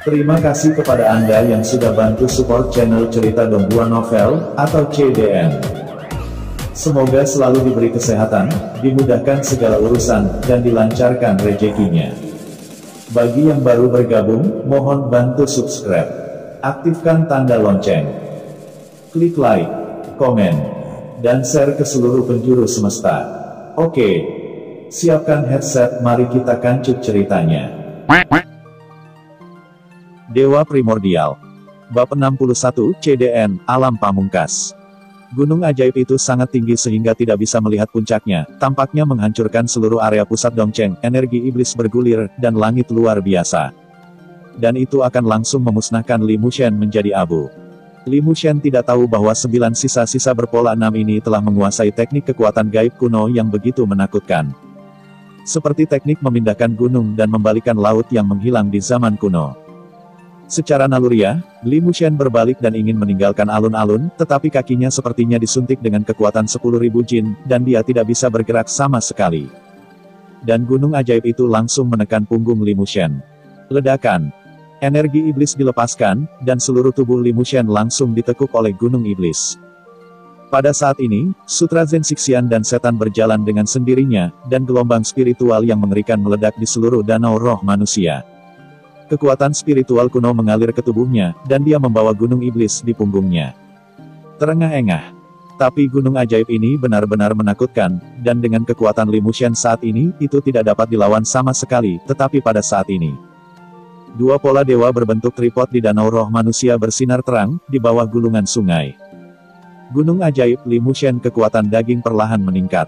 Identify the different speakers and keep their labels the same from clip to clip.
Speaker 1: Terima kasih kepada Anda yang sudah bantu support channel Cerita Dongguan Novel, atau CDN. Semoga selalu diberi kesehatan, dimudahkan segala urusan, dan dilancarkan rezekinya. Bagi yang baru bergabung, mohon bantu subscribe. Aktifkan tanda lonceng. Klik like, komen, dan share ke seluruh penjuru semesta. Oke. Siapkan headset, mari kita kancut ceritanya. Dewa Primordial. Bab 61, CDN, Alam Pamungkas. Gunung ajaib itu sangat tinggi sehingga tidak bisa melihat puncaknya, tampaknya menghancurkan seluruh area pusat Dongcheng, energi iblis bergulir, dan langit luar biasa. Dan itu akan langsung memusnahkan Li Mushen menjadi abu. Li Mushen tidak tahu bahwa 9 sisa-sisa berpola 6 ini telah menguasai teknik kekuatan gaib kuno yang begitu menakutkan. Seperti teknik memindahkan gunung dan membalikan laut yang menghilang di zaman kuno. Secara naluriah, Li Mushen berbalik dan ingin meninggalkan alun-alun, tetapi kakinya sepertinya disuntik dengan kekuatan 10.000 jin, dan dia tidak bisa bergerak sama sekali. Dan gunung ajaib itu langsung menekan punggung Li Mushen. Ledakan. Energi iblis dilepaskan, dan seluruh tubuh Li Mushen langsung ditekuk oleh gunung iblis. Pada saat ini, Sutra Zen Sixian dan setan berjalan dengan sendirinya, dan gelombang spiritual yang mengerikan meledak di seluruh danau roh manusia. Kekuatan spiritual kuno mengalir ke tubuhnya, dan dia membawa gunung iblis di punggungnya. Terengah-engah. Tapi gunung ajaib ini benar-benar menakutkan, dan dengan kekuatan Li Mushen saat ini, itu tidak dapat dilawan sama sekali, tetapi pada saat ini. Dua pola dewa berbentuk tripod di danau roh manusia bersinar terang, di bawah gulungan sungai. Gunung ajaib Li Mushen kekuatan daging perlahan meningkat.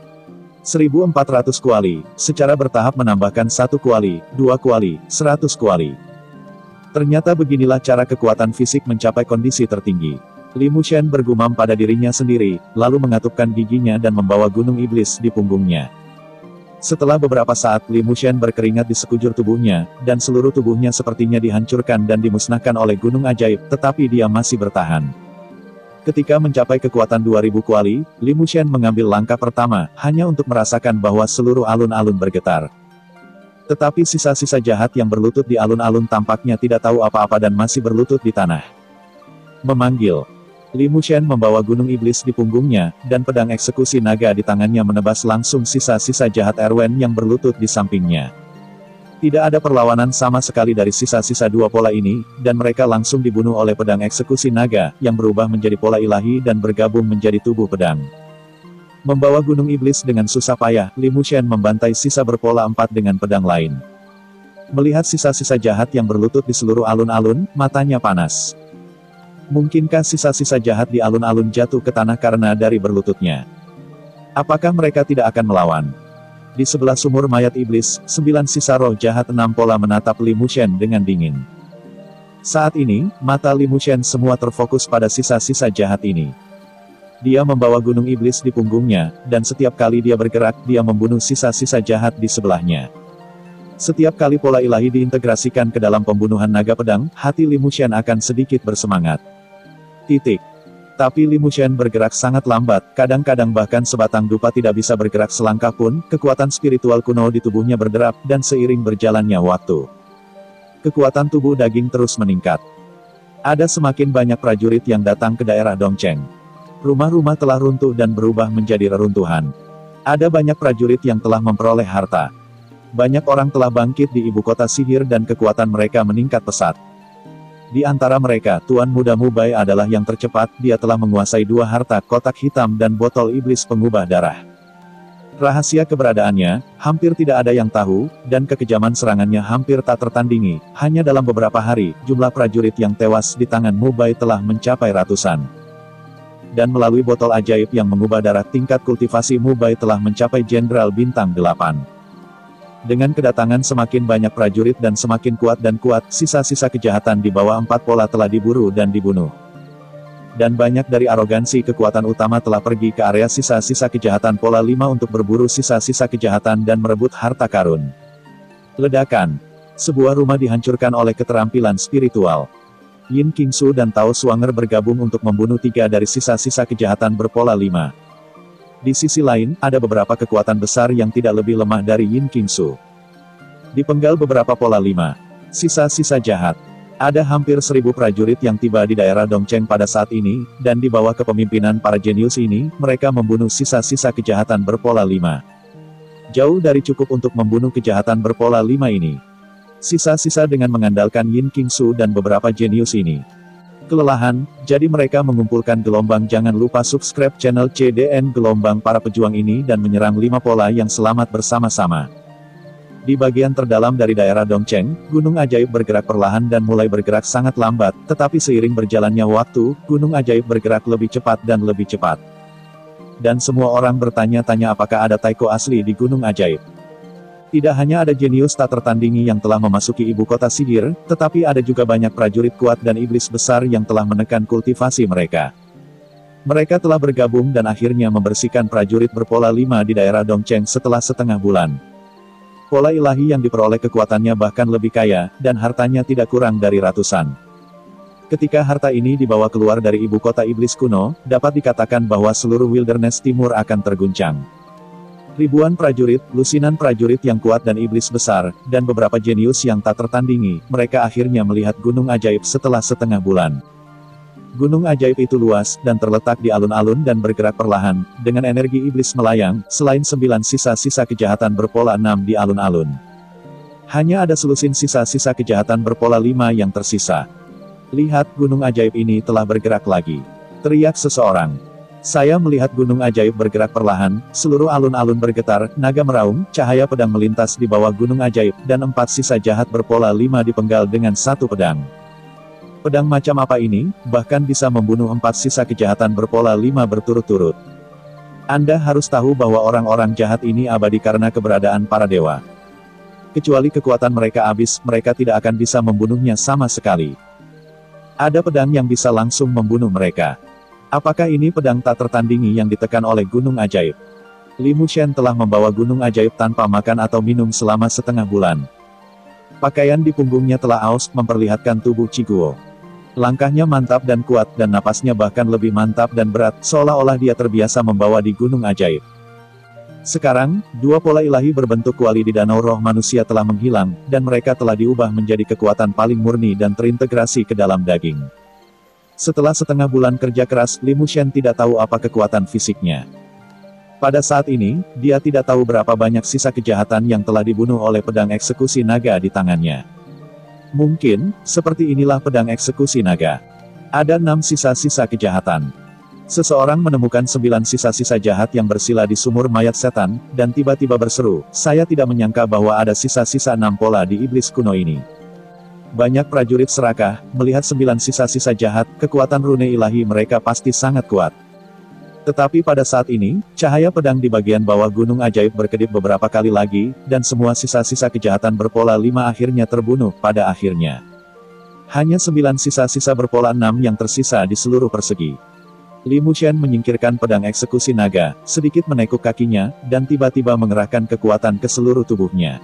Speaker 1: 1400 kuali, secara bertahap menambahkan 1 kuali, 2 kuali, 100 kuali. Ternyata beginilah cara kekuatan fisik mencapai kondisi tertinggi. Li Mushen bergumam pada dirinya sendiri, lalu mengatupkan giginya dan membawa gunung iblis di punggungnya. Setelah beberapa saat Li Mushen berkeringat di sekujur tubuhnya, dan seluruh tubuhnya sepertinya dihancurkan dan dimusnahkan oleh gunung ajaib, tetapi dia masih bertahan. Ketika mencapai kekuatan 2000 kuali, Li Mushen mengambil langkah pertama, hanya untuk merasakan bahwa seluruh alun-alun bergetar. Tetapi sisa-sisa jahat yang berlutut di alun-alun tampaknya tidak tahu apa-apa dan masih berlutut di tanah. Memanggil. Li Mushen membawa gunung iblis di punggungnya, dan pedang eksekusi naga di tangannya menebas langsung sisa-sisa jahat Erwen yang berlutut di sampingnya. Tidak ada perlawanan sama sekali dari sisa-sisa dua pola ini, dan mereka langsung dibunuh oleh pedang eksekusi naga, yang berubah menjadi pola ilahi dan bergabung menjadi tubuh pedang. Membawa gunung iblis dengan susah payah, Li Mushen membantai sisa berpola 4 dengan pedang lain. Melihat sisa-sisa jahat yang berlutut di seluruh alun-alun, matanya panas. Mungkinkah sisa-sisa jahat di alun-alun jatuh ke tanah karena dari berlututnya? Apakah mereka tidak akan melawan? Di sebelah sumur mayat iblis, 9 sisa roh jahat 6 pola menatap Li Mushen dengan dingin. Saat ini, mata Li Mushen semua terfokus pada sisa-sisa jahat ini. Dia membawa gunung iblis di punggungnya, dan setiap kali dia bergerak, dia membunuh sisa-sisa jahat di sebelahnya. Setiap kali pola ilahi diintegrasikan ke dalam pembunuhan naga pedang, hati Li Mushen akan sedikit bersemangat. Tapi Li Mushen bergerak sangat lambat, kadang-kadang bahkan sebatang dupa tidak bisa bergerak selangkah pun, kekuatan spiritual kuno di tubuhnya berderap, dan seiring berjalannya waktu, kekuatan tubuh daging terus meningkat. Ada semakin banyak prajurit yang datang ke daerah Dongcheng. Rumah-rumah telah runtuh dan berubah menjadi reruntuhan. Ada banyak prajurit yang telah memperoleh harta. Banyak orang telah bangkit di ibu kota sihir dan kekuatan mereka meningkat pesat. Di antara mereka, Tuan Muda Mubai adalah yang tercepat, dia telah menguasai 2 harta, kotak hitam dan botol iblis pengubah darah. Rahasia keberadaannya, hampir tidak ada yang tahu, dan kekejaman serangannya hampir tak tertandingi. Hanya dalam beberapa hari, jumlah prajurit yang tewas di tangan Mubai telah mencapai ratusan. Dan melalui botol ajaib yang mengubah darah, tingkat kultivasi Mubai telah mencapai Jenderal Bintang 8. Dengan kedatangan semakin banyak prajurit dan semakin kuat, sisa-sisa kejahatan di bawah 4 pola telah diburu dan dibunuh. Dan banyak dari arogansi kekuatan utama telah pergi ke area sisa-sisa kejahatan pola 5 untuk berburu sisa-sisa kejahatan dan merebut harta karun. Ledakan. Sebuah rumah dihancurkan oleh keterampilan spiritual. Yin Qingsu dan Tao Swanger bergabung untuk membunuh 3 dari sisa-sisa kejahatan berpola 5. Di sisi lain, ada beberapa kekuatan besar yang tidak lebih lemah dari Yin Qingsu. Dipenggal beberapa pola 5. Sisa-sisa jahat. Ada hampir 1.000 prajurit yang tiba di daerah Dongcheng pada saat ini, dan di bawah kepemimpinan para jenius ini, mereka membunuh sisa-sisa kejahatan berpola 5. Jauh dari cukup untuk membunuh kejahatan berpola 5 ini. Sisa-sisa dengan mengandalkan Yin Qingsu dan beberapa jenius ini. Kelelahan, jadi mereka mengumpulkan gelombang. Jangan lupa subscribe channel CDN Gelombang Para Pejuang ini dan menyerang 5 pola yang selamat bersama-sama. Di bagian terdalam dari daerah Dongcheng, gunung ajaib bergerak perlahan dan mulai bergerak sangat lambat, tetapi seiring berjalannya waktu, gunung ajaib bergerak lebih cepat dan lebih cepat. Dan semua orang bertanya-tanya apakah ada Taiko asli di gunung ajaib. Tidak hanya ada jenius tak tertandingi yang telah memasuki ibu kota sihir, tetapi ada juga banyak prajurit kuat dan iblis besar yang telah menekan kultivasi mereka. Mereka telah bergabung dan akhirnya membersihkan prajurit berpola 5 di daerah Dongcheng setelah setengah bulan. Pola ilahi yang diperoleh kekuatannya bahkan lebih kaya, dan hartanya tidak kurang dari ratusan. Ketika harta ini dibawa keluar dari ibu kota iblis kuno, dapat dikatakan bahwa seluruh wilderness timur akan terguncang. Ribuan prajurit, lusinan prajurit yang kuat dan iblis besar, dan beberapa jenius yang tak tertandingi, mereka akhirnya melihat gunung ajaib setelah setengah bulan. Gunung ajaib itu luas, dan terletak di alun-alun dan bergerak perlahan, dengan energi iblis melayang, selain 9 sisa-sisa kejahatan berpola 6 di alun-alun. Hanya ada selusin sisa-sisa kejahatan berpola 5 yang tersisa. Lihat, gunung ajaib ini telah bergerak lagi. Teriak seseorang. Saya melihat gunung ajaib bergerak perlahan, seluruh alun-alun bergetar, naga meraung, cahaya pedang melintas di bawah gunung ajaib, dan 4 sisa jahat berpola 5 dipenggal dengan 1 pedang. Pedang macam apa ini, bahkan bisa membunuh 4 sisa kejahatan berpola 5 berturut-turut. Anda harus tahu bahwa orang-orang jahat ini abadi karena keberadaan para dewa. Kecuali kekuatan mereka habis, mereka tidak akan bisa membunuhnya sama sekali. Ada pedang yang bisa langsung membunuh mereka. Apakah ini pedang tak tertandingi yang ditekan oleh gunung ajaib? Li Mushen telah membawa gunung ajaib tanpa makan atau minum selama setengah bulan. Pakaian di punggungnya telah aus, memperlihatkan tubuh Chiguo. Langkahnya mantap dan kuat, dan napasnya bahkan lebih mantap dan berat, seolah-olah dia terbiasa membawa di gunung ajaib. Sekarang, 2 pola ilahi berbentuk kuali di danau roh manusia telah menghilang, dan mereka telah diubah menjadi kekuatan paling murni dan terintegrasi ke dalam daging. Setelah setengah bulan kerja keras, Li Mushen tidak tahu apa kekuatan fisiknya. Pada saat ini, dia tidak tahu berapa banyak sisa kejahatan yang telah dibunuh oleh pedang eksekusi naga di tangannya. Mungkin, seperti inilah pedang eksekusi naga. Ada 6 sisa-sisa kejahatan. Seseorang menemukan 9 sisa-sisa jahat yang bersila di sumur mayat setan, dan tiba-tiba berseru, "Saya tidak menyangka bahwa ada sisa-sisa 6 pola di iblis kuno ini." Banyak prajurit serakah, melihat 9 sisa-sisa jahat, kekuatan rune ilahi mereka pasti sangat kuat. Tetapi pada saat ini, cahaya pedang di bagian bawah gunung ajaib berkedip beberapa kali lagi, dan semua sisa-sisa kejahatan berpola 5 akhirnya terbunuh, pada akhirnya. Hanya 9 sisa-sisa berpola 6 yang tersisa di seluruh persegi. Li Mushen menyingkirkan pedang eksekusi naga, sedikit menekuk kakinya, dan tiba-tiba mengerahkan kekuatan ke seluruh tubuhnya.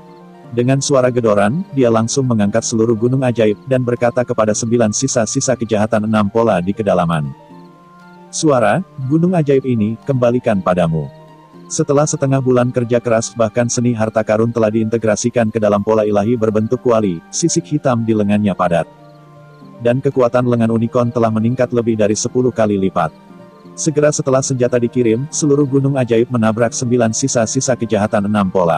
Speaker 1: Dengan suara gedoran, dia langsung mengangkat seluruh gunung ajaib, dan berkata kepada 9 sisa-sisa kejahatan 6 pola di kedalaman. "Suara, gunung ajaib ini, kembalikan padamu." Setelah setengah bulan kerja keras, bahkan seni harta karun telah diintegrasikan ke dalam pola ilahi berbentuk kuali, sisik hitam di lengannya padat. Dan kekuatan lengan unicorn telah meningkat lebih dari 10 kali lipat. Segera setelah senjata dikirim, seluruh gunung ajaib menabrak 9 sisa-sisa kejahatan 6 pola.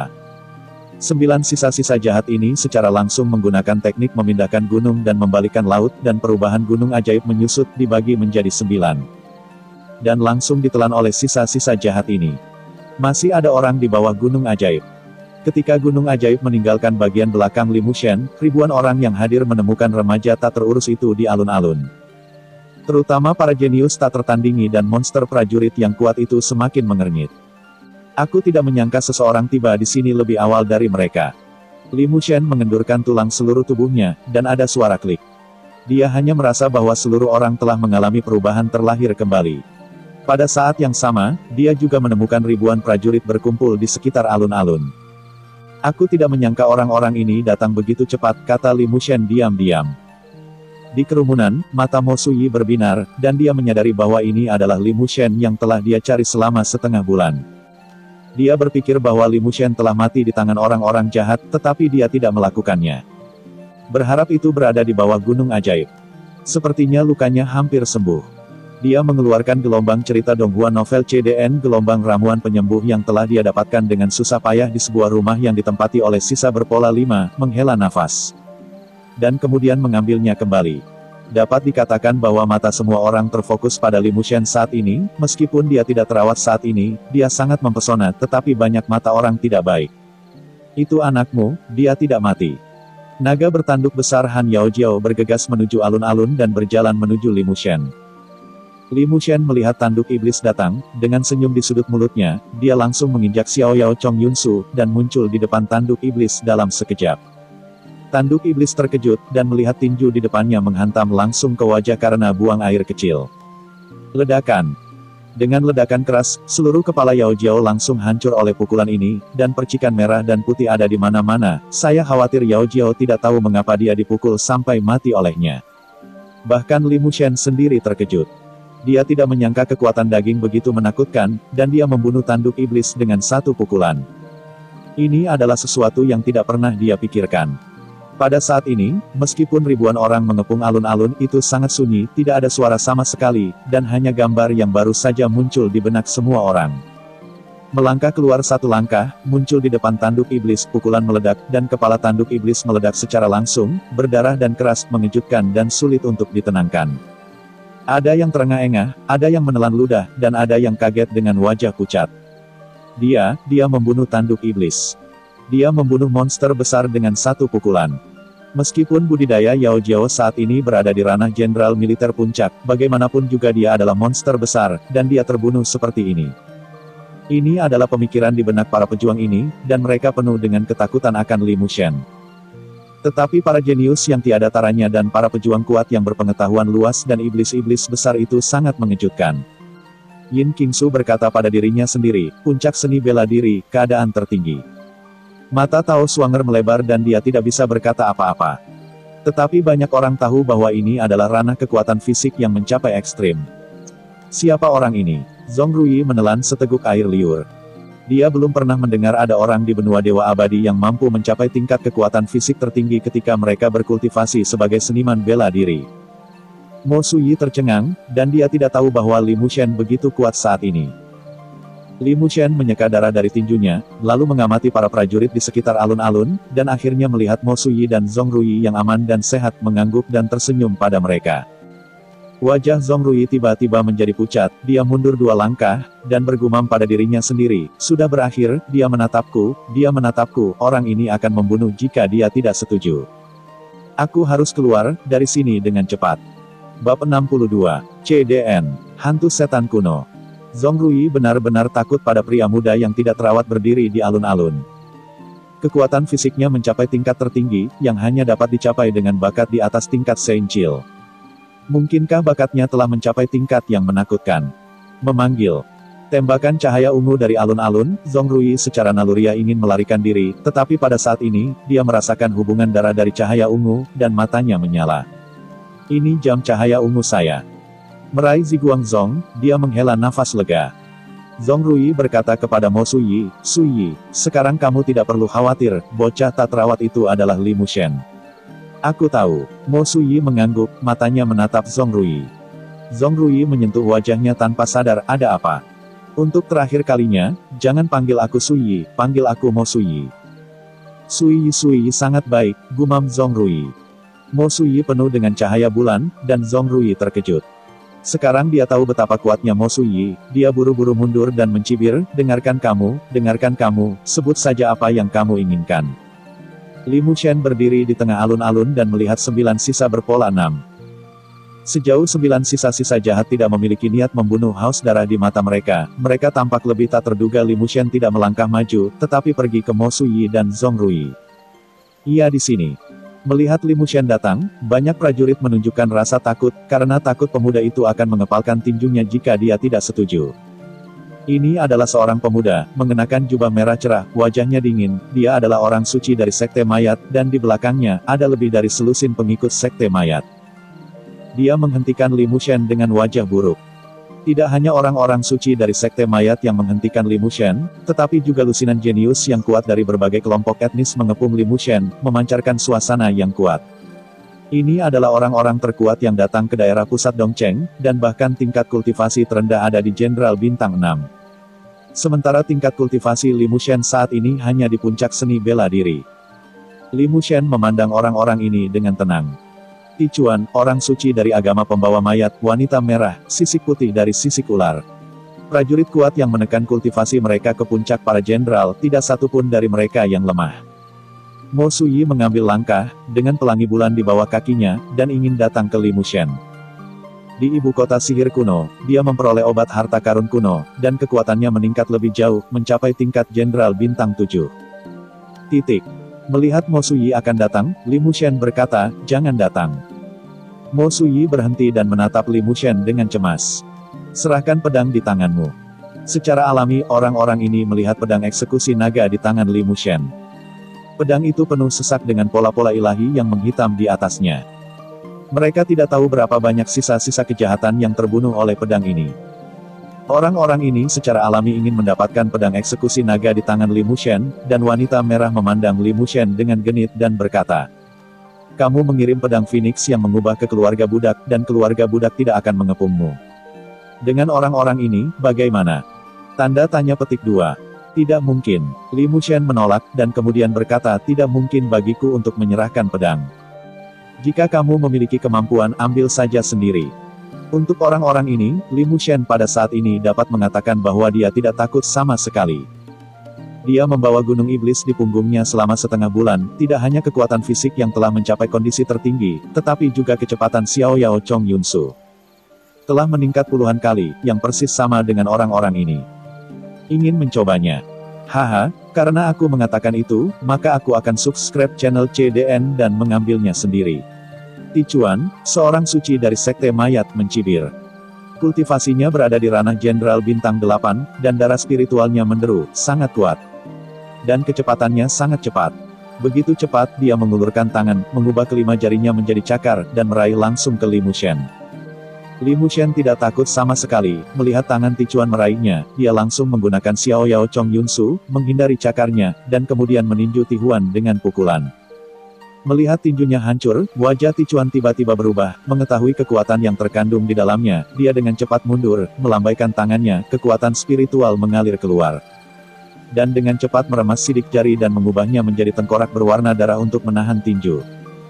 Speaker 1: 9 sisa-sisa jahat ini secara langsung menggunakan teknik memindahkan gunung dan membalikkan laut, dan perubahan gunung ajaib menyusut dibagi menjadi 9. Dan langsung ditelan oleh sisa-sisa jahat ini. Masih ada orang di bawah gunung ajaib. Ketika gunung ajaib meninggalkan bagian belakang Li Mushen, ribuan orang yang hadir menemukan remaja tak terurus itu di alun-alun. Terutama para jenius tak tertandingi dan monster prajurit yang kuat itu semakin mengernyit. "Aku tidak menyangka seseorang tiba di sini lebih awal dari mereka." Li Mushen mengendurkan tulang seluruh tubuhnya, dan ada suara klik. Dia hanya merasa bahwa seluruh orang telah mengalami perubahan terlahir kembali. Pada saat yang sama, dia juga menemukan ribuan prajurit berkumpul di sekitar alun-alun. "Aku tidak menyangka orang-orang ini datang begitu cepat," kata Li Mushen diam-diam. Di kerumunan, mata Mo Suyi berbinar, dan dia menyadari bahwa ini adalah Li Mushen yang telah dia cari selama setengah bulan. Dia berpikir bahwa Li Mushen telah mati di tangan orang-orang jahat, tetapi dia tidak melakukannya. Berharap itu berada di bawah gunung ajaib. Sepertinya lukanya hampir sembuh. Dia mengeluarkan gelombang cerita Donghua novel CDN, gelombang ramuan penyembuh yang telah dia dapatkan dengan susah payah di sebuah rumah yang ditempati oleh sisa berpola 5, menghela nafas. Dan kemudian mengambilnya kembali. Dapat dikatakan bahwa mata semua orang terfokus pada Li Mushen saat ini, meskipun dia tidak terawat saat ini, dia sangat mempesona, tetapi banyak mata orang tidak baik. Itu anakmu, dia tidak mati. Naga bertanduk besar Han Yaojiao bergegas menuju alun-alun dan berjalan menuju Li Mushen. Li Mushen melihat tanduk iblis datang, dengan senyum di sudut mulutnya, dia langsung menginjak Xiao Yao Chong Yunsu, dan muncul di depan tanduk iblis dalam sekejap. Tanduk iblis terkejut, dan melihat tinju di depannya menghantam langsung ke wajah karena buang air kecil. Ledakan. Dengan ledakan keras, seluruh kepala Yao Jiao langsung hancur oleh pukulan ini, dan percikan merah dan putih ada di mana-mana. Saya khawatir Yao Jiao tidak tahu mengapa dia dipukul sampai mati olehnya. Bahkan Li Mushen sendiri terkejut. Dia tidak menyangka kekuatan daging begitu menakutkan, dan dia membunuh tanduk iblis dengan satu pukulan. Ini adalah sesuatu yang tidak pernah dia pikirkan. Pada saat ini, meskipun ribuan orang mengepung alun-alun, itu sangat sunyi, tidak ada suara sama sekali, dan hanya gambar yang baru saja muncul di benak semua orang. Melangkah keluar satu langkah, muncul di depan tanduk iblis, pukulan meledak, dan kepala tanduk iblis meledak secara langsung, berdarah dan keras, mengejutkan dan sulit untuk ditenangkan. Ada yang terengah-engah, ada yang menelan ludah, dan ada yang kaget dengan wajah pucat. Dia membunuh tanduk iblis. Dia membunuh monster besar dengan satu pukulan. Meskipun budidaya Yao Jiao saat ini berada di ranah jenderal militer puncak, bagaimanapun juga dia adalah monster besar, dan dia terbunuh seperti ini. Ini adalah pemikiran di benak para pejuang ini, dan mereka penuh dengan ketakutan akan Li Mushen. Tetapi para jenius yang tiada taranya dan para pejuang kuat yang berpengetahuan luas dan iblis-iblis besar itu sangat mengejutkan. Yin Qingsu berkata pada dirinya sendiri, puncak seni bela diri, keadaan tertinggi. Mata Tao Swanger melebar dan dia tidak bisa berkata apa-apa. Tetapi banyak orang tahu bahwa ini adalah ranah kekuatan fisik yang mencapai ekstrim. Siapa orang ini? Zhong Ruyi menelan seteguk air liur. Dia belum pernah mendengar ada orang di benua dewa abadi yang mampu mencapai tingkat kekuatan fisik tertinggi ketika mereka berkultivasi sebagai seniman bela diri. Mo Suyi tercengang, dan dia tidak tahu bahwa Li Mushen begitu kuat saat ini. Li Mushen menyeka darah dari tinjunya, lalu mengamati para prajurit di sekitar alun-alun, dan akhirnya melihat Mo Suyi dan Zhong Ruyi yang aman dan sehat mengangguk dan tersenyum pada mereka. Wajah Zhong Ruyi tiba-tiba menjadi pucat, dia mundur 2 langkah, dan bergumam pada dirinya sendiri, sudah berakhir, dia menatapku, orang ini akan membunuh jika dia tidak setuju. Aku harus keluar dari sini dengan cepat. Bab 62, CDN, Hantu Setan Kuno. Zhong Ruyi benar-benar takut pada pria muda yang tidak terawat berdiri di alun-alun. Kekuatan fisiknya mencapai tingkat tertinggi, yang hanya dapat dicapai dengan bakat di atas tingkat Seincil. Mungkinkah bakatnya telah mencapai tingkat yang menakutkan? Memanggil. Tembakan cahaya ungu dari alun-alun, Zhong Ruyi secara naluriah ingin melarikan diri, tetapi pada saat ini, dia merasakan hubungan darah dari cahaya ungu, dan matanya menyala. Ini jam cahaya ungu saya. Meraih Ziguangzong, dia menghela nafas lega. Zhong Ruyi berkata kepada Mo Suyi, Suyi, sekarang kamu tidak perlu khawatir, bocah tak terawat itu adalah Li Mushen. Aku tahu. Mo Suyi mengangguk, matanya menatap Zhong Ruyi. Zhong Ruyi menyentuh wajahnya tanpa sadar, ada apa? Untuk terakhir kalinya, jangan panggil aku Suyi, panggil aku Mo Suyi. Suyi sangat baik, gumam Zhong Ruyi. Mo Suyi penuh dengan cahaya bulan, dan Zhong Ruyi terkejut. Sekarang dia tahu betapa kuatnya Mo Suyi, dia buru-buru mundur dan mencibir, dengarkan kamu, sebut saja apa yang kamu inginkan. Li Mushen berdiri di tengah alun-alun dan melihat 9 sisa berpola 6. Sejauh 9 sisa-sisa jahat tidak memiliki niat membunuh haus darah di mata mereka, mereka tampak lebih tak terduga. Li Mushen tidak melangkah maju, tetapi pergi ke Mo Suyi dan Zhong Ruyi. Ia di sini. Melihat Li Mushen datang, banyak prajurit menunjukkan rasa takut, karena takut pemuda itu akan mengepalkan tinjunya jika dia tidak setuju. Ini adalah seorang pemuda, mengenakan jubah merah cerah, wajahnya dingin, dia adalah orang suci dari Sekte Mayat, dan di belakangnya, ada lebih dari selusin pengikut Sekte Mayat. Dia menghentikan Li Mushen dengan wajah buruk. Tidak hanya orang-orang suci dari Sekte Mayat yang menghentikan Li Mushen, tetapi juga lusinan jenius yang kuat dari berbagai kelompok etnis mengepung Li Mushen, memancarkan suasana yang kuat. Ini adalah orang-orang terkuat yang datang ke daerah pusat Dongcheng, dan bahkan tingkat kultivasi terendah ada di Jenderal Bintang 6. Sementara tingkat kultivasi Li Mushen saat ini hanya di puncak seni bela diri. Li Mushen memandang orang-orang ini dengan tenang. Tichuan, orang suci dari agama pembawa mayat, wanita merah, sisik putih dari sisik ular. Prajurit kuat yang menekan kultivasi mereka ke puncak para jenderal, tidak satu pun dari mereka yang lemah. Mo Suyi mengambil langkah, dengan pelangi bulan di bawah kakinya, dan ingin datang ke Li Mushen. Di ibu kota sihir kuno, dia memperoleh obat harta karun kuno, dan kekuatannya meningkat lebih jauh, mencapai tingkat Jenderal Bintang 7. Melihat Mo Suyi akan datang, Li Mushen berkata, "Jangan datang." Mo Suyi berhenti dan menatap Li Mushen dengan cemas. "Serahkan pedang di tanganmu." Secara alami, orang-orang ini melihat pedang eksekusi naga di tangan Li Mushen. Pedang itu penuh sesak dengan pola-pola ilahi yang menghitam di atasnya. Mereka tidak tahu berapa banyak sisa-sisa kejahatan yang terbunuh oleh pedang ini. Orang-orang ini secara alami ingin mendapatkan pedang eksekusi naga di tangan Li Mushen, dan wanita merah memandang Li Mushen dengan genit dan berkata, "Kamu mengirim pedang Phoenix yang mengubah ke keluarga budak, dan keluarga budak tidak akan mengepungmu. Dengan orang-orang ini, bagaimana?" Tanda tanya petik 2. "Tidak mungkin." Li Mushen menolak, dan kemudian berkata, "Tidak mungkin bagiku untuk menyerahkan pedang. Jika kamu memiliki kemampuan, ambil saja sendiri." Untuk orang-orang ini, Li Mushen pada saat ini dapat mengatakan bahwa dia tidak takut sama sekali. Dia membawa gunung iblis di punggungnya selama setengah bulan, tidak hanya kekuatan fisik yang telah mencapai kondisi tertinggi, tetapi juga kecepatan Xiao Yao Chong Yunsu. Telah meningkat puluhan kali, yang persis sama dengan orang-orang ini. Ingin mencobanya? Haha, karena aku mengatakan itu, maka aku akan subscribe channel CDN dan mengambilnya sendiri. Tichuan, seorang suci dari sekte mayat, mencibir. Kultivasinya berada di ranah Jenderal Bintang 8, dan darah spiritualnya menderu, sangat kuat. Dan kecepatannya sangat cepat. Begitu cepat dia mengulurkan tangan, mengubah kelima jarinya menjadi cakar, dan meraih langsung ke Li Mushen. Li Mushen tidak takut sama sekali, melihat tangan Tichuan meraihnya, dia langsung menggunakan Xiao Yao Chong Yunsu, menghindari cakarnya, dan kemudian meninju Tichuan dengan pukulan. Melihat tinjunya hancur, wajah Tichuan tiba-tiba berubah, mengetahui kekuatan yang terkandung di dalamnya, dia dengan cepat mundur, melambaikan tangannya, kekuatan spiritual mengalir keluar. Dan dengan cepat meremas sidik jari dan mengubahnya menjadi tengkorak berwarna darah untuk menahan tinju.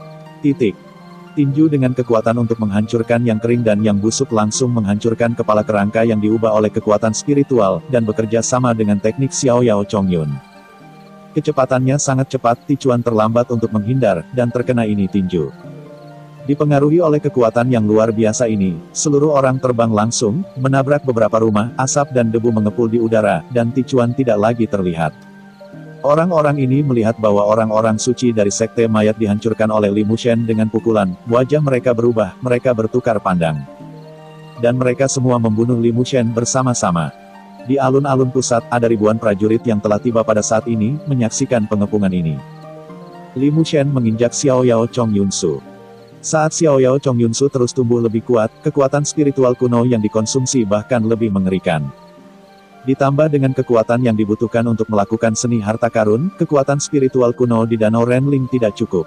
Speaker 1: Tinju dengan kekuatan untuk menghancurkan yang kering dan yang busuk langsung menghancurkan kepala kerangka yang diubah oleh kekuatan spiritual, dan bekerja sama dengan teknik Xiao Yao Chong Yun. Kecepatannya sangat cepat, Tichuan terlambat untuk menghindar, dan terkena ini tinju. Dipengaruhi oleh kekuatan yang luar biasa ini, seluruh orang terbang langsung, menabrak beberapa rumah, asap dan debu mengepul di udara, dan Tichuan tidak lagi terlihat. Orang-orang ini melihat bahwa orang-orang suci dari sekte mayat dihancurkan oleh Li Mushen dengan pukulan, wajah mereka berubah, mereka bertukar pandang. Dan mereka semua membunuh Li Mushen bersama-sama. Di alun-alun pusat, ada ribuan prajurit yang telah tiba pada saat ini, menyaksikan pengepungan ini. Li Mushen menginjak Xiao Yao Chong Yunsu. Saat Xiao Yao Chong Yunsu terus tumbuh lebih kuat, kekuatan spiritual kuno yang dikonsumsi bahkan lebih mengerikan. Ditambah dengan kekuatan yang dibutuhkan untuk melakukan seni harta karun, kekuatan spiritual kuno di Danau Renling tidak cukup.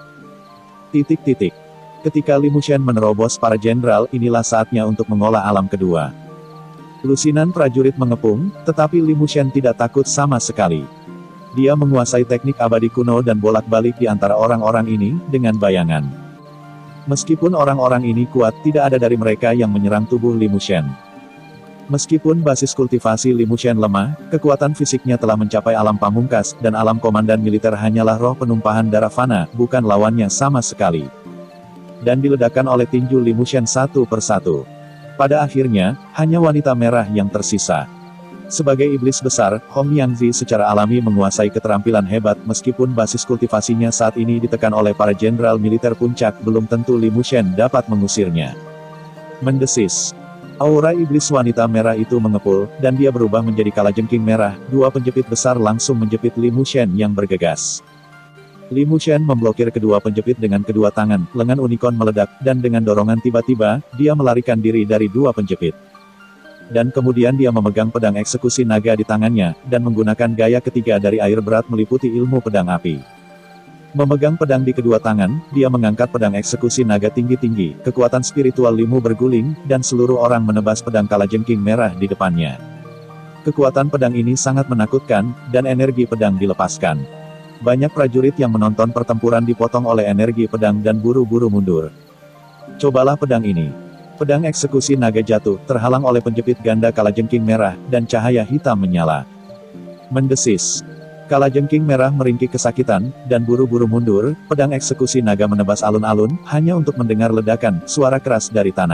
Speaker 1: Ketika Li Mushen menerobos para jenderal, inilah saatnya untuk mengolah alam kedua. Lusinan prajurit mengepung, tetapi Li Mushen tidak takut sama sekali. Dia menguasai teknik abadi kuno dan bolak-balik di antara orang-orang ini, dengan bayangan. Meskipun orang-orang ini kuat, tidak ada dari mereka yang menyerang tubuh Li Mushen. Meskipun basis kultivasi Li Mushen lemah, kekuatan fisiknya telah mencapai alam pamungkas, dan alam komandan militer hanyalah roh penumpahan darah fana, bukan lawannya sama sekali. Dan diledakkan oleh tinju Li Mushen satu persatu. Pada akhirnya, hanya wanita merah yang tersisa. Sebagai iblis besar, Hong Yangzi secara alami menguasai keterampilan hebat, meskipun basis kultivasinya saat ini ditekan oleh para jenderal militer puncak, belum tentu Li Mushen dapat mengusirnya. Mendesis. Aura iblis wanita merah itu mengepul, dan dia berubah menjadi kalajengking merah, dua penjepit besar langsung menjepit Li Mushen yang bergegas. Li Mushen memblokir kedua penjepit dengan kedua tangan, lengan unicorn meledak, dan dengan dorongan tiba-tiba, dia melarikan diri dari dua penjepit. Dan kemudian dia memegang pedang eksekusi naga di tangannya, dan menggunakan gaya ketiga dari air berat meliputi ilmu pedang api. Memegang pedang di kedua tangan, dia mengangkat pedang eksekusi naga tinggi-tinggi, kekuatan spiritual Limu berguling, dan seluruh orang menebas pedang kalajengking merah di depannya. Kekuatan pedang ini sangat menakutkan, dan energi pedang dilepaskan. Banyak prajurit yang menonton pertempuran dipotong oleh energi pedang dan buru-buru mundur. Cobalah pedang ini. Pedang eksekusi naga jatuh, terhalang oleh penjepit ganda kalajengking merah, dan cahaya hitam menyala. Mendesis. Kalajengking merah meringkik kesakitan, dan buru-buru mundur, pedang eksekusi naga menebas alun-alun, hanya untuk mendengar ledakan, suara keras dari tanah.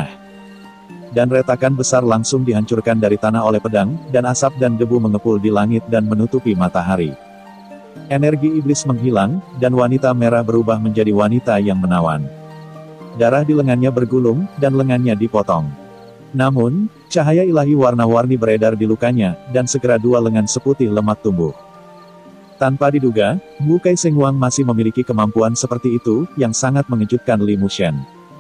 Speaker 1: Dan retakan besar langsung dihancurkan dari tanah oleh pedang, dan asap dan debu mengepul di langit dan menutupi matahari. Energi iblis menghilang, dan wanita merah berubah menjadi wanita yang menawan. Darah di lengannya bergulung, dan lengannya dipotong. Namun, cahaya ilahi warna-warni beredar di lukanya, dan segera dua lengan seputih lemak tumbuh. Tanpa diduga, Wu Kai Seng Wang masih memiliki kemampuan seperti itu, yang sangat mengejutkan Li Mushen.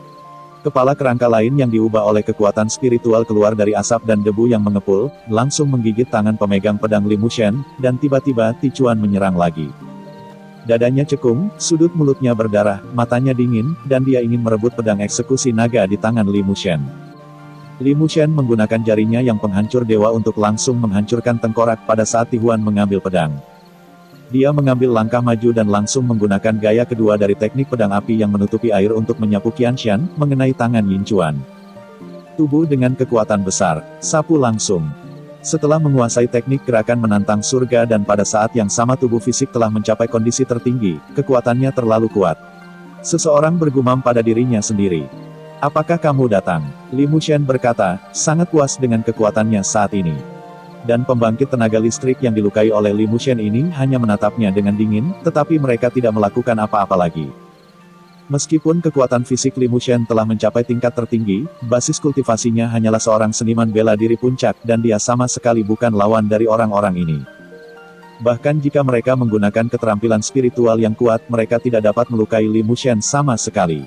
Speaker 1: Kepala kerangka lain yang diubah oleh kekuatan spiritual keluar dari asap dan debu yang mengepul, langsung menggigit tangan pemegang pedang Li Mushen, dan tiba-tiba Ticuan menyerang lagi. Dadanya cekung, sudut mulutnya berdarah, matanya dingin, dan dia ingin merebut pedang eksekusi naga di tangan Li Mushen. Li Mushen menggunakan jarinya yang penghancur dewa untuk langsung menghancurkan tengkorak pada saat Tihuan mengambil pedang. Dia mengambil langkah maju dan langsung menggunakan gaya kedua dari teknik pedang api yang menutupi air untuk menyapu Qianshan, mengenai tangan Yin Chuan. Tubuh dengan kekuatan besar, sapu langsung. Setelah menguasai teknik gerakan menantang surga dan pada saat yang sama tubuh fisik telah mencapai kondisi tertinggi, kekuatannya terlalu kuat. Seseorang bergumam pada dirinya sendiri. Apakah kamu datang? Li Mushen berkata, sangat puas dengan kekuatannya saat ini. Dan pembangkit tenaga listrik yang dilukai oleh Li Mushen ini hanya menatapnya dengan dingin, tetapi mereka tidak melakukan apa-apa lagi. Meskipun kekuatan fisik Li Mushen telah mencapai tingkat tertinggi, basis kultivasinya hanyalah seorang seniman bela diri puncak dan dia sama sekali bukan lawan dari orang-orang ini. Bahkan jika mereka menggunakan keterampilan spiritual yang kuat, mereka tidak dapat melukai Li Mushen sama sekali.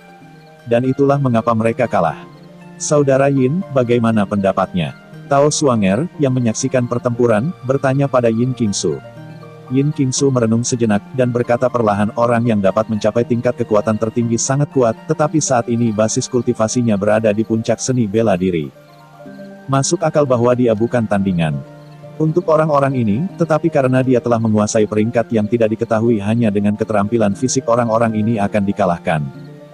Speaker 1: Dan itulah mengapa mereka kalah. Saudara Yin, bagaimana pendapatnya? Tao Suanger, yang menyaksikan pertempuran, bertanya pada Yin Qingsu. Yin Qingsu merenung sejenak, dan berkata perlahan, orang yang dapat mencapai tingkat kekuatan tertinggi sangat kuat, tetapi saat ini basis kultivasinya berada di puncak seni bela diri. Masuk akal bahwa dia bukan tandingan untuk orang-orang ini, tetapi karena dia telah menguasai peringkat yang tidak diketahui hanya dengan keterampilan fisik orang-orang ini akan dikalahkan.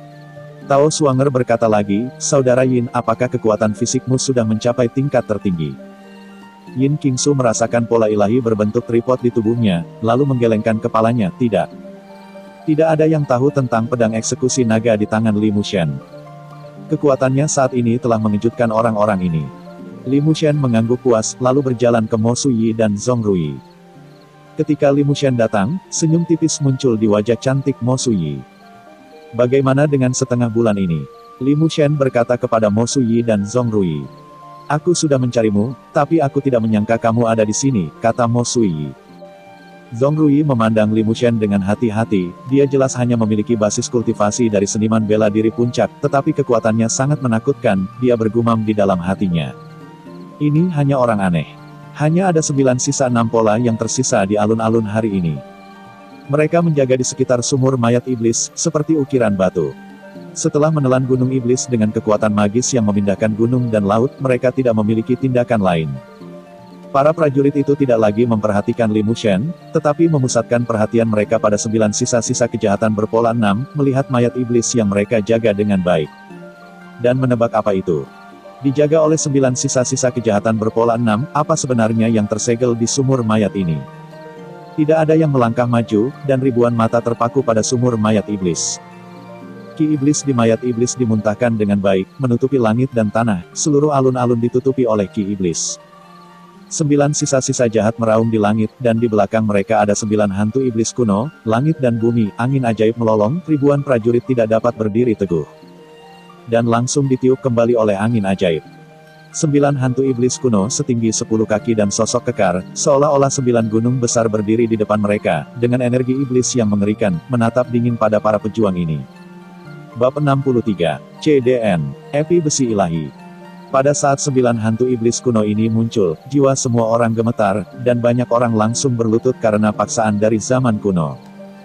Speaker 1: Tao Suanger berkata lagi, saudara Yin, apakah kekuatan fisikmu sudah mencapai tingkat tertinggi? Yin Qingsu merasakan pola ilahi berbentuk tripod di tubuhnya, lalu menggelengkan kepalanya, tidak. Tidak ada yang tahu tentang pedang eksekusi naga di tangan Li Mushen. Kekuatannya saat ini telah mengejutkan orang-orang ini. Li Mushen mengangguk puas, lalu berjalan ke Mo Suyi dan Zhong Rui. Ketika Li Mushen datang, senyum tipis muncul di wajah cantik Mo Suyi. Bagaimana dengan setengah bulan ini? Li Mushen berkata kepada Mo Suyi dan Zhong Rui. Aku sudah mencarimu, tapi aku tidak menyangka kamu ada di sini, kata Mo Suyi. Zhong Rui memandang Li Mushen dengan hati-hati, dia jelas hanya memiliki basis kultivasi dari seniman bela diri puncak, tetapi kekuatannya sangat menakutkan, dia bergumam di dalam hatinya. Ini hanya orang aneh. Hanya ada 9 sisa 6 pola yang tersisa di alun-alun hari ini. Mereka menjaga di sekitar sumur mayat iblis, seperti ukiran batu. Setelah menelan gunung iblis dengan kekuatan magis yang memindahkan gunung dan laut, mereka tidak memiliki tindakan lain. Para prajurit itu tidak lagi memperhatikan Li Mushen, tetapi memusatkan perhatian mereka pada 9 sisa-sisa kejahatan berpola 6, melihat mayat iblis yang mereka jaga dengan baik. Dan menebak apa itu? Dijaga oleh 9 sisa-sisa kejahatan berpola 6, apa sebenarnya yang tersegel di sumur mayat ini? Tidak ada yang melangkah maju, dan ribuan mata terpaku pada sumur mayat iblis. Ki iblis di mayat iblis dimuntahkan dengan baik, menutupi langit dan tanah, seluruh alun-alun ditutupi oleh ki iblis. 9 sisa-sisa jahat meraung di langit, dan di belakang mereka ada 9 hantu iblis kuno, langit dan bumi, angin ajaib melolong, ribuan prajurit tidak dapat berdiri teguh. Dan langsung ditiup kembali oleh angin ajaib. 9 hantu iblis kuno setinggi 10 kaki dan sosok kekar, seolah-olah 9 gunung besar berdiri di depan mereka, dengan energi iblis yang mengerikan, menatap dingin pada para pejuang ini. Bab 63, CDN, Epi Besi Ilahi. Pada saat 9 hantu iblis kuno ini muncul, jiwa semua orang gemetar, dan banyak orang langsung berlutut karena paksaan dari zaman kuno.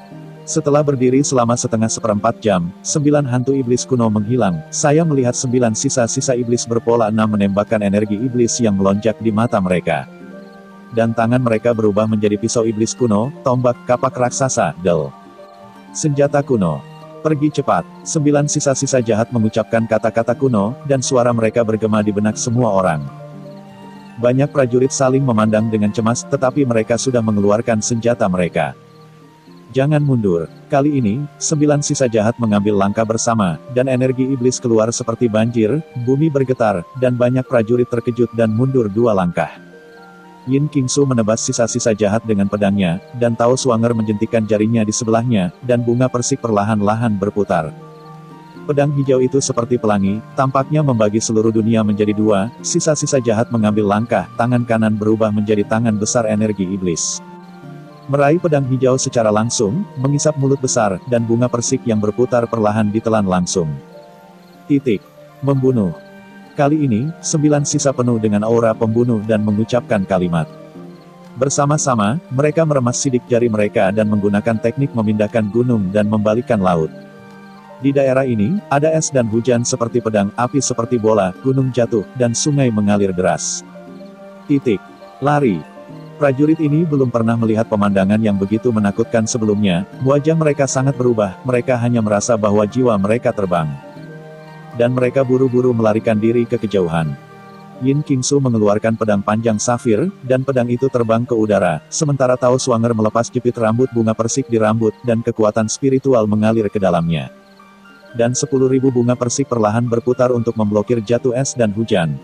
Speaker 1: Setelah berdiri selama seperempat jam, 9 hantu iblis kuno menghilang. Saya melihat 9 sisa-sisa iblis berpola 6 menembakkan energi iblis yang melonjak di mata mereka. Dan tangan mereka berubah menjadi pisau iblis kuno, tombak, kapak raksasa, del. Senjata kuno. Pergi cepat. 9 sisa-sisa jahat mengucapkan kata-kata kuno, dan suara mereka bergema di benak semua orang. Banyak prajurit saling memandang dengan cemas, tetapi mereka sudah mengeluarkan senjata mereka. Jangan mundur. Kali ini, 9 sisa jahat mengambil langkah bersama, dan energi iblis keluar seperti banjir, bumi bergetar, dan banyak prajurit terkejut dan mundur 2 langkah. Yin Qingsu menebas sisa-sisa jahat dengan pedangnya, dan Tao Swanger menjentikan jarinya di sebelahnya, dan bunga persik perlahan-lahan berputar. Pedang hijau itu seperti pelangi, tampaknya membagi seluruh dunia menjadi 2, sisa-sisa jahat mengambil langkah, tangan kanan berubah menjadi tangan besar energi iblis. Meraih pedang hijau secara langsung, mengisap mulut besar, dan bunga persik yang berputar perlahan ditelan langsung. Titik. Membunuh. Kali ini, 9 sisa penuh dengan aura pembunuh dan mengucapkan kalimat. Bersama-sama, mereka meremas sidik jari mereka dan menggunakan teknik memindahkan gunung dan membalikkan laut. Di daerah ini, ada es dan hujan seperti pedang, api seperti bola, gunung jatuh, dan sungai mengalir deras. Titik. Lari. Prajurit ini belum pernah melihat pemandangan yang begitu menakutkan sebelumnya, wajah mereka sangat berubah, mereka hanya merasa bahwa jiwa mereka terbang. Dan mereka buru-buru melarikan diri ke kejauhan. Yin Qingsu mengeluarkan pedang panjang safir, dan pedang itu terbang ke udara, sementara Tao Swanger melepas jepit rambut bunga persik di rambut, dan kekuatan spiritual mengalir ke dalamnya. Dan 10.000 bunga persik perlahan berputar untuk memblokir jatuh es dan hujan.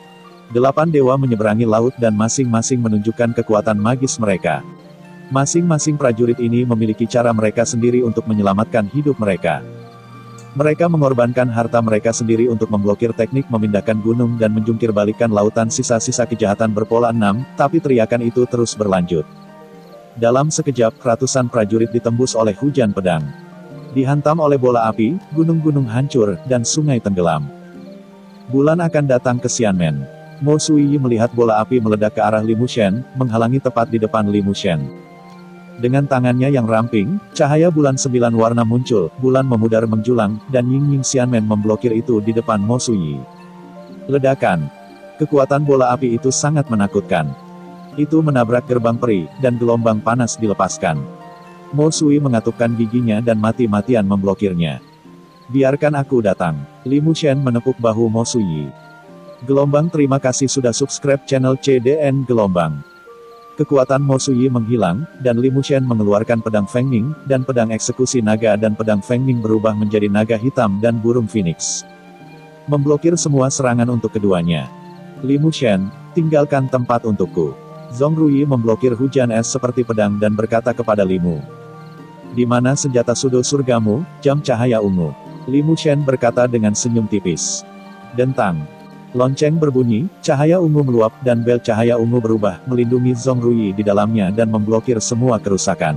Speaker 1: 8 dewa menyeberangi laut dan masing-masing menunjukkan kekuatan magis mereka. Masing-masing prajurit ini memiliki cara mereka sendiri untuk menyelamatkan hidup mereka. Mereka mengorbankan harta mereka sendiri untuk memblokir teknik memindahkan gunung dan menjungkir balikan lautan sisa-sisa kejahatan berpola 6, tapi teriakan itu terus berlanjut. Dalam sekejap, ratusan prajurit ditembus oleh hujan pedang. Dihantam oleh bola api, gunung-gunung hancur, dan sungai tenggelam. Bulan akan datang ke Xianmen. Mo Suiyi melihat bola api meledak ke arah Li Mushen, menghalangi tepat di depan Li Mushen. Dengan tangannya yang ramping, cahaya bulan 9 warna muncul, bulan memudar menjulang, dan Ying Xianmen memblokir itu di depan Mo Suiyi. Ledakan. Kekuatan bola api itu sangat menakutkan. Itu menabrak gerbang peri, dan gelombang panas dilepaskan. Mo Suiyi mengatupkan giginya dan mati-matian memblokirnya. Biarkan aku datang. Li Mushen menepuk bahu Mo Suiyi. Gelombang terima kasih sudah subscribe channel CDN Gelombang. Kekuatan Mo Suiyi menghilang, dan Li Mushen mengeluarkan pedang Fengming, dan pedang eksekusi naga dan pedang Fengming berubah menjadi naga hitam dan burung phoenix. Memblokir semua serangan untuk keduanya. Li Mushen, tinggalkan tempat untukku. Zhong Ruyi memblokir hujan es seperti pedang dan berkata kepada Li Mu. Di mana senjata sudo surgamu, jam cahaya ungu? Li Mushen berkata dengan senyum tipis. Dentang. Lonceng berbunyi, cahaya ungu meluap, dan bel cahaya ungu berubah, melindungi Zhong Ruyi di dalamnya dan memblokir semua kerusakan.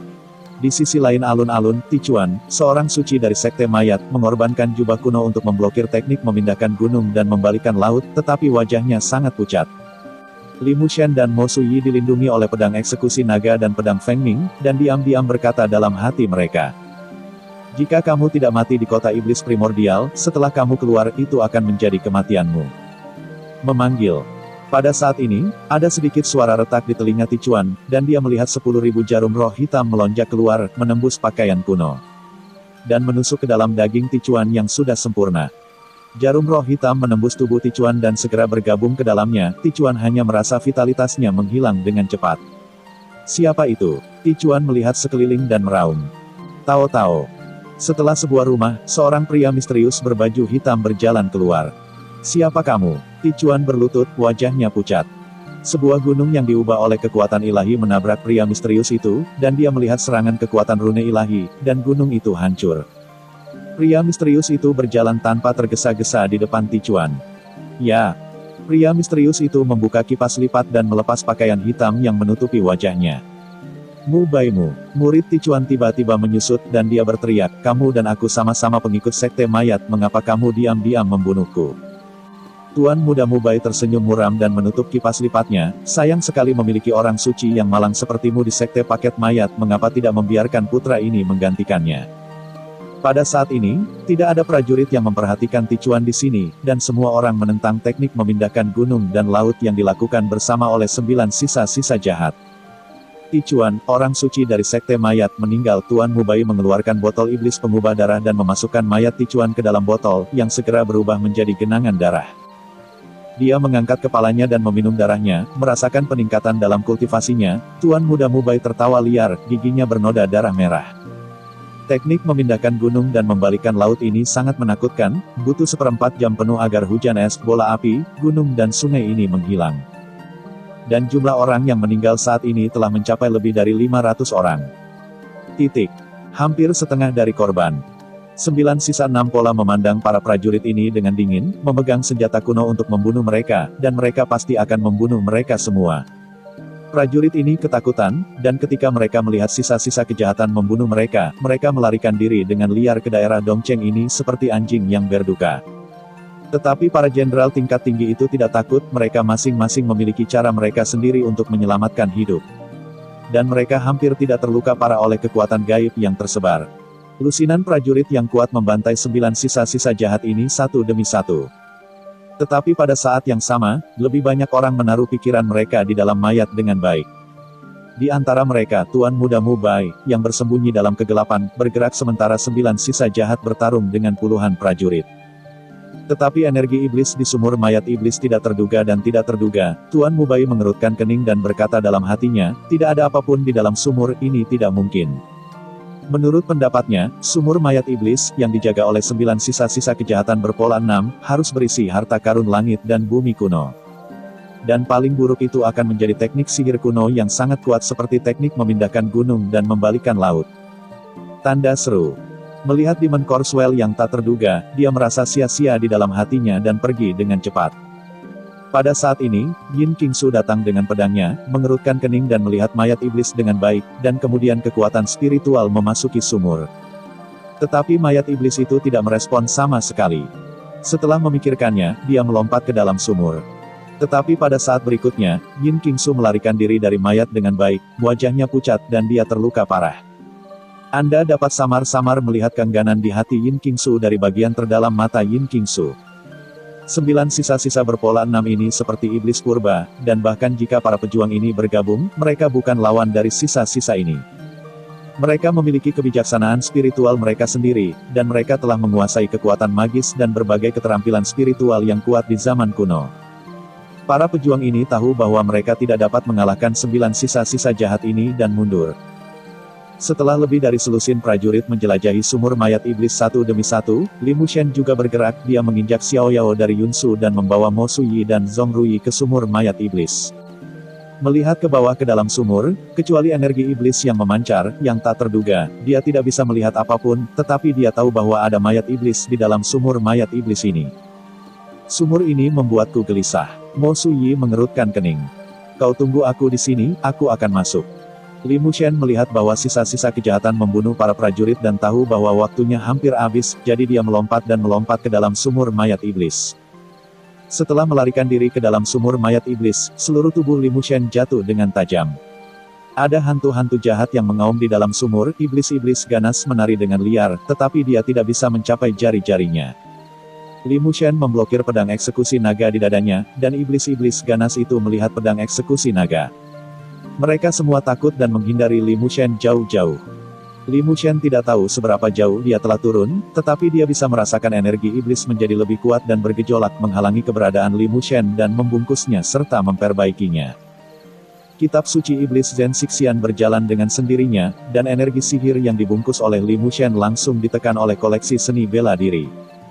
Speaker 1: Di sisi lain alun-alun, Tichuan, seorang suci dari sekte mayat, mengorbankan jubah kuno untuk memblokir teknik memindahkan gunung dan membalikan laut, tetapi wajahnya sangat pucat. Li Mushen dan Mo Suiyi dilindungi oleh pedang eksekusi naga dan pedang Fengming, dan diam-diam berkata dalam hati mereka. Jika kamu tidak mati di kota iblis primordial, setelah kamu keluar itu akan menjadi kematianmu. Memanggil. Pada saat ini, ada sedikit suara retak di telinga Tichuan, dan dia melihat 10.000 jarum roh hitam melonjak keluar, menembus pakaian kuno. Dan menusuk ke dalam daging Tichuan yang sudah sempurna. Jarum roh hitam menembus tubuh Tichuan dan segera bergabung ke dalamnya, Tichuan hanya merasa vitalitasnya menghilang dengan cepat. Siapa itu? Tichuan melihat sekeliling dan meraung. Tao. Setelah sebuah rumah, seorang pria misterius berbaju hitam berjalan keluar. Siapa kamu? Tichuan berlutut, wajahnya pucat. Sebuah gunung yang diubah oleh kekuatan ilahi menabrak pria misterius itu, dan dia melihat serangan kekuatan rune ilahi, dan gunung itu hancur. Pria misterius itu berjalan tanpa tergesa-gesa di depan Tichuan. Ya. Pria misterius itu membuka kipas lipat dan melepas pakaian hitam yang menutupi wajahnya. Mu Baimu, murid Tichuan tiba-tiba menyusut dan dia berteriak, kamu dan aku sama-sama pengikut sekte mayat, mengapa kamu diam-diam membunuhku? Tuan Muda Mubai tersenyum muram dan menutup kipas lipatnya, sayang sekali memiliki orang suci yang malang sepertimu di sekte paket mayat, mengapa tidak membiarkan putra ini menggantikannya. Pada saat ini, tidak ada prajurit yang memperhatikan Ticuan di sini, dan semua orang menentang teknik memindahkan gunung dan laut yang dilakukan bersama oleh 9 sisa-sisa jahat. Ticuan, orang suci dari sekte mayat, meninggal. Tuan Mubai mengeluarkan botol iblis pengubah darah dan memasukkan mayat Ticuan ke dalam botol, yang segera berubah menjadi genangan darah. Dia mengangkat kepalanya dan meminum darahnya, merasakan peningkatan dalam kultivasinya. Tuan Muda Mubai tertawa liar, giginya bernoda darah merah. Teknik memindahkan gunung dan membalikkan laut ini sangat menakutkan, butuh 1/4 jam penuh agar hujan es, bola api, gunung dan sungai ini menghilang. Dan jumlah orang yang meninggal saat ini telah mencapai lebih dari 500 orang. Hampir setengah dari korban. 9 sisa 6 pola memandang para prajurit ini dengan dingin, memegang senjata kuno untuk membunuh mereka, dan mereka pasti akan membunuh mereka semua. Prajurit ini ketakutan, dan ketika mereka melihat sisa-sisa kejahatan membunuh mereka, mereka melarikan diri dengan liar ke daerah Dongcheng ini seperti anjing yang berduka. Tetapi para jenderal tingkat tinggi itu tidak takut, mereka masing-masing memiliki cara mereka sendiri untuk menyelamatkan hidup. Dan mereka hampir tidak terluka parah oleh kekuatan gaib yang tersebar. Lusinan prajurit yang kuat membantai 9 sisa-sisa jahat ini satu demi satu. Tetapi pada saat yang sama, lebih banyak orang menaruh pikiran mereka di dalam mayat dengan baik. Di antara mereka, Tuan Muda Mubai, yang bersembunyi dalam kegelapan, bergerak sementara 9 sisa jahat bertarung dengan puluhan prajurit. Tetapi energi iblis di sumur mayat iblis tidak terduga dan tidak terduga. Tuan Mubai mengerutkan kening dan berkata dalam hatinya, tidak ada apapun di dalam sumur ini, tidak mungkin. Menurut pendapatnya, sumur mayat iblis, yang dijaga oleh 9 sisa-sisa kejahatan berpola 6, harus berisi harta karun langit dan bumi kuno. Dan paling buruk itu akan menjadi teknik sihir kuno yang sangat kuat seperti teknik memindahkan gunung dan membalikkan laut. Tanda seru. Melihat Demon Corswell yang tak terduga, dia merasa sia-sia di dalam hatinya dan pergi dengan cepat. Pada saat ini, Yin Qingsu datang dengan pedangnya, mengerutkan kening dan melihat mayat iblis dengan baik, dan kemudian kekuatan spiritual memasuki sumur. Tetapi mayat iblis itu tidak merespon sama sekali. Setelah memikirkannya, dia melompat ke dalam sumur. Tetapi pada saat berikutnya, Yin Qingsu melarikan diri dari mayat dengan baik, wajahnya pucat dan dia terluka parah. Anda dapat samar-samar melihat keengganan di hati Yin Qingsu dari bagian terdalam mata Yin Qingsu. 9 sisa-sisa berpola 6 ini seperti iblis purba, dan bahkan jika para pejuang ini bergabung, mereka bukan lawan dari sisa-sisa ini. Mereka memiliki kebijaksanaan spiritual mereka sendiri, dan mereka telah menguasai kekuatan magis dan berbagai keterampilan spiritual yang kuat di zaman kuno. Para pejuang ini tahu bahwa mereka tidak dapat mengalahkan 9 sisa-sisa jahat ini dan mundur. Setelah lebih dari selusin prajurit menjelajahi sumur mayat iblis satu demi satu, Li Mushen juga bergerak, dia menginjak Xiao Yao dari Yunsu dan membawa Mo Suyi dan Zhong Rui ke sumur mayat iblis. Melihat ke bawah ke dalam sumur, kecuali energi iblis yang memancar, yang tak terduga, dia tidak bisa melihat apapun, tetapi dia tahu bahwa ada mayat iblis di dalam sumur mayat iblis ini. Sumur ini membuatku gelisah. Mo Suyi mengerutkan kening. Kau tunggu aku di sini, aku akan masuk. Li Mushen melihat bahwa sisa-sisa kejahatan membunuh para prajurit dan tahu bahwa waktunya hampir habis, jadi dia melompat ke dalam sumur mayat iblis. Setelah melarikan diri ke dalam sumur mayat iblis, seluruh tubuh Li Mushen jatuh dengan tajam. Ada hantu-hantu jahat yang mengaum di dalam sumur, iblis-iblis ganas menari dengan liar, tetapi dia tidak bisa mencapai jari-jarinya. Li Mushen memblokir pedang eksekusi naga di dadanya, dan iblis-iblis ganas itu melihat pedang eksekusi naga. Mereka semua takut dan menghindari Li Mushen jauh-jauh. Li Mushen tidak tahu seberapa jauh dia telah turun, tetapi dia bisa merasakan energi iblis menjadi lebih kuat dan bergejolak menghalangi keberadaan Li Mushen dan membungkusnya serta memperbaikinya. Kitab suci iblis Zen Xixian berjalan dengan sendirinya, dan energi sihir yang dibungkus oleh Li Mushen langsung ditekan oleh koleksi seni bela diri.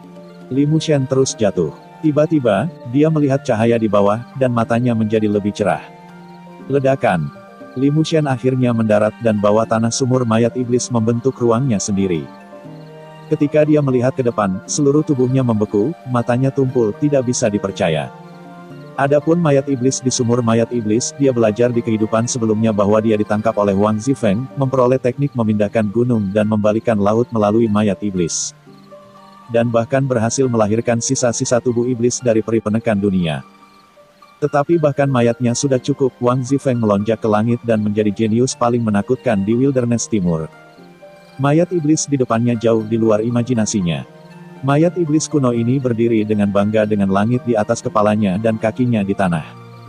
Speaker 1: Li Mushen terus jatuh. Tiba-tiba, dia melihat cahaya di bawah, dan matanya menjadi lebih cerah. Ledakan. Li Mushen akhirnya mendarat dan bawah tanah sumur mayat iblis membentuk ruangnya sendiri. Ketika dia melihat ke depan, seluruh tubuhnya membeku, matanya tumpul, tidak bisa dipercaya. Adapun mayat iblis di sumur mayat iblis, dia belajar di kehidupan sebelumnya bahwa dia ditangkap oleh Wang Zifeng, memperoleh teknik memindahkan gunung dan membalikkan laut melalui mayat iblis. dan bahkan berhasil melahirkan sisa-sisa tubuh iblis dari peri penekan dunia. Tetapi bahkan mayatnya sudah cukup, Wang Zifeng melonjak ke langit dan menjadi jenius paling menakutkan di Wilderness Timur. Mayat iblis di depannya jauh di luar imajinasinya. Mayat iblis kuno ini berdiri dengan bangga dengan langit di atas kepalanya dan kakinya di tanah.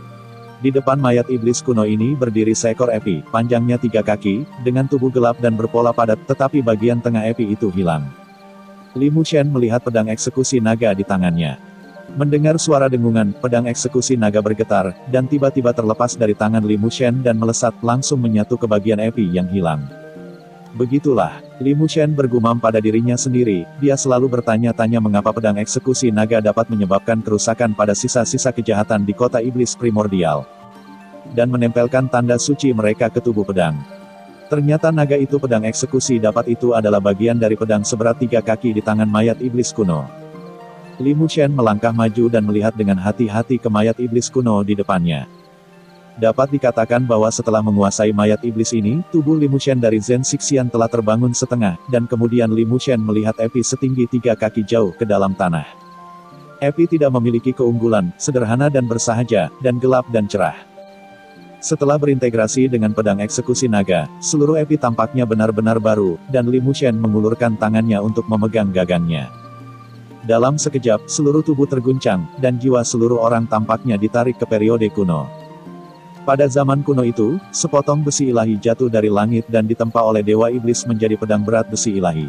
Speaker 1: Di depan mayat iblis kuno ini berdiri seekor epi, panjangnya 3 kaki, dengan tubuh gelap dan berpola padat, tetapi bagian tengah epi itu hilang. Li Mushen melihat pedang eksekusi naga di tangannya. Mendengar suara dengungan, pedang eksekusi naga bergetar, dan tiba-tiba terlepas dari tangan Li Mushen dan melesat langsung menyatu ke bagian epi yang hilang. Begitulah, Li Mushen bergumam pada dirinya sendiri, dia selalu bertanya-tanya mengapa pedang eksekusi naga dapat menyebabkan kerusakan pada sisa-sisa kejahatan di kota iblis primordial. Dan menempelkan tanda suci mereka ke tubuh pedang. Ternyata naga itu pedang eksekusi dapat itu adalah bagian dari pedang seberat 3 kaki di tangan mayat iblis kuno. Li Mushen melangkah maju dan melihat dengan hati-hati ke mayat iblis kuno di depannya. Dapat dikatakan bahwa setelah menguasai mayat iblis ini, tubuh Li Mushen dari Zen Sixian telah terbangun setengah, dan kemudian Li Mushen melihat epi setinggi 3 kaki jauh ke dalam tanah. Epi tidak memiliki keunggulan, sederhana dan bersahaja, dan gelap dan cerah. Setelah berintegrasi dengan pedang eksekusi naga, seluruh epi tampaknya benar-benar baru, dan Li Mushen mengulurkan tangannya untuk memegang gagangnya. Dalam sekejap, seluruh tubuh terguncang, dan jiwa seluruh orang tampaknya ditarik ke periode kuno. Pada zaman kuno itu, sepotong besi ilahi jatuh dari langit dan ditempa oleh Dewa Iblis menjadi pedang berat besi ilahi.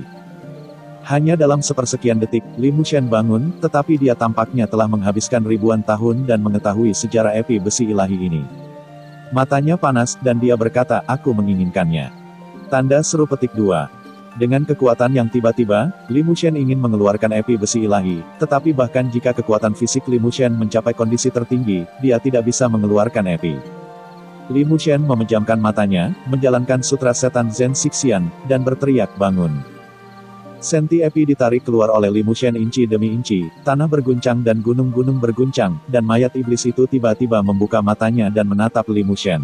Speaker 1: Hanya dalam sepersekian detik, Li Mushen bangun, tetapi dia tampaknya telah menghabiskan ribuan tahun dan mengetahui sejarah epi besi ilahi ini. Matanya panas, dan dia berkata, "Aku menginginkannya." Tanda seru petik 2. Dengan kekuatan yang tiba-tiba, Li Mushen ingin mengeluarkan epi besi ilahi, tetapi bahkan jika kekuatan fisik Li Mushen mencapai kondisi tertinggi, dia tidak bisa mengeluarkan epi. Li Mushen memejamkan matanya, menjalankan sutra setan Zen Sixian, dan berteriak bangun. Senti epi ditarik keluar oleh Li Mushen inci demi inci, tanah berguncang dan gunung-gunung berguncang, dan mayat iblis itu tiba-tiba membuka matanya dan menatap Li Mushen.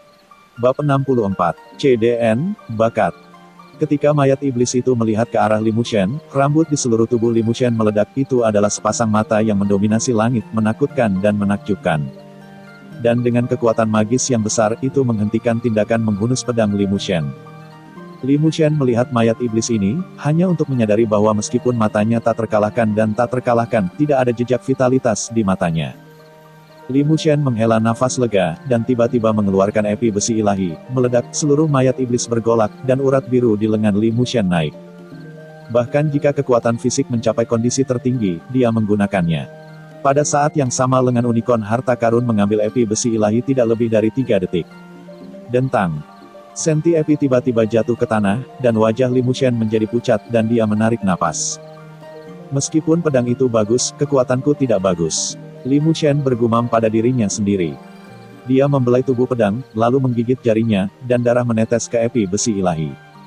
Speaker 1: Bab 64, CDN, Bakat. Ketika mayat iblis itu melihat ke arah Li Mushen, rambut di seluruh tubuh Li Mushen meledak. Itu adalah sepasang mata yang mendominasi langit, menakutkan dan menakjubkan. Dan dengan kekuatan magis yang besar, itu menghentikan tindakan menghunus pedang Li Mushen. Li Mushen melihat mayat iblis ini, hanya untuk menyadari bahwa meskipun matanya tak terkalahkan dan tak terkalahkan, tidak ada jejak vitalitas di matanya. Li Mushen menghela nafas lega, dan tiba-tiba mengeluarkan epi besi ilahi, meledak, seluruh mayat iblis bergolak, dan urat biru di lengan Li Mushen naik. Bahkan jika kekuatan fisik mencapai kondisi tertinggi, dia menggunakannya. Pada saat yang sama lengan unicorn harta karun mengambil epi besi ilahi tidak lebih dari 3 detik. Dentang. Senti epi tiba-tiba jatuh ke tanah, dan wajah Li Mushen menjadi pucat dan dia menarik napas. Meskipun pedang itu bagus, kekuatanku tidak bagus. Li Mushen bergumam pada dirinya sendiri. Dia membelai tubuh pedang, lalu menggigit jarinya, dan darah menetes ke epi besi ilahi.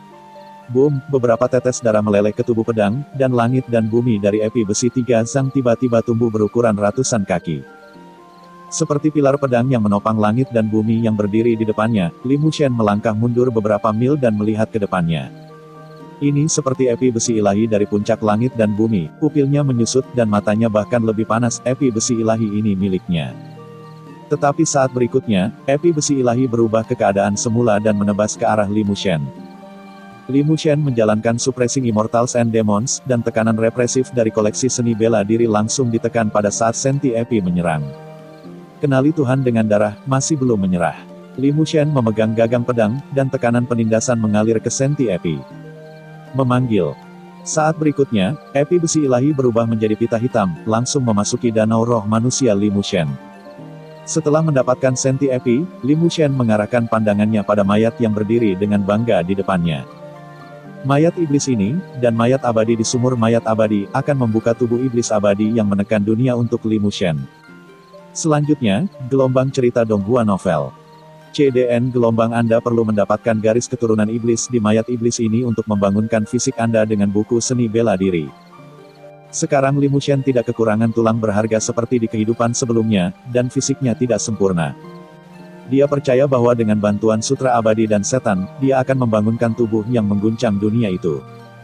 Speaker 1: Boom, beberapa tetes darah meleleh ke tubuh pedang, dan langit dan bumi dari epi besi 3 zang tiba-tiba tumbuh berukuran ratusan kaki. Seperti pilar pedang yang menopang langit dan bumi yang berdiri di depannya, Li Mushen melangkah mundur beberapa mil dan melihat ke depannya. Ini seperti epi besi ilahi dari puncak langit dan bumi, pupilnya menyusut dan matanya bahkan lebih panas. Epi besi ilahi ini miliknya. Tetapi saat berikutnya, epi besi ilahi berubah ke keadaan semula dan menebas ke arah Li Mushen. Li Mushen menjalankan Suppressing Immortals and Demons, dan tekanan represif dari koleksi seni bela diri langsung ditekan pada saat senti epi menyerang. Kenali Tuhan dengan darah, masih belum menyerah. Li Mushen memegang gagang pedang, dan tekanan penindasan mengalir ke senti epi. Memanggil. Saat berikutnya, epi besi ilahi berubah menjadi pita hitam, langsung memasuki danau roh manusia Li Mushen. Setelah mendapatkan senti epi, Li Mushen mengarahkan pandangannya pada mayat yang berdiri dengan bangga di depannya. Mayat iblis ini, dan mayat abadi di sumur mayat abadi, akan membuka tubuh iblis abadi yang menekan dunia untuk Li Mushen. Selanjutnya, gelombang cerita Donghua Novel. CDN gelombang Anda perlu mendapatkan garis keturunan iblis di mayat iblis ini untuk membangunkan fisik Anda dengan buku seni bela diri. Sekarang Li Mushen tidak kekurangan tulang berharga seperti di kehidupan sebelumnya, dan fisiknya tidak sempurna. Dia percaya bahwa dengan bantuan sutra abadi dan setan, dia akan membangunkan tubuh yang mengguncang dunia itu.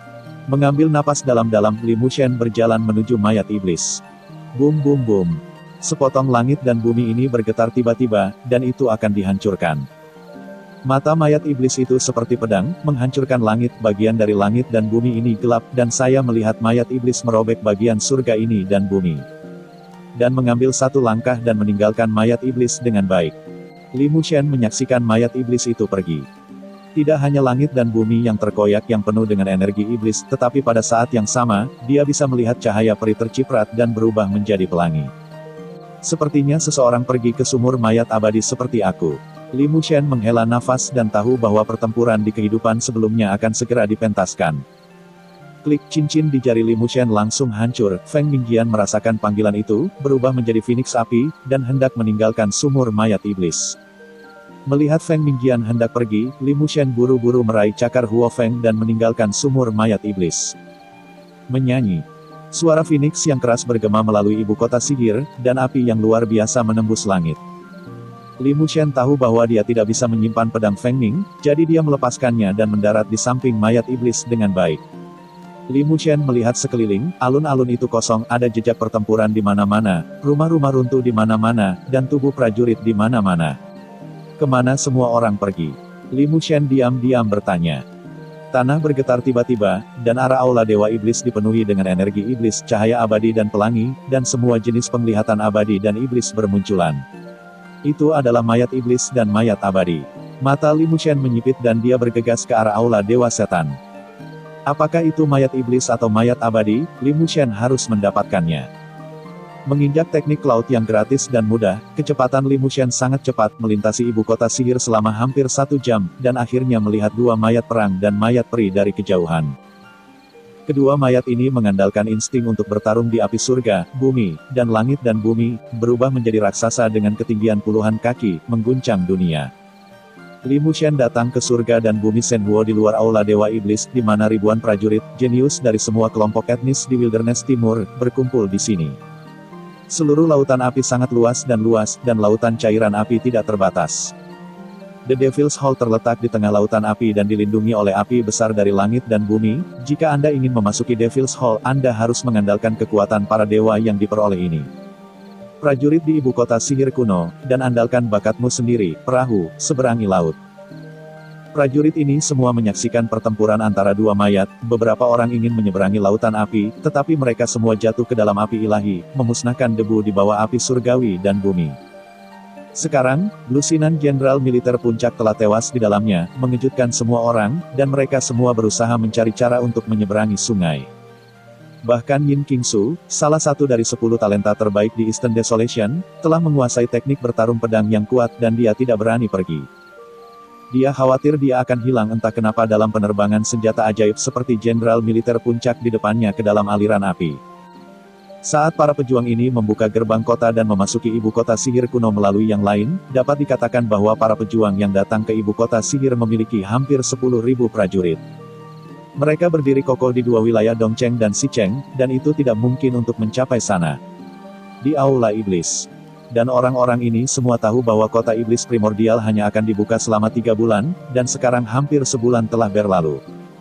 Speaker 1: Mengambil napas dalam-dalam, Li Mushen berjalan menuju mayat iblis. Bum bum bum. Sepotong langit dan bumi ini bergetar tiba-tiba, dan itu akan dihancurkan. Mata mayat iblis itu seperti pedang, menghancurkan langit. Bagian dari langit dan bumi ini gelap, dan saya melihat mayat iblis merobek bagian surga ini dan bumi. Dan mengambil satu langkah dan meninggalkan mayat iblis dengan baik. Li Mushen menyaksikan mayat iblis itu pergi. Tidak hanya langit dan bumi yang terkoyak yang penuh dengan energi iblis, tetapi pada saat yang sama, dia bisa melihat cahaya peri terciprat dan berubah menjadi pelangi. Sepertinya seseorang pergi ke sumur mayat abadi seperti aku. Li Mushen menghela nafas dan tahu bahwa pertempuran di kehidupan sebelumnya akan segera dipentaskan. Klik, cincin di jari Li Mushen langsung hancur. Feng Mingjian merasakan panggilan itu, berubah menjadi phoenix api, dan hendak meninggalkan sumur mayat iblis. Melihat Feng Mingjian hendak pergi, Li Mushen buru-buru meraih cakar Huo Feng dan meninggalkan sumur mayat iblis. Menyanyi. Suara phoenix yang keras bergema melalui ibu kota sihir, dan api yang luar biasa menembus langit. Li Mushen tahu bahwa dia tidak bisa menyimpan pedang Feng Ming, jadi dia melepaskannya dan mendarat di samping mayat iblis dengan baik. Li Mushen melihat sekeliling, alun-alun itu kosong, ada jejak pertempuran di mana-mana, rumah-rumah runtuh di mana-mana, dan tubuh prajurit di mana-mana. Kemana semua orang pergi? Li Mushen diam-diam bertanya. Tanah bergetar tiba-tiba, dan arah aula Dewa Iblis dipenuhi dengan energi iblis, cahaya abadi dan pelangi, dan semua jenis penglihatan abadi dan iblis bermunculan. Itu adalah mayat iblis dan mayat abadi. Mata Li Mushen menyipit dan dia bergegas ke arah aula Dewa Setan. Apakah itu mayat iblis atau mayat abadi? Li Mushen harus mendapatkannya. Menginjak teknik laut yang gratis dan mudah, kecepatan Li Mushen sangat cepat melintasi ibu kota sihir selama hampir 1 jam, dan akhirnya melihat 2 mayat perang dan mayat peri dari kejauhan. Kedua mayat ini mengandalkan insting untuk bertarung di api surga, bumi, dan langit dan bumi, berubah menjadi raksasa dengan ketinggian puluhan kaki, mengguncang dunia. Li Mushen datang ke surga dan bumi Shenhuo di luar aula Dewa Iblis, di mana ribuan prajurit, jenius dari semua kelompok etnis di Wilderness Timur, berkumpul di sini. Seluruh lautan api sangat luas, dan lautan cairan api tidak terbatas. The Devil's Hall terletak di tengah lautan api dan dilindungi oleh api besar dari langit dan bumi. Jika Anda ingin memasuki Devil's Hall, Anda harus mengandalkan kekuatan para dewa yang diperoleh ini. Prajurit di ibu kota sihir kuno, dan andalkan bakatmu sendiri, perahu, seberangi laut. Prajurit ini semua menyaksikan pertempuran antara 2 mayat, beberapa orang ingin menyeberangi lautan api, tetapi mereka semua jatuh ke dalam api ilahi, memusnahkan debu di bawah api surgawi dan bumi. Sekarang, Lusinan Jenderal Militer Puncak telah tewas di dalamnya, mengejutkan semua orang, dan mereka semua berusaha mencari cara untuk menyeberangi sungai. Bahkan Yin Qingsu, salah satu dari 10 talenta terbaik di Eastern Desolation, telah menguasai teknik bertarung pedang yang kuat dan dia tidak berani pergi. Dia khawatir dia akan hilang entah kenapa dalam penerbangan senjata ajaib seperti Jenderal Militer Puncak di depannya ke dalam aliran api. Saat para pejuang ini membuka gerbang kota dan memasuki ibu kota sihir kuno melalui yang lain, dapat dikatakan bahwa para pejuang yang datang ke ibu kota sihir memiliki hampir 10.000 prajurit. Mereka berdiri kokoh di 2 wilayah Dongcheng dan Xicheng, dan itu tidak mungkin untuk mencapai sana. Di aula iblis. Dan orang-orang ini semua tahu bahwa kota iblis primordial hanya akan dibuka selama 3 bulan, dan sekarang hampir sebulan telah berlalu.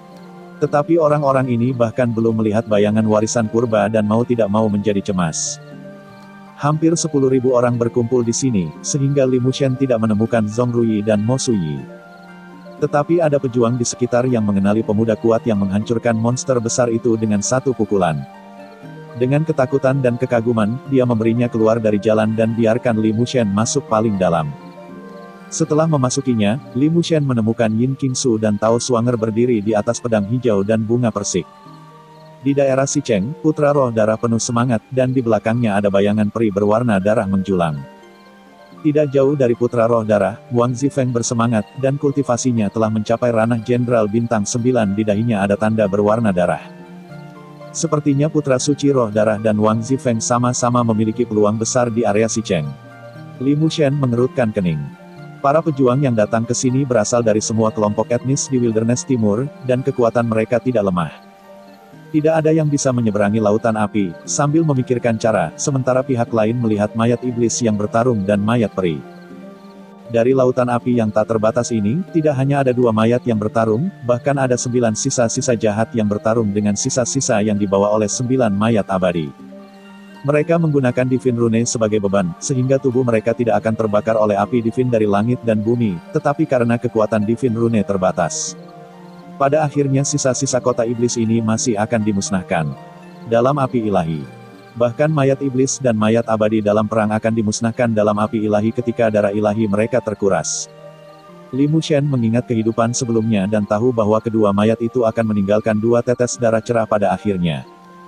Speaker 1: Tetapi orang-orang ini bahkan belum melihat bayangan warisan purba dan mau tidak mau menjadi cemas. Hampir 10.000 orang berkumpul di sini, sehingga Li Mushen tidak menemukan Zhong Ruyi dan Mo Suyi. Tetapi ada pejuang di sekitar yang mengenali pemuda kuat yang menghancurkan monster besar itu dengan 1 pukulan. Dengan ketakutan dan kekaguman, dia memberinya keluar dari jalan dan biarkan Li Mushen masuk paling dalam. Setelah memasukinya, Li Mushen menemukan Yin Qingsu dan Tao Swanger berdiri di atas pedang hijau dan bunga persik. Di daerah Xicheng, putra roh darah penuh semangat, dan di belakangnya ada bayangan peri berwarna darah menjulang. Tidak jauh dari putra roh darah, Wang Zifeng bersemangat, dan kultivasinya telah mencapai ranah Jenderal Bintang 9 di dahinya ada tanda berwarna darah. Sepertinya putra suci roh darah dan Wang Zifeng sama-sama memiliki peluang besar di area Xicheng. Li Mushen mengerutkan kening. Para pejuang yang datang ke sini berasal dari semua kelompok etnis di Wilderness Timur, dan kekuatan mereka tidak lemah. Tidak ada yang bisa menyeberangi lautan api, sambil memikirkan cara, sementara pihak lain melihat mayat iblis yang bertarung dan mayat peri. Dari lautan api yang tak terbatas ini, tidak hanya ada 2 mayat yang bertarung, bahkan ada 9 sisa-sisa jahat yang bertarung dengan sisa-sisa yang dibawa oleh 9 mayat abadi. Mereka menggunakan Divine Rune sebagai beban, sehingga tubuh mereka tidak akan terbakar oleh api Divine dari langit dan bumi, tetapi karena kekuatan Divine Rune terbatas. Pada akhirnya sisa-sisa kota iblis ini masih akan dimusnahkan dalam api ilahi. Bahkan mayat iblis dan mayat abadi dalam perang akan dimusnahkan dalam api ilahi ketika darah ilahi mereka terkuras. Li Mushen mengingat kehidupan sebelumnya dan tahu bahwa kedua mayat itu akan meninggalkan 2 tetes darah cerah pada akhirnya.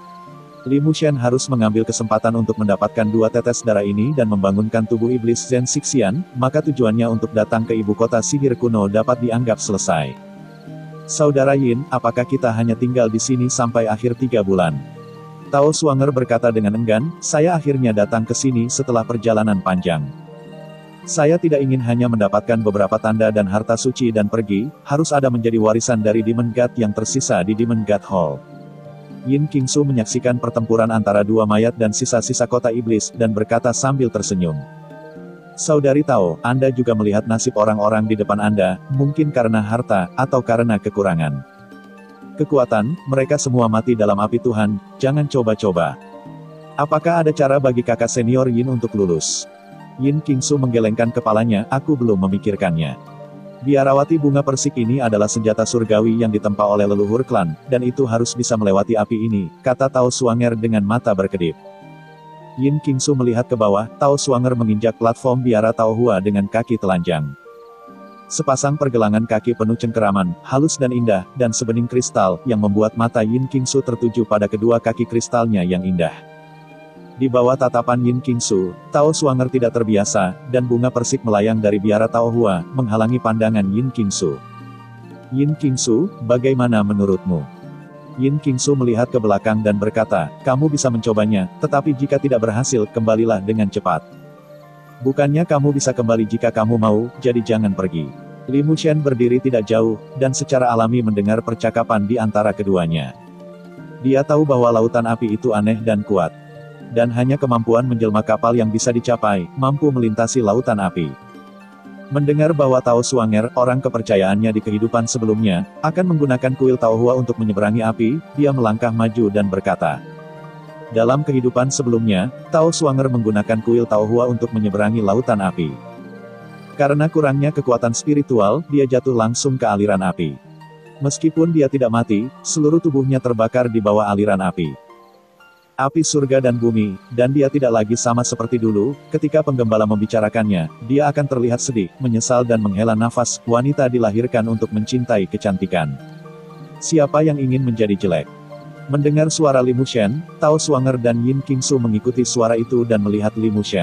Speaker 1: Li Mushen harus mengambil kesempatan untuk mendapatkan 2 tetes darah ini dan membangunkan tubuh iblis Zhen Xixian, maka tujuannya untuk datang ke ibu kota sihir kuno dapat dianggap selesai. Saudara Yin, apakah kita hanya tinggal di sini sampai akhir 3 bulan? Tao Swanger berkata dengan enggan, saya akhirnya datang ke sini setelah perjalanan panjang. Saya tidak ingin hanya mendapatkan beberapa tanda dan harta suci dan pergi, harus ada menjadi warisan dari Demon God yang tersisa di Demon God Hall. Yin Qingsu menyaksikan pertempuran antara 2 mayat dan sisa-sisa kota iblis, dan berkata sambil tersenyum. Saudari Tao, Anda juga melihat nasib orang-orang di depan Anda, mungkin karena harta, atau karena kekurangan kekuatan, mereka semua mati dalam api Tuhan, jangan coba-coba. Apakah ada cara bagi kakak senior Yin untuk lulus? Yin Qingsu menggelengkan kepalanya, aku belum memikirkannya. Biarawati bunga persik ini adalah senjata surgawi yang ditempa oleh leluhur klan, dan itu harus bisa melewati api ini, kata Tao Swanger dengan mata berkedip. Yin Qingsu melihat ke bawah, Tao Swanger menginjak platform biara Tao Hua dengan kaki telanjang. Sepasang pergelangan kaki penuh cengkeraman, halus dan indah, dan sebening kristal, yang membuat mata Yin Qingsu tertuju pada kedua kaki kristalnya yang indah. Di bawah tatapan Yin Qingsu, Tao Swanger tidak terbiasa, dan bunga persik melayang dari biara Tao Hua, menghalangi pandangan Yin Qingsu. Yin Qingsu, bagaimana menurutmu? Yin Qingsu melihat ke belakang dan berkata, kamu bisa mencobanya, tetapi jika tidak berhasil, kembalilah dengan cepat. Bukannya kamu bisa kembali jika kamu mau, jadi jangan pergi. Li Mushen berdiri tidak jauh, dan secara alami mendengar percakapan di antara keduanya. Dia tahu bahwa lautan api itu aneh dan kuat. Dan hanya kemampuan menjelma kapal yang bisa dicapai, mampu melintasi lautan api. Mendengar bahwa Tao Swanger, orang kepercayaannya di kehidupan sebelumnya, akan menggunakan kuil Tao Hua untuk menyeberangi api, dia melangkah maju dan berkata. Dalam kehidupan sebelumnya, Tao Swanger menggunakan kuil Tao Hua untuk menyeberangi lautan api. Karena kurangnya kekuatan spiritual, dia jatuh langsung ke aliran api. Meskipun dia tidak mati, seluruh tubuhnya terbakar di bawah aliran api. Api surga dan bumi, dan dia tidak lagi sama seperti dulu, ketika penggembala membicarakannya, dia akan terlihat sedih, menyesal dan menghela nafas, wanita dilahirkan untuk mencintai kecantikan. Siapa yang ingin menjadi jelek? Mendengar suara Li Mushen, Tao Swanger dan Yin Qingsu mengikuti suara itu dan melihat Li Mushen.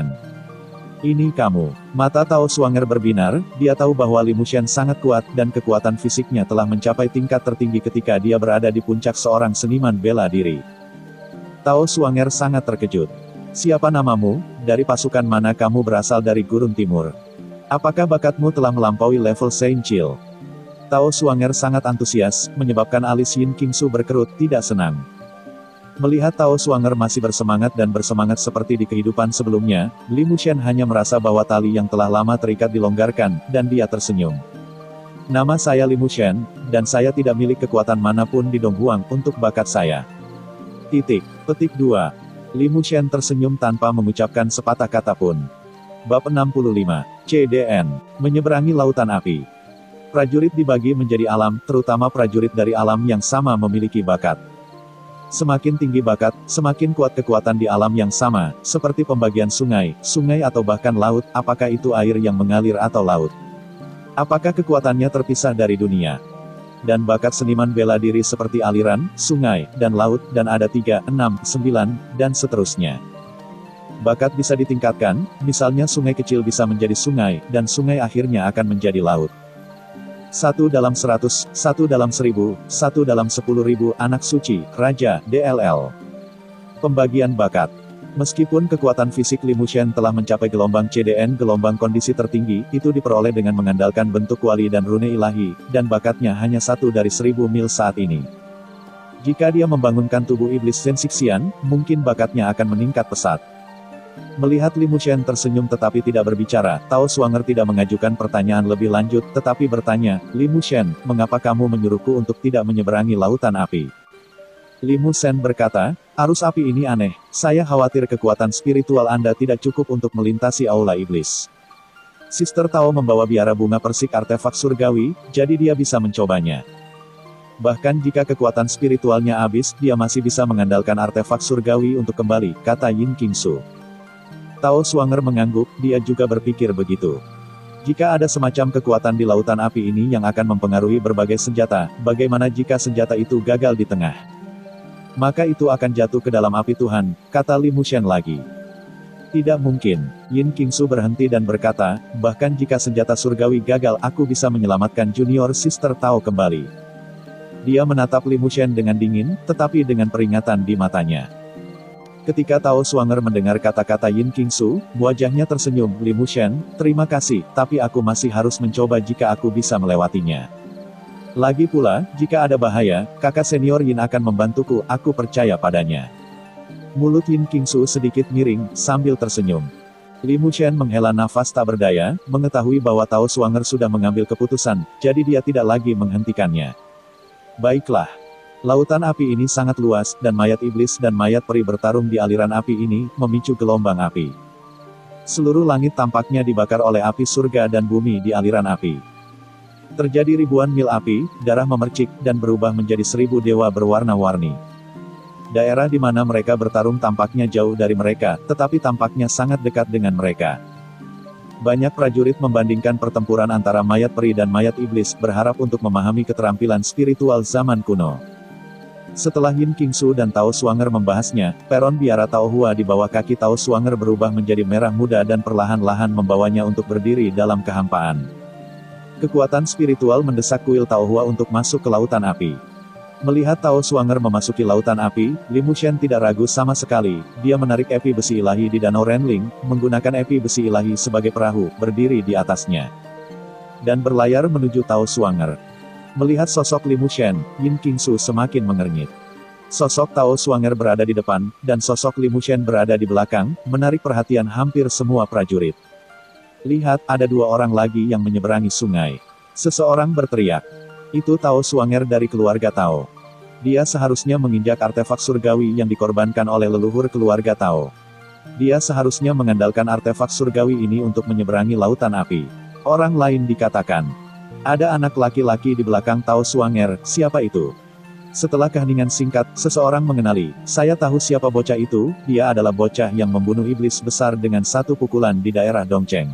Speaker 1: Ini kamu. Mata Tao Swanger berbinar, dia tahu bahwa Li Mushen sangat kuat dan kekuatan fisiknya telah mencapai tingkat tertinggi ketika dia berada di puncak seorang seniman bela diri. Tao Swanger sangat terkejut. Siapa namamu? Dari pasukan mana kamu berasal? Dari Gurun Timur. Apakah bakatmu telah melampaui level Saint Chill? Tao Swanger sangat antusias, menyebabkan alis Yin Qingsu berkerut, tidak senang. Melihat Tao Swanger masih bersemangat dan bersemangat seperti di kehidupan sebelumnya, Li Mushen hanya merasa bahwa tali yang telah lama terikat dilonggarkan, dan dia tersenyum. Nama saya Li Mushen, dan saya tidak milik kekuatan manapun di Donghuang untuk bakat saya. Petik 2. Li Mushen tersenyum tanpa mengucapkan sepatah kata pun. Bab 65. CDN. Menyeberangi lautan api. Prajurit dibagi menjadi alam, terutama prajurit dari alam yang sama memiliki bakat. Semakin tinggi bakat, semakin kuat kekuatan di alam yang sama, seperti pembagian sungai atau bahkan laut, apakah itu air yang mengalir atau laut. Apakah kekuatannya terpisah dari dunia? Dan bakat seniman bela diri seperti aliran, sungai, dan laut, dan ada 3, 6, 9, dan seterusnya. Bakat bisa ditingkatkan, misalnya sungai kecil bisa menjadi sungai, dan sungai akhirnya akan menjadi laut. 1 dalam 100, 1 dalam 1000, 1 dalam 10.000, anak suci, raja, DLL. Pembagian bakat. Meskipun kekuatan fisik Li Mushen telah mencapai gelombang CDN gelombang kondisi tertinggi, itu diperoleh dengan mengandalkan bentuk wali dan rune ilahi, dan bakatnya hanya 1 dari 1000 mil saat ini. Jika dia membangunkan tubuh iblis Zhen Xixian, mungkin bakatnya akan meningkat pesat. Melihat Li Mushen tersenyum tetapi tidak berbicara, Tao Swanger tidak mengajukan pertanyaan lebih lanjut, tetapi bertanya, Li Mushen, mengapa kamu menyuruhku untuk tidak menyeberangi lautan api? Li Mushen berkata, arus api ini aneh, saya khawatir kekuatan spiritual Anda tidak cukup untuk melintasi aula iblis. Sister Tao membawa biara bunga persik artefak surgawi, jadi dia bisa mencobanya. Bahkan jika kekuatan spiritualnya habis, dia masih bisa mengandalkan artefak surgawi untuk kembali, kata Yin Qingsu. Tao Swanger mengangguk, dia juga berpikir begitu. Jika ada semacam kekuatan di lautan api ini yang akan mempengaruhi berbagai senjata, bagaimana jika senjata itu gagal di tengah? Maka itu akan jatuh ke dalam api Tuhan, kata Li Mushen lagi. Tidak mungkin. Yin Qingsu berhenti dan berkata, bahkan jika senjata surgawi gagal aku bisa menyelamatkan junior sister Tao kembali. Dia menatap Li Mushen dengan dingin, tetapi dengan peringatan di matanya. Ketika Tao Swanger mendengar kata-kata Yin Qingsu, wajahnya tersenyum, Li Mushen, terima kasih, tapi aku masih harus mencoba jika aku bisa melewatinya. Lagi pula, jika ada bahaya, kakak senior Yin akan membantuku, aku percaya padanya. Mulut Yin Qingsu sedikit miring, sambil tersenyum. Li Mushen menghela nafas tak berdaya, mengetahui bahwa Tao Swanger sudah mengambil keputusan, jadi dia tidak lagi menghentikannya. Baiklah. Lautan api ini sangat luas, dan mayat iblis dan mayat peri bertarung di aliran api ini, memicu gelombang api. Seluruh langit tampaknya dibakar oleh api surga dan bumi di aliran api. Terjadi ribuan mil api, darah memercik, dan berubah menjadi 1000 dewa berwarna-warni. Daerah di mana mereka bertarung tampaknya jauh dari mereka, tetapi tampaknya sangat dekat dengan mereka. Banyak prajurit membandingkan pertempuran antara mayat peri dan mayat iblis, berharap untuk memahami keterampilan spiritual zaman kuno. Setelah Yin Qingsu dan Tao Swanger membahasnya, peron biara Tao Hua di bawah kaki Tao Swanger berubah menjadi merah muda dan perlahan-lahan membawanya untuk berdiri dalam kehampaan. Kekuatan spiritual mendesak kuil Tao Hua untuk masuk ke lautan api. Melihat Tao Swanger memasuki lautan api, Li Mushen tidak ragu sama sekali, dia menarik epi besi ilahi di danau Renling, menggunakan epi besi ilahi sebagai perahu, berdiri di atasnya. Dan berlayar menuju Tao Swanger. Melihat sosok Li Mushen, Yin Qingsu semakin mengernyit. Sosok Tao Swanger berada di depan, dan sosok Li Mushen berada di belakang, menarik perhatian hampir semua prajurit. Lihat, ada 2 orang lagi yang menyeberangi sungai. Seseorang berteriak. Itu Tao Swanger dari keluarga Tao. Dia seharusnya menginjak artefak surgawi yang dikorbankan oleh leluhur keluarga Tao. Dia seharusnya mengandalkan artefak surgawi ini untuk menyeberangi lautan api. Orang lain dikatakan. Ada anak laki-laki di belakang Tao Swanger, siapa itu? Setelah keheningan singkat, seseorang mengenali, saya tahu siapa bocah itu, dia adalah bocah yang membunuh iblis besar dengan 1 pukulan di daerah Dongcheng.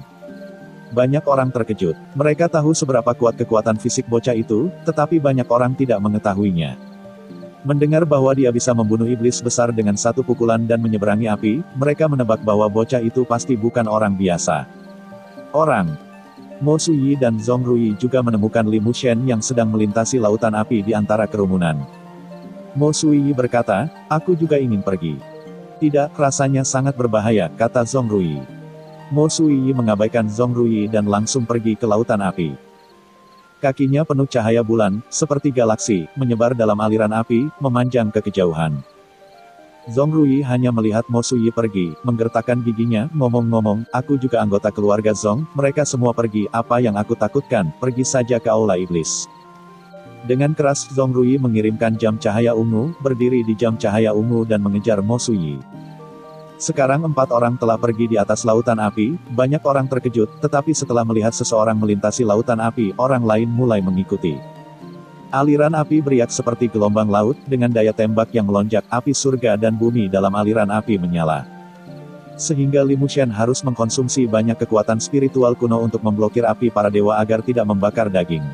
Speaker 1: Banyak orang terkejut, mereka tahu seberapa kuat kekuatan fisik bocah itu, tetapi banyak orang tidak mengetahuinya. Mendengar bahwa dia bisa membunuh iblis besar dengan 1 pukulan dan menyeberangi api, mereka menebak bahwa bocah itu pasti bukan orang biasa. Mo Suyi dan Zhong Rui juga menemukan Li Mushen yang sedang melintasi lautan api di antara kerumunan. Mo Suyi berkata, aku juga ingin pergi. Tidak, rasanya sangat berbahaya, kata Zhong Rui. Mo Suyi mengabaikan Zhong Rui dan langsung pergi ke lautan api. Kakinya penuh cahaya bulan, seperti galaksi, menyebar dalam aliran api, memanjang ke kejauhan. Zhong Rui hanya melihat Mo Suyi pergi, menggertakkan giginya, ngomong-ngomong, aku juga anggota keluarga Zhong, mereka semua pergi, apa yang aku takutkan, pergi saja ke aula iblis. Dengan keras Zhong Rui mengirimkan jam cahaya ungu, berdiri di jam cahaya ungu dan mengejar Mo Suyi. Sekarang 4 orang telah pergi di atas lautan api, banyak orang terkejut, tetapi setelah melihat seseorang melintasi lautan api, orang lain mulai mengikuti. Aliran api beriak seperti gelombang laut, dengan daya tembak yang melonjak, api surga dan bumi dalam aliran api menyala. Sehingga Li Mushen harus mengkonsumsi banyak kekuatan spiritual kuno untuk memblokir api para dewa agar tidak membakar daging.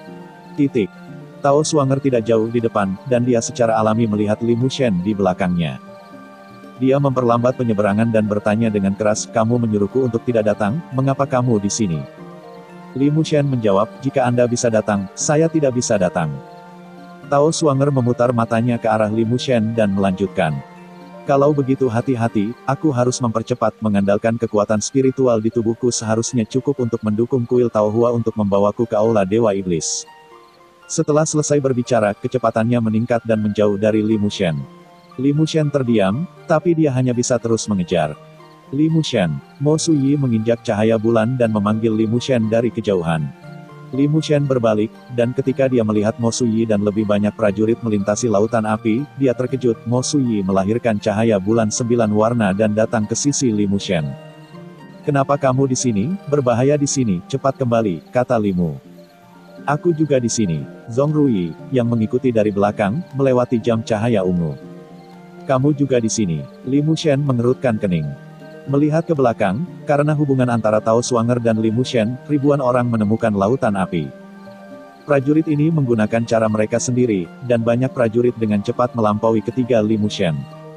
Speaker 1: Tao Swanger tidak jauh di depan, dan dia secara alami melihat Li Mushen di belakangnya. Dia memperlambat penyeberangan dan bertanya dengan keras, kamu menyuruhku untuk tidak datang, mengapa kamu di sini? Li Mushen menjawab, jika Anda bisa datang, saya tidak bisa datang. Tao Swanger memutar matanya ke arah Li Mushen dan melanjutkan. Kalau begitu hati-hati, aku harus mempercepat, mengandalkan kekuatan spiritual di tubuhku seharusnya cukup untuk mendukung kuil Tao Hua untuk membawaku ke aula Dewa Iblis. Setelah selesai berbicara, kecepatannya meningkat dan menjauh dari Li Mushen. Li Mushen terdiam, tapi dia hanya bisa terus mengejar. Li Mushen. Mo Suyi menginjak cahaya bulan dan memanggil Li Mushen dari kejauhan. Li Mushen berbalik, dan ketika dia melihat Mo Suyi dan lebih banyak prajurit melintasi lautan api, dia terkejut. Mo Suyi melahirkan cahaya bulan 9 warna dan datang ke sisi Li Mushen. "Kenapa kamu di sini? Berbahaya di sini, cepat kembali," kata Li Mu. "Aku juga di sini." Zhong Rui, yang mengikuti dari belakang, melewati jam cahaya ungu. "Kamu juga di sini." Li Mushen mengerutkan kening. Melihat ke belakang, karena hubungan antara Tao Swanger dan Li Mushen, ribuan orang menemukan lautan api. Prajurit ini menggunakan cara mereka sendiri, dan banyak prajurit dengan cepat melampaui ketiga Li Mushen.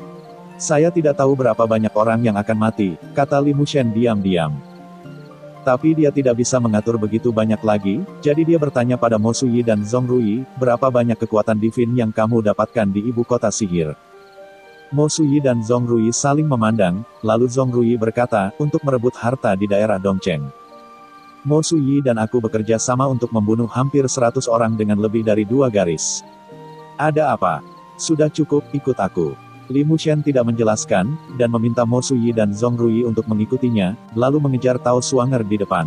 Speaker 1: "Saya tidak tahu berapa banyak orang yang akan mati," kata Li Mushen diam-diam. Tapi dia tidak bisa mengatur begitu banyak lagi, jadi dia bertanya pada Mo Suyi dan Zhong Rui, "Berapa banyak kekuatan divin yang kamu dapatkan di ibu kota sihir?" Mo Suyi dan Zhong Rui saling memandang, lalu Zhong Rui berkata, "Untuk merebut harta di daerah Dongcheng. Mo Suyi dan aku bekerja sama untuk membunuh hampir 100 orang dengan lebih dari 2 garis. Ada apa? Sudah cukup, ikut aku." Li Mushen tidak menjelaskan, dan meminta Mo Suyi dan Zhong Rui untuk mengikutinya, lalu mengejar Tao Swanger di depan.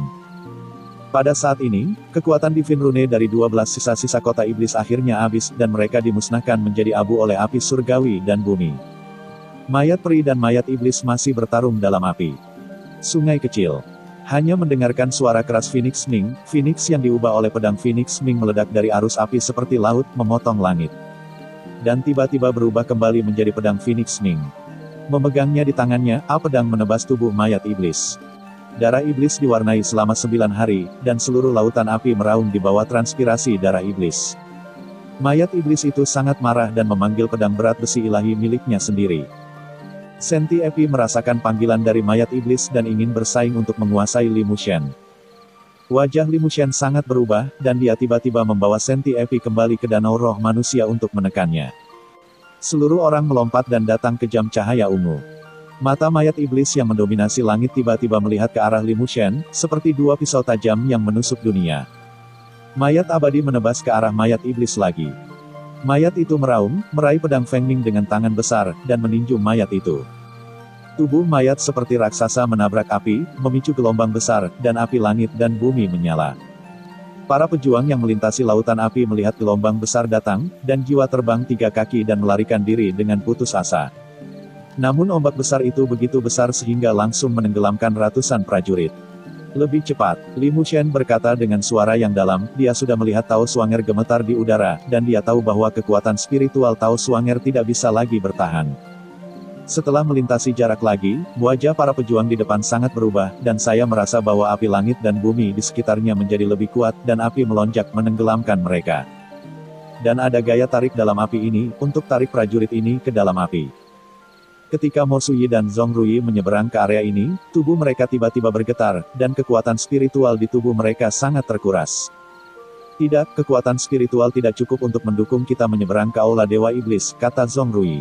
Speaker 1: Pada saat ini, kekuatan divin rune dari 12 sisa-sisa kota iblis akhirnya habis dan mereka dimusnahkan menjadi abu oleh api surgawi dan bumi. Mayat peri dan mayat iblis masih bertarung dalam api. Sungai kecil. Hanya mendengarkan suara keras Phoenix Ming, Phoenix yang diubah oleh pedang Phoenix Ming meledak dari arus api seperti laut, memotong langit. Dan tiba-tiba berubah kembali menjadi pedang Phoenix Ming. Memegangnya di tangannya, pedang menebas tubuh mayat iblis. Darah iblis diwarnai selama 9 hari, dan seluruh lautan api meraung di bawah transpirasi darah iblis. Mayat iblis itu sangat marah dan memanggil pedang berat besi ilahi miliknya sendiri. Senti Epi merasakan panggilan dari mayat iblis dan ingin bersaing untuk menguasai Li Mushen. Wajah Li Mushen sangat berubah, dan dia tiba-tiba membawa Senti Epi kembali ke danau roh manusia untuk menekannya. Seluruh orang melompat dan datang ke jam cahaya ungu. Mata mayat iblis yang mendominasi langit tiba-tiba melihat ke arah Li Mushen, seperti 2 pisau tajam yang menusuk dunia. Mayat abadi menebas ke arah mayat iblis lagi. Mayat itu meraung, meraih pedang Feng Ming dengan tangan besar, dan meninju mayat itu. Tubuh mayat seperti raksasa menabrak api, memicu gelombang besar, dan api langit dan bumi menyala. Para pejuang yang melintasi lautan api melihat gelombang besar datang, dan jiwa terbang 3 kaki dan melarikan diri dengan putus asa. Namun ombak besar itu begitu besar sehingga langsung menenggelamkan ratusan prajurit. "Lebih cepat," Li Mushen berkata dengan suara yang dalam, dia sudah melihat Tao Swanger gemetar di udara, dan dia tahu bahwa kekuatan spiritual Tao Swanger tidak bisa lagi bertahan. Setelah melintasi jarak lagi, wajah para pejuang di depan sangat berubah, dan saya merasa bahwa api langit dan bumi di sekitarnya menjadi lebih kuat, dan api melonjak menenggelamkan mereka. Dan ada gaya tarik dalam api ini, untuk tarik prajurit ini ke dalam api. Ketika Mo Suyi dan Zhong Rui menyeberang ke area ini, tubuh mereka tiba-tiba bergetar, dan kekuatan spiritual di tubuh mereka sangat terkuras. "Tidak, kekuatan spiritual tidak cukup untuk mendukung kita menyeberang ke Aula Dewa Iblis," kata Zhong Rui.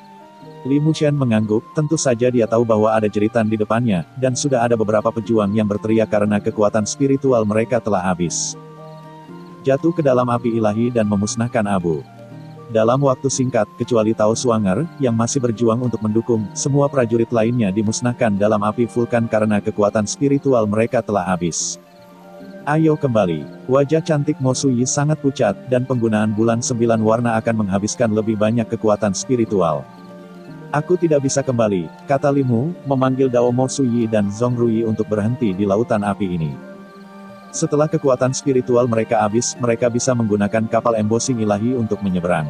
Speaker 1: Li Mushen mengangguk, tentu saja dia tahu bahwa ada jeritan di depannya, dan sudah ada beberapa pejuang yang berteriak karena kekuatan spiritual mereka telah habis. Jatuh ke dalam api ilahi dan memusnahkan abu. Dalam waktu singkat, kecuali Tao Swanger, yang masih berjuang untuk mendukung, semua prajurit lainnya dimusnahkan dalam api vulkan karena kekuatan spiritual mereka telah habis. "Ayo kembali." Wajah cantik Mo Suyi sangat pucat, dan penggunaan bulan 9 warna akan menghabiskan lebih banyak kekuatan spiritual. "Aku tidak bisa kembali," kata Li Mu, memanggil Dao Mo Suyi dan Zhong Rui untuk berhenti di lautan api ini. Setelah kekuatan spiritual mereka habis, mereka bisa menggunakan kapal embossing ilahi untuk menyeberang.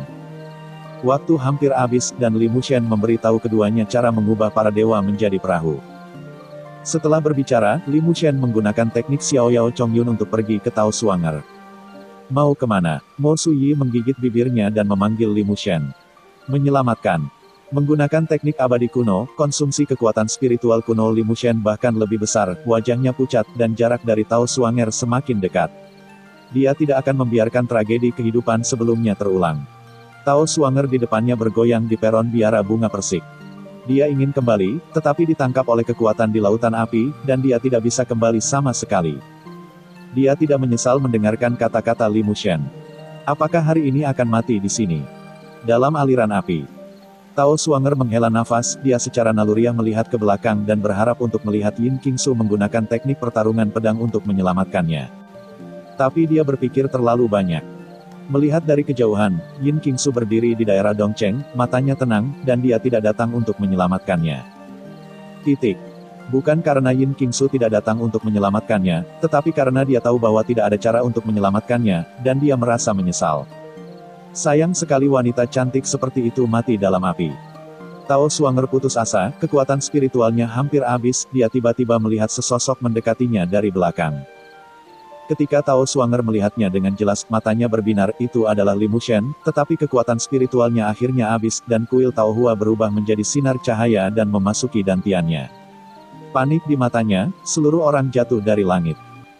Speaker 1: Waktu hampir habis, dan Li Mushen memberitahu keduanya cara mengubah para dewa menjadi perahu. Setelah berbicara, Li Mushen menggunakan teknik Xiao Yao Chong Yun untuk pergi ke Tao Swanger. "Mau kemana?" Mo Suyi menggigit bibirnya dan memanggil Li Mushen. "Menyelamatkan." Menggunakan teknik abadi kuno, konsumsi kekuatan spiritual kuno Li Mushen bahkan lebih besar, wajahnya pucat, dan jarak dari Tao Swanger semakin dekat. Dia tidak akan membiarkan tragedi kehidupan sebelumnya terulang. Tao Swanger di depannya bergoyang di peron biara bunga persik. Dia ingin kembali, tetapi ditangkap oleh kekuatan di lautan api, dan dia tidak bisa kembali sama sekali. Dia tidak menyesal mendengarkan kata-kata Li Mushen. "Apakah hari ini akan mati di sini?" Dalam aliran api. Tao Swanger menghela nafas, dia secara naluriah melihat ke belakang dan berharap untuk melihat Yin Qingsu menggunakan teknik pertarungan pedang untuk menyelamatkannya. Tapi dia berpikir terlalu banyak. Melihat dari kejauhan, Yin Qingsu berdiri di daerah Dongcheng, matanya tenang, dan dia tidak datang untuk menyelamatkannya. Bukan karena Yin Qingsu tidak datang untuk menyelamatkannya, tetapi karena dia tahu bahwa tidak ada cara untuk menyelamatkannya, dan dia merasa menyesal. Sayang sekali wanita cantik seperti itu mati dalam api. Tao Swanger putus asa, kekuatan spiritualnya hampir habis, dia tiba-tiba melihat sesosok mendekatinya dari belakang. Ketika Tao Swanger melihatnya dengan jelas, matanya berbinar, itu adalah Li Mushen, tetapi kekuatan spiritualnya akhirnya habis, dan kuil Tao Hua berubah menjadi sinar cahaya dan memasuki dantiannya. Panik di matanya, seluruh orang jatuh dari langit.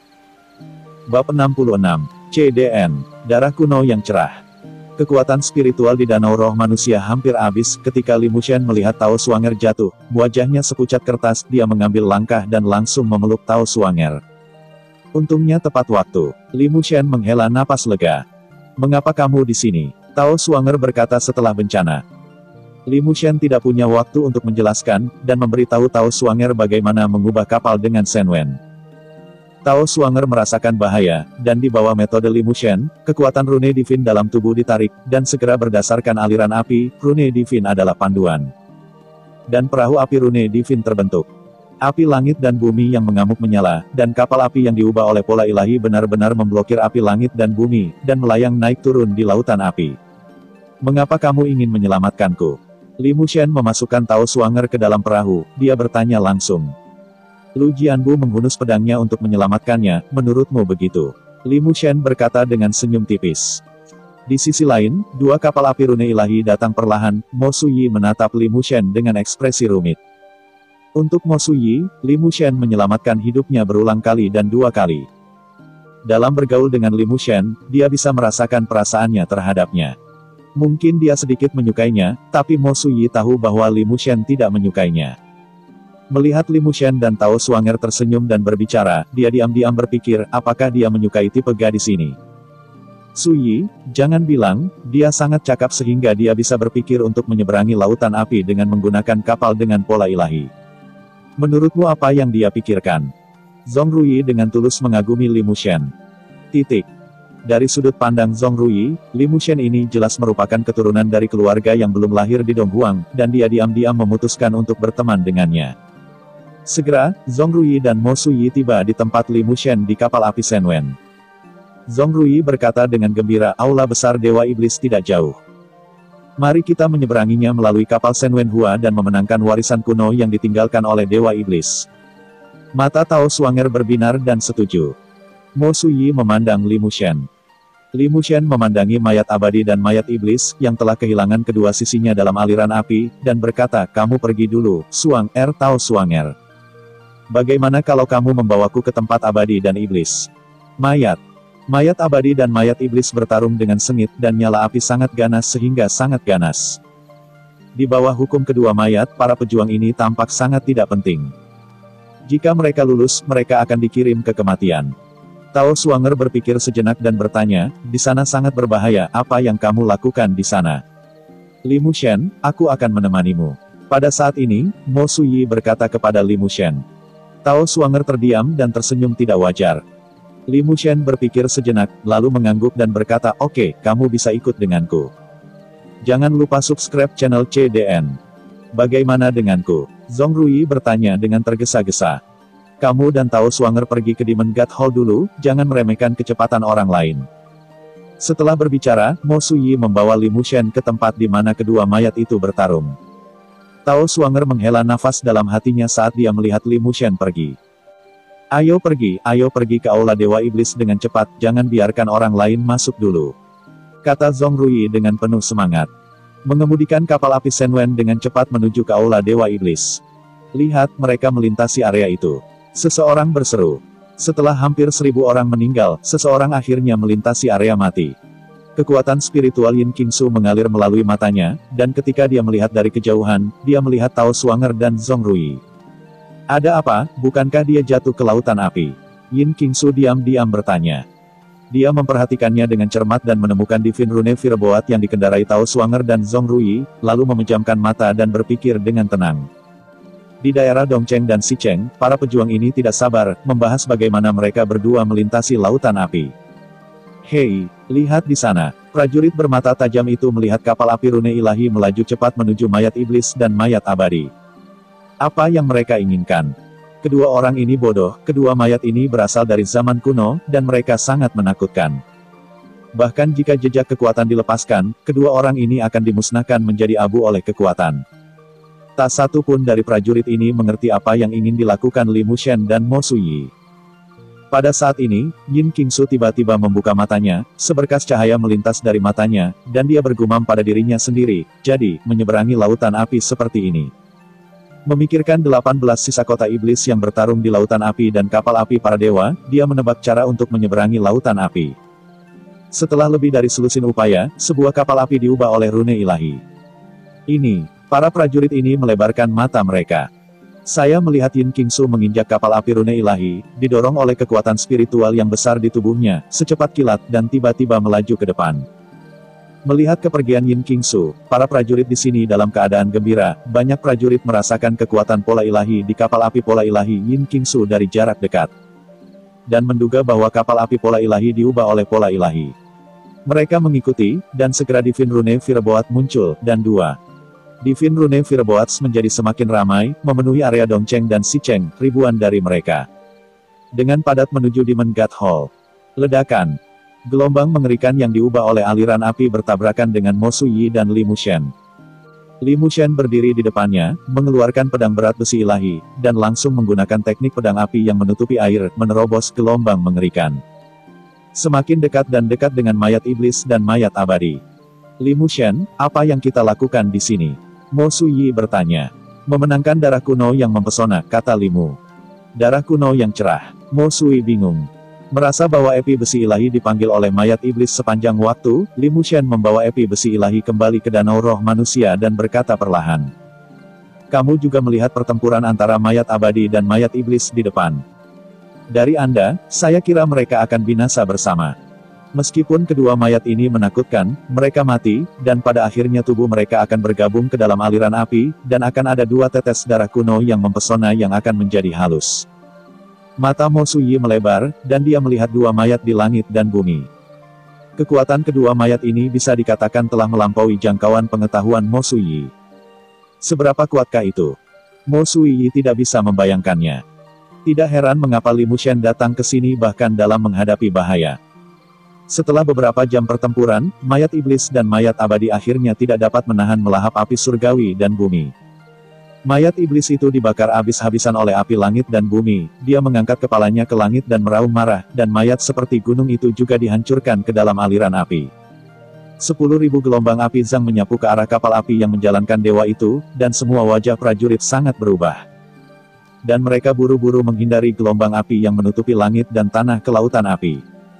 Speaker 1: Bab 66. CDN. Darah kuno yang cerah. Kekuatan spiritual di danau roh manusia hampir habis, ketika Li Mushen melihat Tao Swanger jatuh, wajahnya sepucat kertas, dia mengambil langkah dan langsung memeluk Tao Swanger. Untungnya tepat waktu, Li Mushen menghela napas lega. "Mengapa kamu di sini?" Tao Swanger berkata setelah bencana. Li Mushen tidak punya waktu untuk menjelaskan, dan memberitahu Tao Swanger bagaimana mengubah kapal dengan Shen Wen. Tao Swanger merasakan bahaya, dan di bawah metode Li Mushen, kekuatan rune divine dalam tubuh ditarik, dan segera berdasarkan aliran api, rune divine adalah panduan. Dan perahu api rune divine terbentuk. Api langit dan bumi yang mengamuk menyala, dan kapal api yang diubah oleh pola ilahi benar-benar memblokir api langit dan bumi, dan melayang naik turun di lautan api. "Mengapa kamu ingin menyelamatkanku?" Li Mushen memasukkan Tao Swanger ke dalam perahu, dia bertanya langsung. Lu Jianbu menghunus pedangnya untuk menyelamatkannya, menurutmu begitu? Li Mushen berkata dengan senyum tipis. Di sisi lain, dua kapal api rune ilahi datang perlahan, Mo Suyi menatap Li Mushen dengan ekspresi rumit. Untuk Mo Suyi, Li Mushen menyelamatkan hidupnya berulang kali dan dua kali. Dalam bergaul dengan Li Mushen, dia bisa merasakan perasaannya terhadapnya. Mungkin dia sedikit menyukainya, tapi Mo Suyi tahu bahwa Li Mushen tidak menyukainya. Melihat Li Mushen dan Tao Swanger tersenyum dan berbicara, dia diam-diam berpikir, apakah dia menyukai tipe gadis ini? Suyi, jangan bilang, dia sangat cakap sehingga dia bisa berpikir untuk menyeberangi lautan api dengan menggunakan kapal dengan pola ilahi. Menurutmu apa yang dia pikirkan? Zhong Ruyi dengan tulus mengagumi Li Mushen. Dari sudut pandang Zhong Ruyi, Li Mushen ini jelas merupakan keturunan dari keluarga yang belum lahir di Donghuang, dan dia diam-diam memutuskan untuk berteman dengannya. Segera, Zhong Ruyi dan Mo Suyi tiba di tempat Li Mushen di kapal api Shen Wen. Zhong Ruyi berkata dengan gembira, aula besar Dewa Iblis tidak jauh. Mari kita menyeberanginya melalui kapal Shen Wen Hua dan memenangkan warisan kuno yang ditinggalkan oleh Dewa Iblis. Mata Tao Swanger berbinar dan setuju. Mo Suyi memandang Li Mushen. Li Mushen memandangi mayat abadi dan mayat iblis, yang telah kehilangan kedua sisinya dalam aliran api, dan berkata, kamu pergi dulu, Tao Swanger. Bagaimana kalau kamu membawaku ke tempat abadi dan iblis? Mayat abadi dan mayat iblis bertarung dengan sengit, dan nyala api sangat ganas sehingga sangat ganas. Di bawah hukum kedua mayat, para pejuang ini tampak sangat tidak penting. Jika mereka lulus, mereka akan dikirim ke kematian. Tao Swanger berpikir sejenak dan bertanya, di sana sangat berbahaya, apa yang kamu lakukan di sana? Li Mushen, aku akan menemanimu. Pada saat ini, Mo Suyi berkata kepada Li Mushen. Tao Swanger terdiam dan tersenyum tidak wajar. Li Mushen berpikir sejenak, lalu mengangguk dan berkata, oke, kamu bisa ikut denganku. Jangan lupa subscribe channel CDN. Bagaimana denganku? Zhong Ruyi bertanya dengan tergesa-gesa. Kamu dan Tao Swanger pergi ke Demon God Hall dulu, jangan meremehkan kecepatan orang lain. Setelah berbicara, Mo Suyi membawa Li Mushen ke tempat di mana kedua mayat itu bertarung. Tao Swanger menghela nafas dalam hatinya saat dia melihat Li Mushen pergi. Ayo pergi ke aula Dewa Iblis dengan cepat, jangan biarkan orang lain masuk dulu. Kata Zhong Ruyi dengan penuh semangat. Mengemudikan kapal api Shen Wen dengan cepat menuju ke aula Dewa Iblis. Lihat, mereka melintasi area itu. Seseorang berseru. Setelah hampir 1000 orang meninggal, seseorang akhirnya melintasi area mati. Kekuatan spiritual Yin Qingsu mengalir melalui matanya, dan ketika dia melihat dari kejauhan, dia melihat Tao Swanger dan Zhong Ruyi. Ada apa, bukankah dia jatuh ke lautan api? Yin Qingsu diam-diam bertanya. Dia memperhatikannya dengan cermat dan menemukan Divine Rune Fireboat yang dikendarai Tao Swanger dan Zhong Rui, lalu memejamkan mata dan berpikir dengan tenang. Di daerah Dongcheng dan Xicheng, para pejuang ini tidak sabar, membahas bagaimana mereka berdua melintasi lautan api. Hei, lihat di sana. Prajurit bermata tajam itu melihat kapal api rune ilahi melaju cepat menuju mayat iblis dan mayat abadi. Apa yang mereka inginkan? Kedua orang ini bodoh, kedua mayat ini berasal dari zaman kuno, dan mereka sangat menakutkan. Bahkan jika jejak kekuatan dilepaskan, kedua orang ini akan dimusnahkan menjadi abu oleh kekuatan. Tak satu pun dari prajurit ini mengerti apa yang ingin dilakukan Li Mushen dan Mo Suyi. Pada saat ini, Yin Qingsu tiba-tiba membuka matanya, seberkas cahaya melintas dari matanya, dan dia bergumam pada dirinya sendiri, jadi, menyeberangi lautan api seperti ini. Memikirkan 18 sisa kota iblis yang bertarung di lautan api dan kapal api para dewa, dia menebak cara untuk menyeberangi lautan api. Setelah lebih dari selusin upaya, sebuah kapal api diubah oleh rune ilahi. Ini, para prajurit ini melebarkan mata mereka. Saya melihat Yin Qingsu menginjak kapal api rune ilahi, didorong oleh kekuatan spiritual yang besar di tubuhnya, secepat kilat dan tiba-tiba melaju ke depan. Melihat kepergian Yin Qingsu, para prajurit di sini dalam keadaan gembira, banyak prajurit merasakan kekuatan pola ilahi di kapal api pola ilahi Yin Qingsu dari jarak dekat. Dan menduga bahwa kapal api pola ilahi diubah oleh pola ilahi. Mereka mengikuti, dan segera Divine Rune Fireboat muncul, dan Divine Rune Fireboats menjadi semakin ramai, memenuhi area Dongcheng dan Xicheng, ribuan dari mereka. Dengan padat menuju Demon God Hall. Ledakan. Gelombang mengerikan yang diubah oleh aliran api bertabrakan dengan Mo Suyi dan Li Mushen. Li Mushen berdiri di depannya, mengeluarkan pedang berat besi ilahi, dan langsung menggunakan teknik pedang api yang menutupi air, menerobos gelombang mengerikan. Semakin dekat dan dekat dengan mayat iblis dan mayat abadi. Li Mushen, apa yang kita lakukan di sini? Mo Suyi bertanya. Memenangkan darah kuno yang mempesona, kata Limu. Darah kuno yang cerah. Mo Suyi bingung. Merasa bahwa epi besi ilahi dipanggil oleh mayat iblis sepanjang waktu, Li Mushen membawa epi besi ilahi kembali ke danau roh manusia dan berkata perlahan. Kamu juga melihat pertempuran antara mayat abadi dan mayat iblis di depan. Dari Anda, saya kira mereka akan binasa bersama. Meskipun kedua mayat ini menakutkan, mereka mati, dan pada akhirnya tubuh mereka akan bergabung ke dalam aliran api, dan akan ada dua tetes darah kuno yang mempesona yang akan menjadi halus. Mata Mo Suyi melebar, dan dia melihat dua mayat di langit dan bumi. Kekuatan kedua mayat ini bisa dikatakan telah melampaui jangkauan pengetahuan Mo Suyi. Seberapa kuatkah itu? Mo Suyi tidak bisa membayangkannya. Tidak heran mengapa Li Mushen datang ke sini bahkan dalam menghadapi bahaya. Setelah beberapa jam pertempuran, mayat iblis dan mayat abadi akhirnya tidak dapat menahan melahap api surgawi dan bumi. Mayat iblis itu dibakar habis-habisan oleh api langit dan bumi, dia mengangkat kepalanya ke langit dan meraung marah, dan mayat seperti gunung itu juga dihancurkan ke dalam aliran api. 10.000 gelombang api zang menyapu ke arah kapal api yang menjalankan dewa itu, dan semua wajah prajurit sangat berubah. Dan mereka buru-buru menghindari gelombang api yang menutupi langit dan tanah ke lautan api.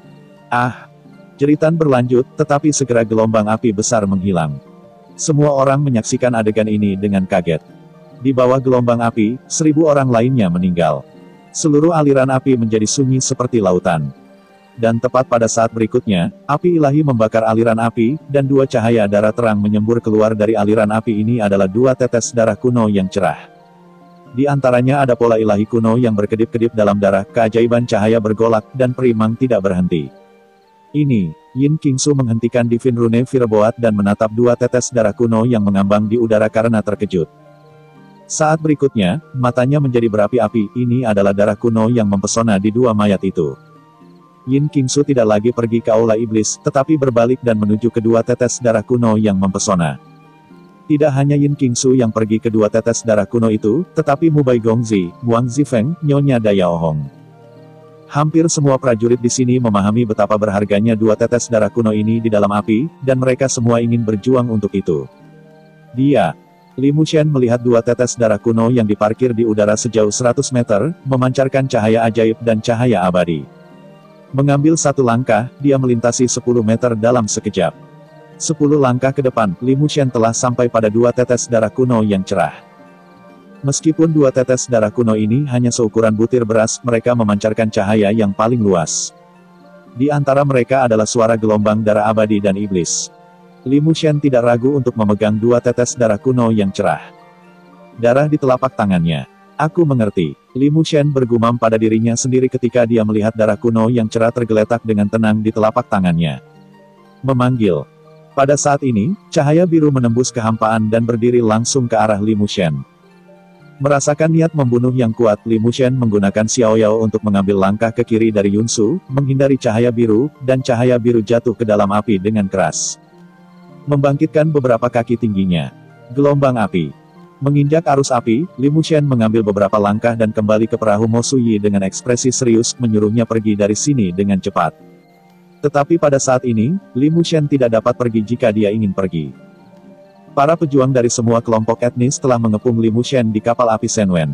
Speaker 1: Jeritan berlanjut, tetapi segera gelombang api besar menghilang. Semua orang menyaksikan adegan ini dengan kaget. Di bawah gelombang api, 1.000 orang lainnya meninggal. Seluruh aliran api menjadi sunyi seperti lautan. Dan tepat pada saat berikutnya, api ilahi membakar aliran api, dan dua cahaya darah terang menyembur keluar dari aliran api ini adalah dua tetes darah kuno yang cerah. Di antaranya ada pola ilahi kuno yang berkedip-kedip dalam darah, keajaiban cahaya bergolak, dan perimang tidak berhenti. Ini, Yin Qingsu menghentikan Divine Rune Fireboat dan menatap dua tetes darah kuno yang mengambang di udara karena terkejut. Saat berikutnya, matanya menjadi berapi-api, ini adalah darah kuno yang mempesona di dua mayat itu. Yin Qingsu tidak lagi pergi ke aula iblis, tetapi berbalik dan menuju kedua tetes darah kuno yang mempesona. Tidak hanya Yin Qingsu yang pergi ke dua tetes darah kuno itu, tetapi Mubai Gongzi, Wang Zifeng, Nyonya Dayaohong. Hampir semua prajurit di sini memahami betapa berharganya dua tetes darah kuno ini di dalam api, dan mereka semua ingin berjuang untuk itu. Li Mushen melihat dua tetes darah kuno yang diparkir di udara sejauh 100 meter, memancarkan cahaya ajaib dan cahaya abadi. Mengambil satu langkah, dia melintasi 10 meter dalam sekejap. 10 langkah ke depan, Li Mushen telah sampai pada dua tetes darah kuno yang cerah. Meskipun dua tetes darah kuno ini hanya seukuran butir beras, mereka memancarkan cahaya yang paling luas. Di antara mereka adalah suara gelombang darah abadi dan iblis. Li Mushen tidak ragu untuk memegang dua tetes darah kuno yang cerah. Darah di telapak tangannya. Aku mengerti. Li Mushen bergumam pada dirinya sendiri ketika dia melihat darah kuno yang cerah tergeletak dengan tenang di telapak tangannya. Memanggil. Pada saat ini, cahaya biru menembus kehampaan dan berdiri langsung ke arah Li Mushen. Merasakan niat membunuh yang kuat, Li Mushen menggunakan Xiao Yao untuk mengambil langkah ke kiri dari Yunsu, menghindari cahaya biru, dan cahaya biru jatuh ke dalam api dengan keras. Membangkitkan beberapa kaki tingginya. Gelombang api. Menginjak arus api, Li Mushen mengambil beberapa langkah dan kembali ke perahu Mo Suyi dengan ekspresi serius, menyuruhnya pergi dari sini dengan cepat. Tetapi pada saat ini, Li Mushen tidak dapat pergi jika dia ingin pergi. Para pejuang dari semua kelompok etnis telah mengepung Li Mushen di kapal api Senwen.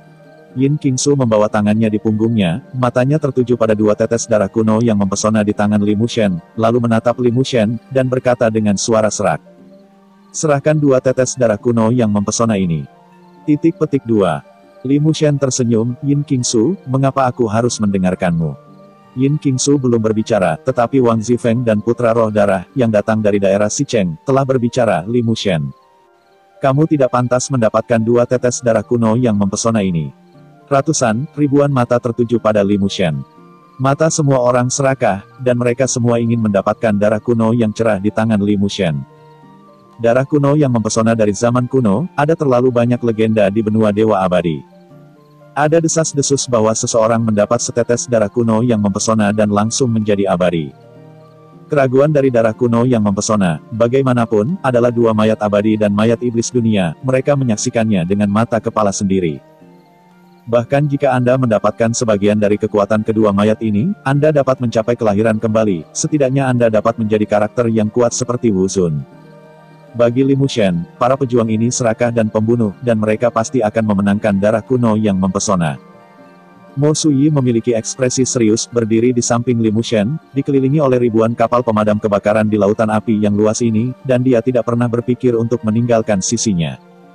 Speaker 1: Yin Qingsu membawa tangannya di punggungnya, matanya tertuju pada dua tetes darah kuno yang mempesona di tangan Li Mushen, lalu menatap Li Mushen, dan berkata dengan suara serak. Serahkan dua tetes darah kuno yang mempesona ini. Titik petik 2. Li Mushen tersenyum, Yin Qingsu, mengapa aku harus mendengarkanmu? Yin Qingsu belum berbicara, tetapi Wang Zifeng dan putra roh darah, yang datang dari daerah Xicheng, telah berbicara. Li Mushen. Kamu tidak pantas mendapatkan dua tetes darah kuno yang mempesona ini. Ratusan, ribuan mata tertuju pada Li Mushen. Mata semua orang serakah, dan mereka semua ingin mendapatkan darah kuno yang cerah di tangan Li Mushen. Darah kuno yang mempesona dari zaman kuno, ada terlalu banyak legenda di benua Dewa Abadi. Ada desas-desus bahwa seseorang mendapat setetes darah kuno yang mempesona dan langsung menjadi abadi. Keraguan dari darah kuno yang mempesona, bagaimanapun, adalah dua mayat abadi dan mayat iblis dunia, mereka menyaksikannya dengan mata kepala sendiri. Bahkan jika Anda mendapatkan sebagian dari kekuatan kedua mayat ini, Anda dapat mencapai kelahiran kembali, setidaknya Anda dapat menjadi karakter yang kuat seperti Wu Zun. Bagi Li Mushen, para pejuang ini serakah dan pembunuh, dan mereka pasti akan memenangkan darah kuno yang mempesona. Mo Suyi memiliki ekspresi serius, berdiri di samping Li Mushen, dikelilingi oleh ribuan kapal pemadam kebakaran di lautan api yang luas ini, dan dia tidak pernah berpikir untuk meninggalkan sisinya.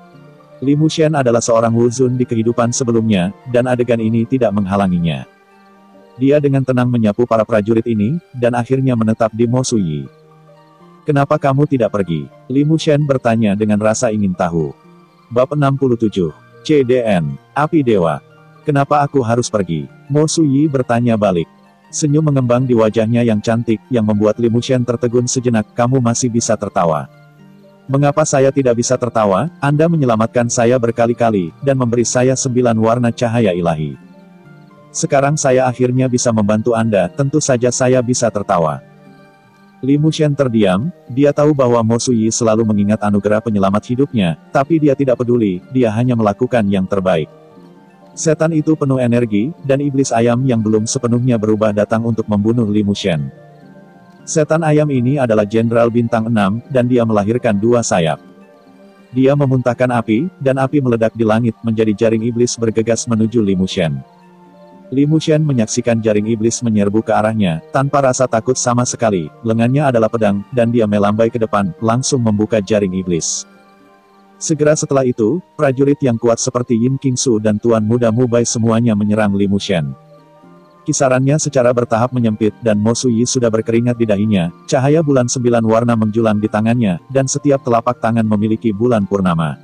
Speaker 1: Li Mushen adalah seorang Wu Zun di kehidupan sebelumnya, dan adegan ini tidak menghalanginya. Dia dengan tenang menyapu para prajurit ini, dan akhirnya menetap di Mo Suyi. Kenapa kamu tidak pergi? Li Mushen bertanya dengan rasa ingin tahu. Bab 67. CDN. Api Dewa. Kenapa aku harus pergi? Mo Suyi bertanya balik. Senyum mengembang di wajahnya yang cantik, yang membuat Li Mushen tertegun sejenak. Kamu masih bisa tertawa. Mengapa saya tidak bisa tertawa? Anda menyelamatkan saya berkali-kali, dan memberi saya 9 warna cahaya ilahi. Sekarang saya akhirnya bisa membantu Anda, tentu saja saya bisa tertawa. Li Mushen terdiam, dia tahu bahwa Mo Suyi selalu mengingat anugerah penyelamat hidupnya, tapi dia tidak peduli, dia hanya melakukan yang terbaik. Setan itu penuh energi, dan iblis ayam yang belum sepenuhnya berubah datang untuk membunuh Li Mushen. Setan ayam ini adalah Jenderal Bintang 6, dan dia melahirkan 2 sayap. Dia memuntahkan api, dan api meledak di langit, menjadi jaring iblis bergegas menuju Li Mushen. Li Mushen menyaksikan jaring iblis menyerbu ke arahnya, tanpa rasa takut sama sekali, lengannya adalah pedang, dan dia melambai ke depan, langsung membuka jaring iblis. Segera setelah itu, prajurit yang kuat seperti Yin Qingsu dan Tuan Muda Mubai semuanya menyerang Li Mushen. Kisarannya secara bertahap menyempit, dan Mo Suyi sudah berkeringat di dahinya, cahaya bulan 9 warna menjulang di tangannya, dan setiap telapak tangan memiliki bulan purnama.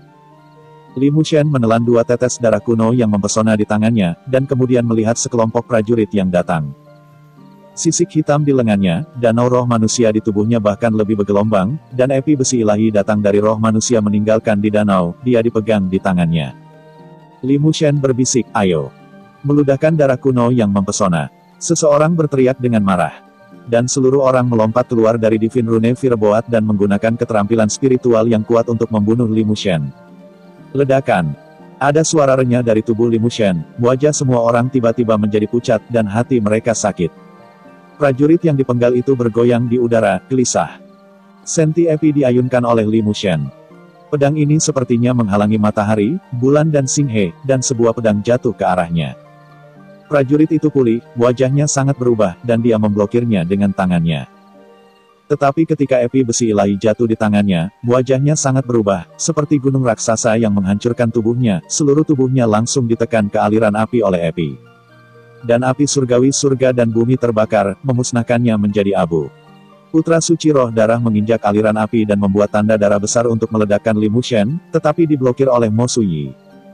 Speaker 1: Li Mushen menelan 2 tetes darah kuno yang mempesona di tangannya, dan kemudian melihat sekelompok prajurit yang datang. Sisik hitam di lengannya, danau roh manusia di tubuhnya bahkan lebih bergelombang, dan api besi ilahi datang dari roh manusia meninggalkan di danau, dia dipegang di tangannya. Li Mushen berbisik, ayo. Meludahkan darah kuno yang mempesona. Seseorang berteriak dengan marah. Dan seluruh orang melompat keluar dari Divine Rune Fireboat dan menggunakan keterampilan spiritual yang kuat untuk membunuh Li Mushen. Ledakan. Ada suara renyah dari tubuh Li Mushen, wajah semua orang tiba-tiba menjadi pucat dan hati mereka sakit. Prajurit yang dipenggal itu bergoyang di udara, gelisah. Senti api diayunkan oleh Li Mushen. Pedang ini sepertinya menghalangi matahari, bulan dan Xinghe, dan sebuah pedang jatuh ke arahnya. Prajurit itu pulih, wajahnya sangat berubah, dan dia memblokirnya dengan tangannya. Tetapi ketika api besi ilahi jatuh di tangannya, wajahnya sangat berubah, seperti gunung raksasa yang menghancurkan tubuhnya, seluruh tubuhnya langsung ditekan ke aliran api oleh api. Dan api surgawi surga dan bumi terbakar, memusnahkannya menjadi abu. Putra suci roh darah menginjak aliran api dan membuat tanda darah besar untuk meledakkan Li Mushen, tetapi diblokir oleh Mo Suyi.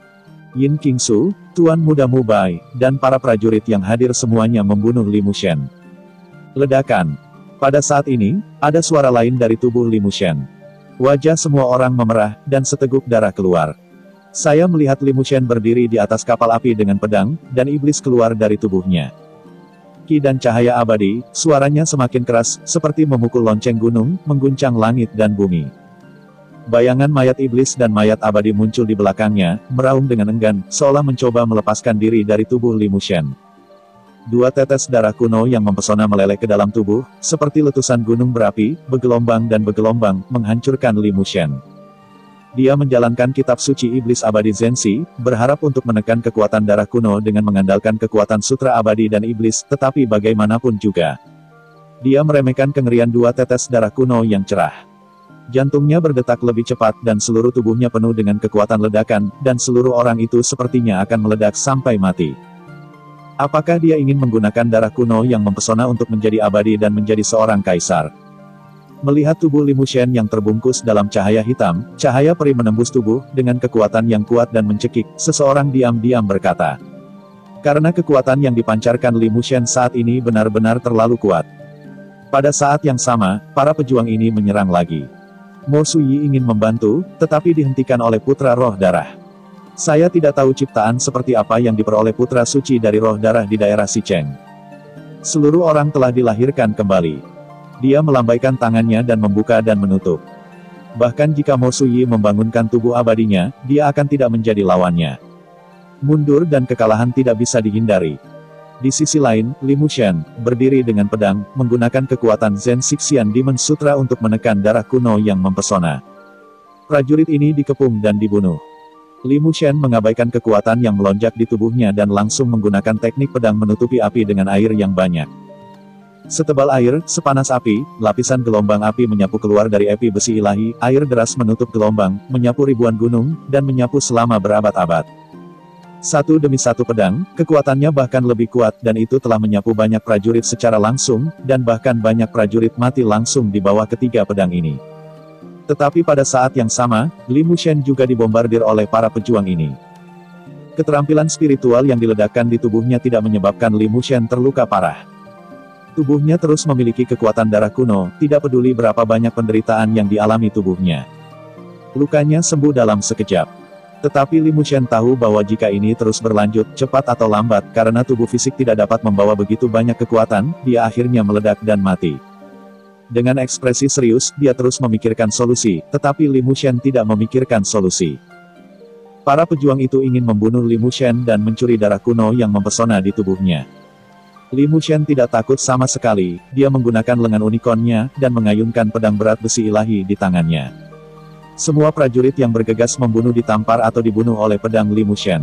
Speaker 1: Yin Qingsu, Tuan Muda Mubai, dan para prajurit yang hadir semuanya membunuh Li Mushen. Ledakan. Pada saat ini, ada suara lain dari tubuh Li Mushen. Wajah semua orang memerah, dan seteguk darah keluar. Saya melihat Li Mushen berdiri di atas kapal api dengan pedang, dan iblis keluar dari tubuhnya. Ki dan cahaya abadi, suaranya semakin keras, seperti memukul lonceng gunung, mengguncang langit dan bumi. Bayangan mayat iblis dan mayat abadi muncul di belakangnya, meraung dengan enggan, seolah mencoba melepaskan diri dari tubuh Li Mushen. Dua tetes darah kuno yang mempesona meleleh ke dalam tubuh, seperti letusan gunung berapi, bergelombang, menghancurkan Li Mushen. Dia menjalankan kitab suci iblis abadi Zenshi, berharap untuk menekan kekuatan darah kuno dengan mengandalkan kekuatan sutra abadi dan iblis, tetapi bagaimanapun juga. Dia meremehkan kengerian dua tetes darah kuno yang cerah. Jantungnya berdetak lebih cepat dan seluruh tubuhnya penuh dengan kekuatan ledakan, dan seluruh orang itu sepertinya akan meledak sampai mati. Apakah dia ingin menggunakan darah kuno yang mempesona untuk menjadi abadi dan menjadi seorang kaisar? Melihat tubuh Li Mushen yang terbungkus dalam cahaya hitam, cahaya peri menembus tubuh, dengan kekuatan yang kuat dan mencekik, seseorang diam-diam berkata. Karena kekuatan yang dipancarkan Li Mushen saat ini benar-benar terlalu kuat. Pada saat yang sama, para pejuang ini menyerang lagi. Mo Suyi ingin membantu, tetapi dihentikan oleh putra roh darah. Saya tidak tahu ciptaan seperti apa yang diperoleh putra suci dari roh darah di daerah Xicheng. Seluruh orang telah dilahirkan kembali. Dia melambaikan tangannya dan membuka dan menutup. Bahkan jika Mo Suyi membangunkan tubuh abadinya, dia akan tidak menjadi lawannya. Mundur dan kekalahan tidak bisa dihindari. Di sisi lain, Li Mushen, berdiri dengan pedang, menggunakan kekuatan Zen Sixian Demon Sutra untuk menekan darah kuno yang mempesona. Prajurit ini dikepung dan dibunuh. Li Mushen mengabaikan kekuatan yang melonjak di tubuhnya dan langsung menggunakan teknik pedang menutupi api dengan air yang banyak. Setebal air, sepanas api, lapisan gelombang api menyapu keluar dari api besi ilahi, air deras menutup gelombang, menyapu ribuan gunung, dan menyapu selama berabad-abad. Satu demi satu pedang, kekuatannya bahkan lebih kuat, dan itu telah menyapu banyak prajurit secara langsung, dan bahkan banyak prajurit mati langsung di bawah ketiga pedang ini. Tetapi pada saat yang sama, Li Mushen juga dibombardir oleh para pejuang ini. Keterampilan spiritual yang diledakkan di tubuhnya tidak menyebabkan Li Mushen terluka parah. Tubuhnya terus memiliki kekuatan darah kuno, tidak peduli berapa banyak penderitaan yang dialami tubuhnya. Lukanya sembuh dalam sekejap. Tetapi Li Mushen tahu bahwa jika ini terus berlanjut, cepat atau lambat, karena tubuh fisik tidak dapat membawa begitu banyak kekuatan, dia akhirnya meledak dan mati. Dengan ekspresi serius, dia terus memikirkan solusi, tetapi Li Mushen tidak memikirkan solusi. Para pejuang itu ingin membunuh Li Mushen dan mencuri darah kuno yang mempesona di tubuhnya. Li Mushen tidak takut sama sekali, dia menggunakan lengan unicornnya, dan mengayunkan pedang berat besi ilahi di tangannya. Semua prajurit yang bergegas membunuh ditampar atau dibunuh oleh pedang Li Mushen.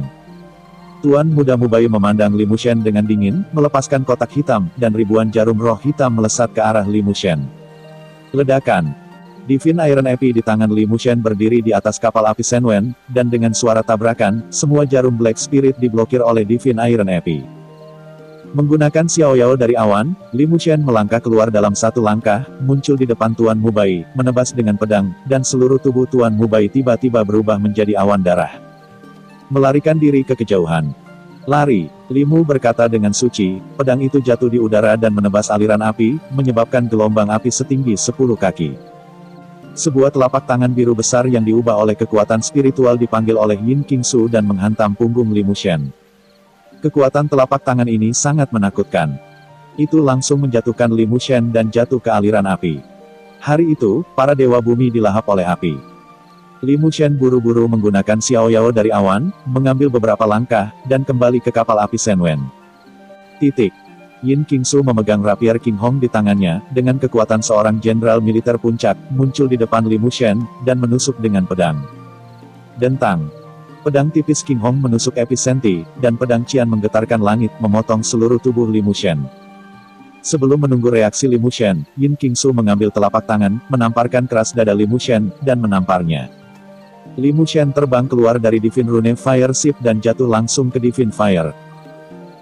Speaker 1: Tuan Muda Mubai memandang Li Mushen dengan dingin, melepaskan kotak hitam, dan ribuan jarum roh hitam melesat ke arah Li Mushen. Ledakan. Divine Iron Api di tangan Li Mushen berdiri di atas kapal api Senwen, dan dengan suara tabrakan, semua jarum Black Spirit diblokir oleh Divine Iron Api. Menggunakan Xiaoyao dari awan, Li Mushen melangkah keluar dalam satu langkah, muncul di depan Tuan Mubai, menebas dengan pedang, dan seluruh tubuh Tuan Mubai tiba-tiba berubah menjadi awan darah. Melarikan diri ke kejauhan. Lari, Li Mu berkata dengan suci, pedang itu jatuh di udara dan menebas aliran api, menyebabkan gelombang api setinggi 10 kaki. Sebuah telapak tangan biru besar yang diubah oleh kekuatan spiritual dipanggil oleh Yin Qingsu dan menghantam punggung Li Mushen. Kekuatan telapak tangan ini sangat menakutkan. Itu langsung menjatuhkan Li Mushen dan jatuh ke aliran api. Hari itu, para dewa bumi dilahap oleh api. Li Mushen buru-buru menggunakan Xiaoyao dari awan, mengambil beberapa langkah, dan kembali ke kapal api Senwen. Yin Qingsu memegang rapier King Hong di tangannya, dengan kekuatan seorang jenderal militer puncak, muncul di depan Li Mushen, dan menusuk dengan pedang. Dentang. Pedang tipis King Hong menusuk Epicenti, dan pedang Qian menggetarkan langit, memotong seluruh tubuh Li Mushen. Sebelum menunggu reaksi Li Mushen, Yin Qingsu mengambil telapak tangan, menamparkan keras dada Li Mushen, dan menamparnya. Li Mushen terbang keluar dari Divine Rune Fire Ship dan jatuh langsung ke Divine Fire.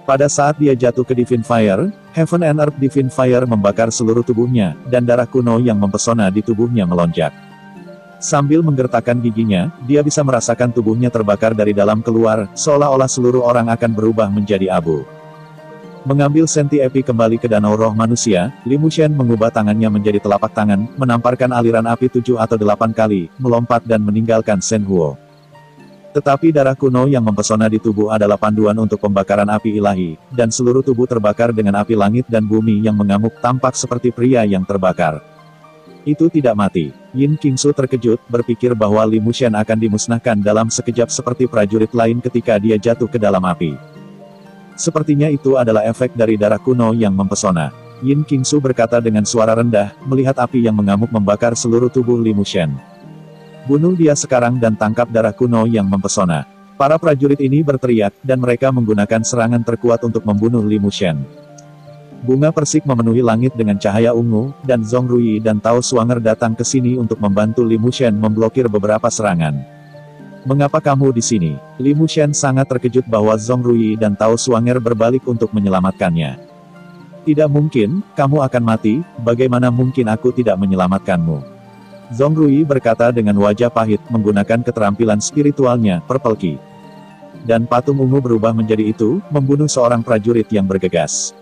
Speaker 1: Pada saat dia jatuh ke Divine Fire, Heaven and Earth Divine Fire membakar seluruh tubuhnya, dan darah kuno yang mempesona di tubuhnya melonjak. Sambil menggertakkan giginya, dia bisa merasakan tubuhnya terbakar dari dalam keluar, seolah-olah seluruh orang akan berubah menjadi abu. Mengambil senti api kembali ke danau roh manusia, Li Mushen mengubah tangannya menjadi telapak tangan, menamparkan aliran api 7 atau 8 kali, melompat dan meninggalkan Shen Huo. Tetapi darah kuno yang mempesona di tubuh adalah panduan untuk pembakaran api ilahi, dan seluruh tubuh terbakar dengan api langit dan bumi yang mengamuk tampak seperti pria yang terbakar. Itu tidak mati. Yin Qingsu terkejut, berpikir bahwa Li Mushen akan dimusnahkan dalam sekejap seperti prajurit lain ketika dia jatuh ke dalam api. Sepertinya itu adalah efek dari darah kuno yang mempesona. Yin Qingsu berkata dengan suara rendah, melihat api yang mengamuk membakar seluruh tubuh Li Mushen. Bunuh dia sekarang dan tangkap darah kuno yang mempesona. Para prajurit ini berteriak, dan mereka menggunakan serangan terkuat untuk membunuh Li Mushen. Bunga persik memenuhi langit dengan cahaya ungu, dan Zhong Ruyi dan Tao Swanger datang ke sini untuk membantu Li Mushen memblokir beberapa serangan. Mengapa kamu di sini? Li Mushen sangat terkejut bahwa Zhong Ruyi dan Tao Swanger berbalik untuk menyelamatkannya. Tidak mungkin, kamu akan mati, bagaimana mungkin aku tidak menyelamatkanmu? Zhong Ruyi berkata dengan wajah pahit, menggunakan keterampilan spiritualnya, Purple Ki. Dan patung ungu berubah menjadi itu, membunuh seorang prajurit yang bergegas.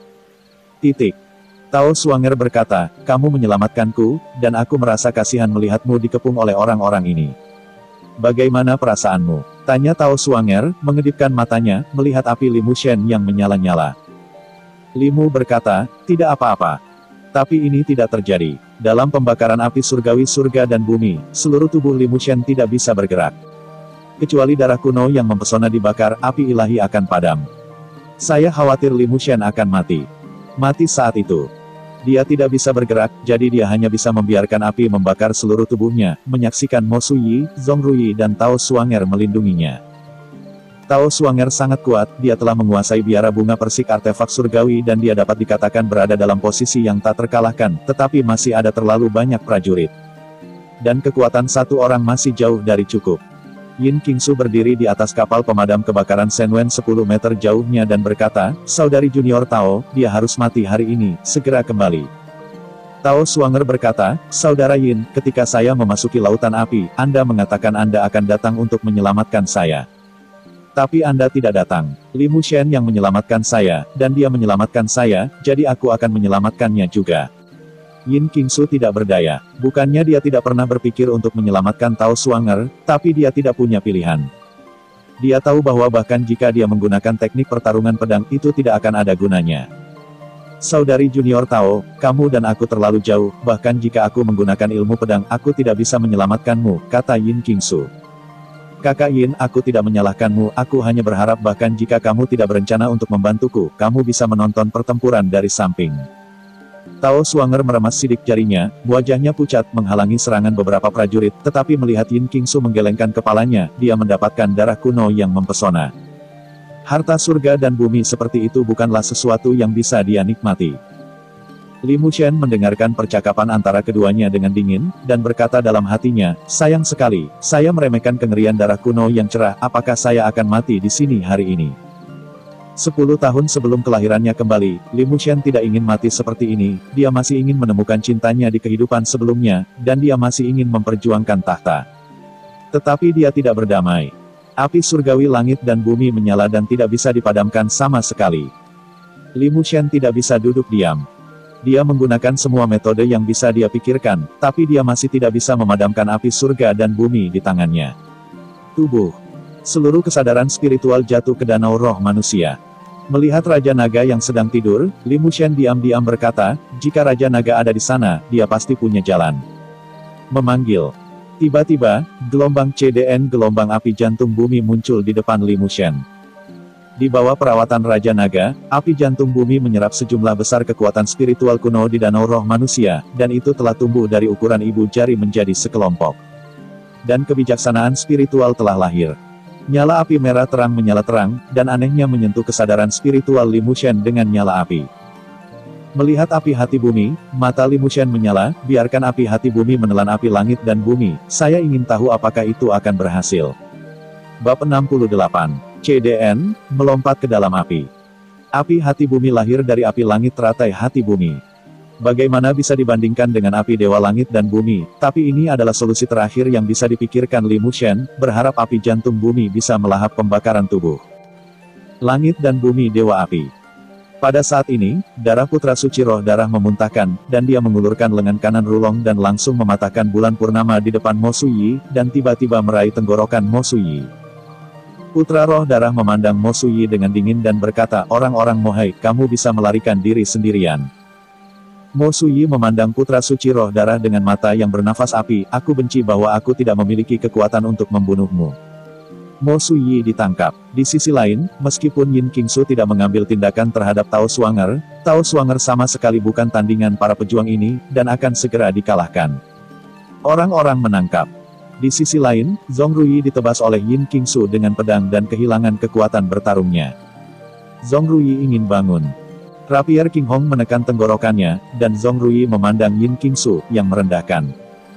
Speaker 1: Tao Swanger berkata, kamu menyelamatkanku, dan aku merasa kasihan melihatmu dikepung oleh orang-orang ini. Bagaimana perasaanmu? Tanya Tao Swanger, mengedipkan matanya, melihat api Li Mushen yang menyala-nyala. Limu berkata, tidak apa-apa. Tapi ini tidak terjadi. Dalam pembakaran api surgawi surga dan bumi, seluruh tubuh Li Mushen tidak bisa bergerak. Kecuali darah kuno yang mempesona dibakar, api ilahi akan padam. Saya khawatir Li Mushen akan mati. Mati saat itu. Dia tidak bisa bergerak, jadi dia hanya bisa membiarkan api membakar seluruh tubuhnya, menyaksikan Mo Suyi, Zhong Ruyi dan Tao Swanger melindunginya. Tao Swanger sangat kuat, dia telah menguasai biara bunga persik artefak surgawi dan dia dapat dikatakan berada dalam posisi yang tak terkalahkan, tetapi masih ada terlalu banyak prajurit. Dan kekuatan satu orang masih jauh dari cukup. Yin Qingsu berdiri di atas kapal pemadam kebakaran Shenwen 10 meter jauhnya dan berkata, saudari junior Tao, dia harus mati hari ini, segera kembali. Tao Swanger berkata, saudara Yin, ketika saya memasuki lautan api, Anda mengatakan Anda akan datang untuk menyelamatkan saya. Tapi Anda tidak datang. Li Mushen yang menyelamatkan saya, dan dia menyelamatkan saya, jadi aku akan menyelamatkannya juga. Yin Qingsu tidak berdaya. Bukannya dia tidak pernah berpikir untuk menyelamatkan Tao Swanger, tapi dia tidak punya pilihan. Dia tahu bahwa bahkan jika dia menggunakan teknik pertarungan pedang itu tidak akan ada gunanya. Saudari junior Tao, kamu dan aku terlalu jauh, bahkan jika aku menggunakan ilmu pedang aku tidak bisa menyelamatkanmu, kata Yin Qingsu. Kakak Yin, aku tidak menyalahkanmu, aku hanya berharap bahkan jika kamu tidak berencana untuk membantuku, kamu bisa menonton pertempuran dari samping. Tao Swanger meremas sidik jarinya, wajahnya pucat menghalangi serangan beberapa prajurit, tetapi melihat Yin Qingsu menggelengkan kepalanya, dia mendapatkan darah kuno yang mempesona. Harta surga dan bumi seperti itu bukanlah sesuatu yang bisa dia nikmati. Li Mushen mendengarkan percakapan antara keduanya dengan dingin, dan berkata dalam hatinya, sayang sekali, saya meremehkan kengerian darah kuno yang cerah, apakah saya akan mati di sini hari ini? 10 tahun sebelum kelahirannya kembali, Li Mushen tidak ingin mati seperti ini, dia masih ingin menemukan cintanya di kehidupan sebelumnya, dan dia masih ingin memperjuangkan tahta. Tetapi dia tidak berdamai. Api surgawi langit dan bumi menyala dan tidak bisa dipadamkan sama sekali. Li Mushen tidak bisa duduk diam. Dia menggunakan semua metode yang bisa dia pikirkan, tapi dia masih tidak bisa memadamkan api surga dan bumi di tangannya. Tubuh. Seluruh kesadaran spiritual jatuh ke danau roh manusia. Melihat Raja Naga yang sedang tidur, Li Mushen diam-diam berkata, jika Raja Naga ada di sana, dia pasti punya jalan. Memanggil. Tiba-tiba, gelombang CDN gelombang api jantung bumi muncul di depan Li Mushen. Di bawah perawatan Raja Naga, api jantung bumi menyerap sejumlah besar kekuatan spiritual kuno di danau roh manusia, dan itu telah tumbuh dari ukuran ibu jari menjadi sekelompok. Dan kebijaksanaan spiritual telah lahir. Nyala api merah terang menyala terang, dan anehnya menyentuh kesadaran spiritual Li Mushen dengan nyala api. Melihat api hati bumi, mata Li Mushen menyala, biarkan api hati bumi menelan api langit dan bumi, saya ingin tahu apakah itu akan berhasil. Bab 68. CDN, melompat ke dalam api. Api hati bumi lahir dari api langit teratai hati bumi. Bagaimana bisa dibandingkan dengan api dewa langit dan bumi, tapi ini adalah solusi terakhir yang bisa dipikirkan Li Mushen, berharap api jantung bumi bisa melahap pembakaran tubuh. Langit dan bumi dewa api. Pada saat ini, darah putra suci roh darah memuntahkan, dan dia mengulurkan lengan kanan Rulong dan langsung mematahkan bulan purnama di depan Mo Suyi, dan tiba-tiba meraih tenggorokan Mo Suyi. Putra roh darah memandang Mo Suyi dengan dingin dan berkata, orang-orang Mohai, kamu bisa melarikan diri sendirian. Mo Suyi memandang putra suci roh darah dengan mata yang bernafas api, aku benci bahwa aku tidak memiliki kekuatan untuk membunuhmu. Mo Suyi ditangkap. Di sisi lain, meskipun Yin Qingsu tidak mengambil tindakan terhadap Tao Suanger sama sekali bukan tandingan para pejuang ini, dan akan segera dikalahkan. Orang-orang menangkap. Di sisi lain, Zhong Ruyi ditebas oleh Yin Qingsu dengan pedang dan kehilangan kekuatan bertarungnya. Zhong Ruyi ingin bangun. Rapier King Hong menekan tenggorokannya, dan Zhong Ruyi memandang Yin Qingsu, yang merendahkan.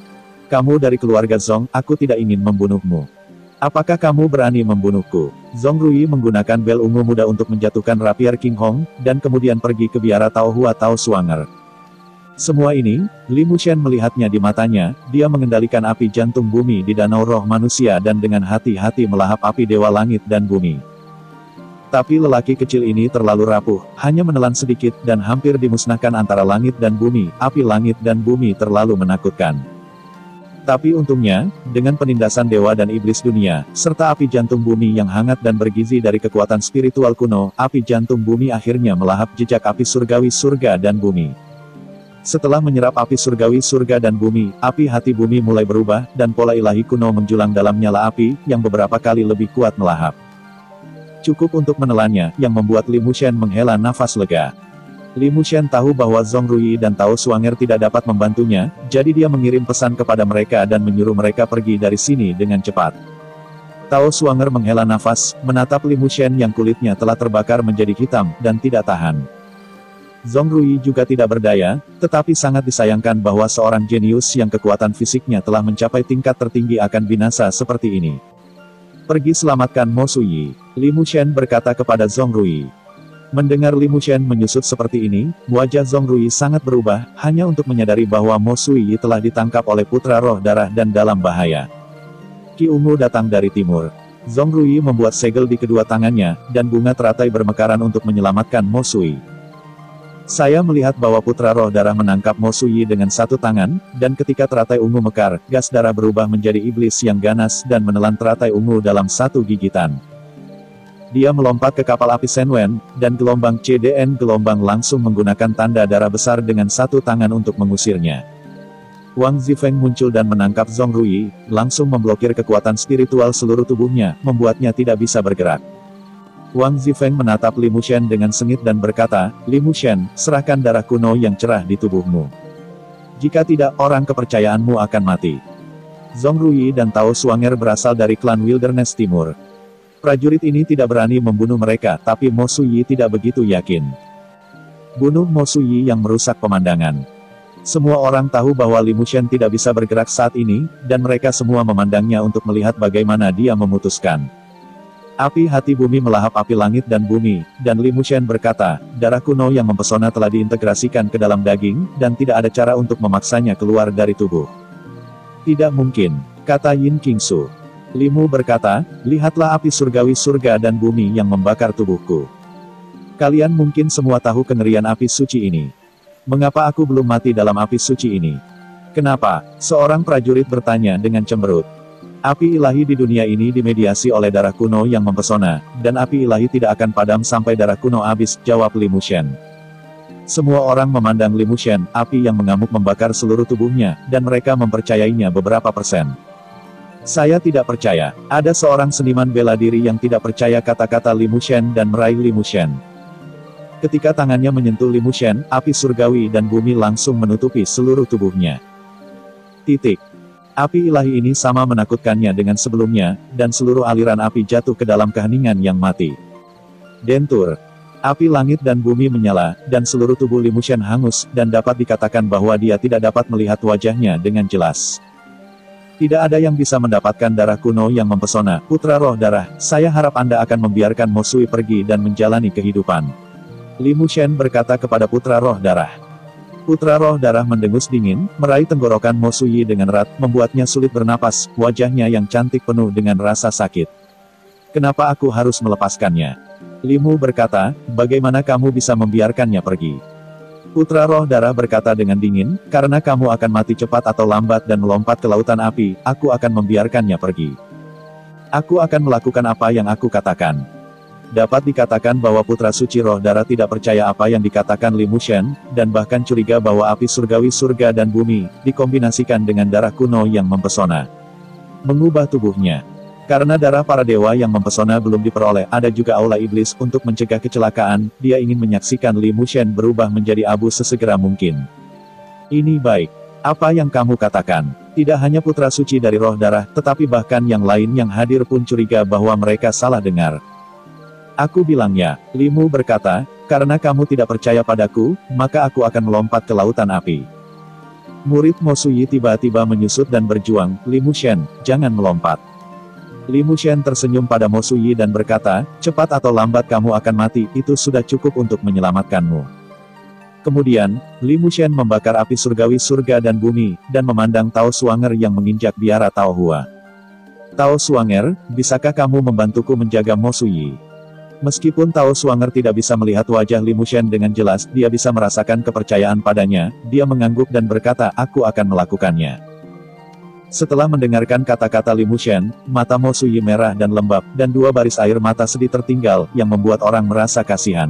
Speaker 1: Kamu dari keluarga Zhong, aku tidak ingin membunuhmu. Apakah kamu berani membunuhku? Zhong Ruyi menggunakan bel ungu muda untuk menjatuhkan Rapier King Hong, dan kemudian pergi ke biara Tao Hua Tao Suanger. Semua ini, Li Mushen melihatnya di matanya, dia mengendalikan api jantung bumi di danau roh manusia dan dengan hati-hati melahap api dewa langit dan bumi. Tapi lelaki kecil ini terlalu rapuh, hanya menelan sedikit dan hampir dimusnahkan antara langit dan bumi, api langit dan bumi terlalu menakutkan. Tapi untungnya, dengan penindasan dewa dan iblis dunia, serta api jantung bumi yang hangat dan bergizi dari kekuatan spiritual kuno, api jantung bumi akhirnya melahap jejak api surgawi surga dan bumi. Setelah menyerap api surgawi surga dan bumi, api hati bumi mulai berubah, dan pola ilahi kuno menjulang dalam nyala api, yang beberapa kali lebih kuat melahap. Cukup untuk menelannya, yang membuat Li Mushen menghela nafas lega. Li Mushen tahu bahwa Zhong Ruyi dan Tao Suanger tidak dapat membantunya, jadi dia mengirim pesan kepada mereka dan menyuruh mereka pergi dari sini dengan cepat. Tao Suanger menghela nafas, menatap Li Mushen yang kulitnya telah terbakar menjadi hitam, dan tidak tahan. Zhong Ruyi juga tidak berdaya, tetapi sangat disayangkan bahwa seorang jenius yang kekuatan fisiknya telah mencapai tingkat tertinggi akan binasa seperti ini. Pergi selamatkan Mo Suyi, Li Mushen berkata kepada Zhong Ruyi. Mendengar Li Mushen menyusut seperti ini, wajah Zhong Ruyi sangat berubah, hanya untuk menyadari bahwa Mo Suyi telah ditangkap oleh putra roh darah dan dalam bahaya. Ki ungu datang dari timur. Zhong Ruyi membuat segel di kedua tangannya, dan bunga teratai bermekaran untuk menyelamatkan Mo Suyi. Saya melihat bahwa putra roh darah menangkap Mo Suyi dengan satu tangan, dan ketika teratai ungu mekar, gas darah berubah menjadi iblis yang ganas dan menelan teratai ungu dalam satu gigitan. Dia melompat ke kapal api Senwen, dan gelombang CDN gelombang langsung menggunakan tanda darah besar dengan satu tangan untuk mengusirnya. Wang Zifeng muncul dan menangkap Zhong Ruyi, langsung memblokir kekuatan spiritual seluruh tubuhnya, membuatnya tidak bisa bergerak. Wang Zifeng menatap Li Mushen dengan sengit dan berkata, Li Mushen, serahkan darah kuno yang cerah di tubuhmu. Jika tidak, orang kepercayaanmu akan mati. Zhong Ruyi dan Tao Suanger berasal dari klan Wilderness Timur. Prajurit ini tidak berani membunuh mereka, tapi Mo Suyi tidak begitu yakin. Bunuh Mo Suyi yang merusak pemandangan. Semua orang tahu bahwa Li Mushen tidak bisa bergerak saat ini, dan mereka semua memandangnya untuk melihat bagaimana dia memutuskan. Api hati bumi melahap api langit dan bumi, dan Li Mushen berkata, darah kuno yang mempesona telah diintegrasikan ke dalam daging, dan tidak ada cara untuk memaksanya keluar dari tubuh. Tidak mungkin, kata Yin Qingsu. Li Mu berkata, lihatlah api surgawi surga dan bumi yang membakar tubuhku. Kalian mungkin semua tahu kengerian api suci ini. Mengapa aku belum mati dalam api suci ini? Kenapa? Seorang prajurit bertanya dengan cemberut. Api ilahi di dunia ini dimediasi oleh darah kuno yang mempesona, dan api ilahi tidak akan padam sampai darah kuno habis, jawab Li Mushen. Semua orang memandang Li Mushen, api yang mengamuk membakar seluruh tubuhnya, dan mereka mempercayainya beberapa persen. Saya tidak percaya. Ada seorang seniman bela diri yang tidak percaya kata-kata Li Mushen dan meraih Li Mushen. Ketika tangannya menyentuh Li Mushen, api surgawi dan bumi langsung menutupi seluruh tubuhnya. Titik. Api ilahi ini sama menakutkannya dengan sebelumnya, dan seluruh aliran api jatuh ke dalam keheningan yang mati. Dentur. Api langit dan bumi menyala, dan seluruh tubuh Li Mushen hangus, dan dapat dikatakan bahwa dia tidak dapat melihat wajahnya dengan jelas. Tidak ada yang bisa mendapatkan darah kuno yang mempesona, putra roh darah, saya harap Anda akan membiarkan Mo Suyi pergi dan menjalani kehidupan. Li Mushen berkata kepada putra roh darah. Putra roh darah mendengus dingin, meraih tenggorokan Mo Suyi dengan erat, membuatnya sulit bernapas, wajahnya yang cantik penuh dengan rasa sakit. Kenapa aku harus melepaskannya? Li Mu berkata, bagaimana kamu bisa membiarkannya pergi? Putra roh darah berkata dengan dingin, karena kamu akan mati cepat atau lambat dan melompat ke lautan api, aku akan membiarkannya pergi. Aku akan melakukan apa yang aku katakan. Dapat dikatakan bahwa putra suci roh darah tidak percaya apa yang dikatakan Li Mushen, dan bahkan curiga bahwa api surgawi surga dan bumi, dikombinasikan dengan darah kuno yang mempesona. Mengubah tubuhnya. Karena darah para dewa yang mempesona belum diperoleh, ada juga aula iblis untuk mencegah kecelakaan, dia ingin menyaksikan Li Mushen berubah menjadi abu sesegera mungkin. Ini baik. Apa yang kamu katakan? Tidak hanya putra suci dari roh darah, tetapi bahkan yang lain yang hadir pun curiga bahwa mereka salah dengar. Aku bilangnya, Li Mu berkata, karena kamu tidak percaya padaku, maka aku akan melompat ke lautan api. Murid Mo Suyi tiba-tiba menyusut dan berjuang, Li Mushen, jangan melompat. Li Mushen tersenyum pada Mo Suyi dan berkata, cepat atau lambat kamu akan mati, itu sudah cukup untuk menyelamatkanmu. Kemudian, Li Mushen membakar api surgawi surga dan bumi, dan memandang Tao Suanger yang menginjak biara Tao Hua. Tao Suanger, bisakah kamu membantuku menjaga Mo Suyi? Meskipun Tao Suanger tidak bisa melihat wajah Li Mushen dengan jelas, dia bisa merasakan kepercayaan padanya, dia mengangguk dan berkata, aku akan melakukannya. Setelah mendengarkan kata-kata Li Mushen, mata Mo Suyi merah dan lembab, dan dua baris air mata sedih tertinggal, yang membuat orang merasa kasihan.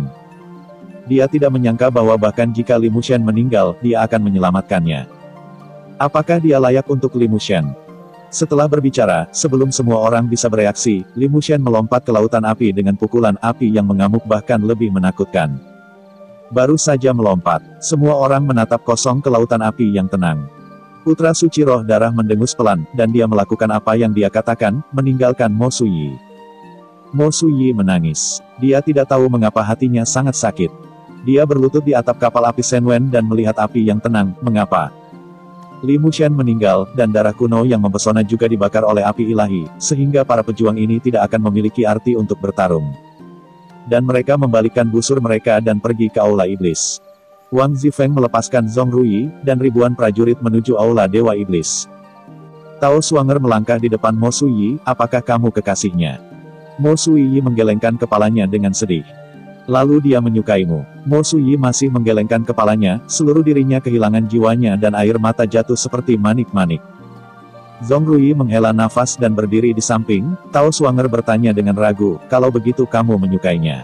Speaker 1: Dia tidak menyangka bahwa bahkan jika Li Mushen meninggal, dia akan menyelamatkannya. Apakah dia layak untuk Li Mushen? Setelah berbicara, sebelum semua orang bisa bereaksi, Li Mushen melompat ke lautan api dengan pukulan api yang mengamuk bahkan lebih menakutkan. Baru saja melompat, semua orang menatap kosong ke lautan api yang tenang. Putra suci roh darah mendengus pelan, dan dia melakukan apa yang dia katakan, meninggalkan Mo Suyi. Mo Suyi menangis. Dia tidak tahu mengapa hatinya sangat sakit. Dia berlutut di atap kapal api Senwen dan melihat api yang tenang, mengapa? Li Mushen meninggal, dan darah kuno yang mempesona juga dibakar oleh api ilahi, sehingga para pejuang ini tidak akan memiliki arti untuk bertarung. Dan mereka membalikkan busur mereka dan pergi ke aula iblis. Wang Zifeng melepaskan Zhong Ruyi, dan ribuan prajurit menuju aula Dewa Iblis. Tao Suanger melangkah di depan Mo Suyi, apakah kamu kekasihnya? Mo Suyi menggelengkan kepalanya dengan sedih. Lalu dia menyukaimu. Mo Suyi masih menggelengkan kepalanya, seluruh dirinya kehilangan jiwanya dan air mata jatuh seperti manik-manik. Zhong Ruyi menghela nafas dan berdiri di samping, Tao Suanger bertanya dengan ragu, kalau begitu kamu menyukainya.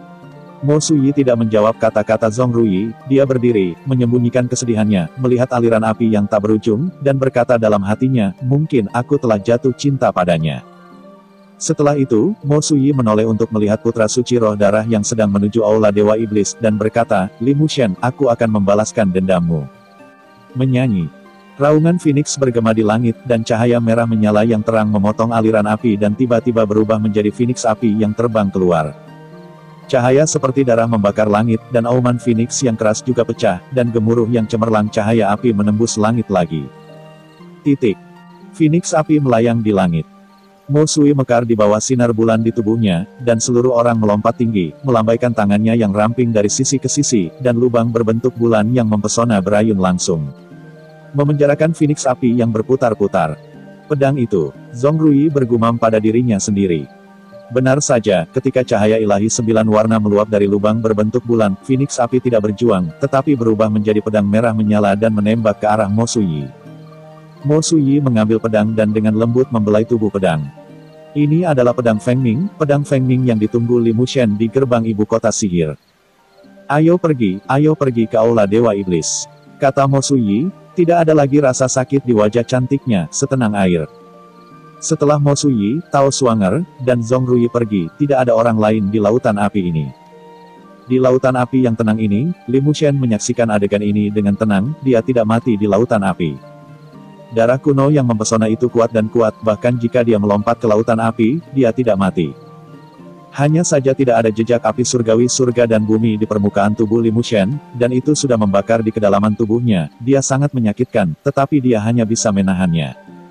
Speaker 1: Mo Suyi tidak menjawab kata-kata Zhong Ruyi, dia berdiri, menyembunyikan kesedihannya, melihat aliran api yang tak berujung, dan berkata dalam hatinya, mungkin aku telah jatuh cinta padanya. Setelah itu, Mo Suyi menoleh untuk melihat putra suci roh darah yang sedang menuju aula Dewa Iblis dan berkata, Li Mushen, aku akan membalaskan dendammu. Menyanyi. Raungan Phoenix bergema di langit, dan cahaya merah menyala yang terang memotong aliran api dan tiba-tiba berubah menjadi Phoenix api yang terbang keluar. Cahaya seperti darah membakar langit, dan auman Phoenix yang keras juga pecah, dan gemuruh yang cemerlang cahaya api menembus langit lagi. Titik. Phoenix api melayang di langit. Mo Suyi mekar di bawah sinar bulan di tubuhnya, dan seluruh orang melompat tinggi, melambaikan tangannya yang ramping dari sisi ke sisi, dan lubang berbentuk bulan yang mempesona berayun langsung. Memenjarakan Phoenix api yang berputar-putar. Pedang itu, Zhong Ruyi bergumam pada dirinya sendiri. Benar saja, ketika cahaya ilahi 9 warna meluap dari lubang berbentuk bulan, Phoenix api tidak berjuang, tetapi berubah menjadi pedang merah menyala dan menembak ke arah Mo Suyi. Mo Suyi mengambil pedang dan dengan lembut membelai tubuh pedang. Ini adalah pedang Feng Ming yang ditunggu Li Mushen di gerbang ibu kota sihir. Ayo pergi ke aula Dewa Iblis. Kata Mo Suyi, tidak ada lagi rasa sakit di wajah cantiknya, setenang air. Setelah Mo Suyi, Tao Suanger, dan Zhong Ruyi pergi, tidak ada orang lain di lautan api ini. Di lautan api yang tenang ini, Li Mushen menyaksikan adegan ini dengan tenang, dia tidak mati di lautan api. Darah kuno yang mempesona itu kuat dan kuat, bahkan jika dia melompat ke lautan api, dia tidak mati. Hanya saja tidak ada jejak api surgawi surga dan bumi di permukaan tubuh Li Mushen, dan itu sudah membakar di kedalaman tubuhnya, dia sangat menyakitkan, tetapi dia hanya bisa menahannya.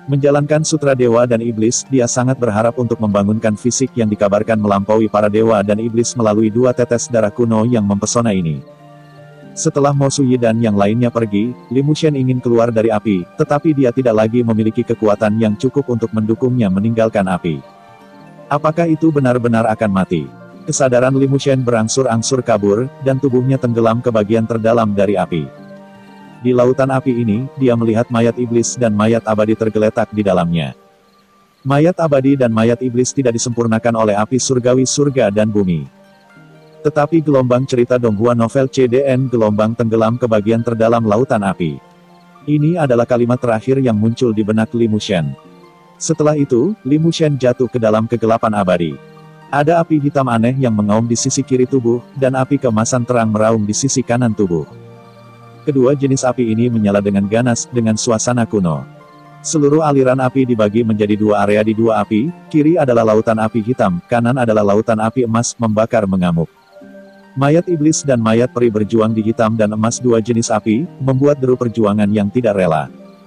Speaker 1: Menjalankan sutra dewa dan iblis, dia sangat berharap untuk membangunkan fisik yang dikabarkan melampaui para dewa dan iblis melalui dua tetes darah kuno yang mempesona ini. Setelah Mo Suyi dan yang lainnya pergi, Li Mushen ingin keluar dari api, tetapi dia tidak lagi memiliki kekuatan yang cukup untuk mendukungnya meninggalkan api. Apakah itu benar-benar akan mati? Kesadaran Li Mushen berangsur-angsur kabur, dan tubuhnya tenggelam ke bagian terdalam dari api. Di lautan api ini, dia melihat mayat iblis dan mayat abadi tergeletak di dalamnya. Mayat abadi dan mayat iblis tidak disempurnakan oleh api surgawi surga dan bumi. Tetapi gelombang cerita Donghua novel CDN gelombang tenggelam ke bagian terdalam lautan api. Ini adalah kalimat terakhir yang muncul di benak Li Mushen. Setelah itu, Li Mushen jatuh ke dalam kegelapan abadi. Ada api hitam aneh yang mengaum di sisi kiri tubuh, dan api keemasan terang meraung di sisi kanan tubuh. Kedua jenis api ini menyala dengan ganas, dengan suasana kuno. Seluruh aliran api dibagi menjadi dua area di dua api, kiri adalah lautan api hitam, kanan adalah lautan api emas, membakar mengamuk. Mayat iblis dan mayat peri berjuang di hitam dan emas dua jenis api, membuat deru perjuangan yang tidak rela.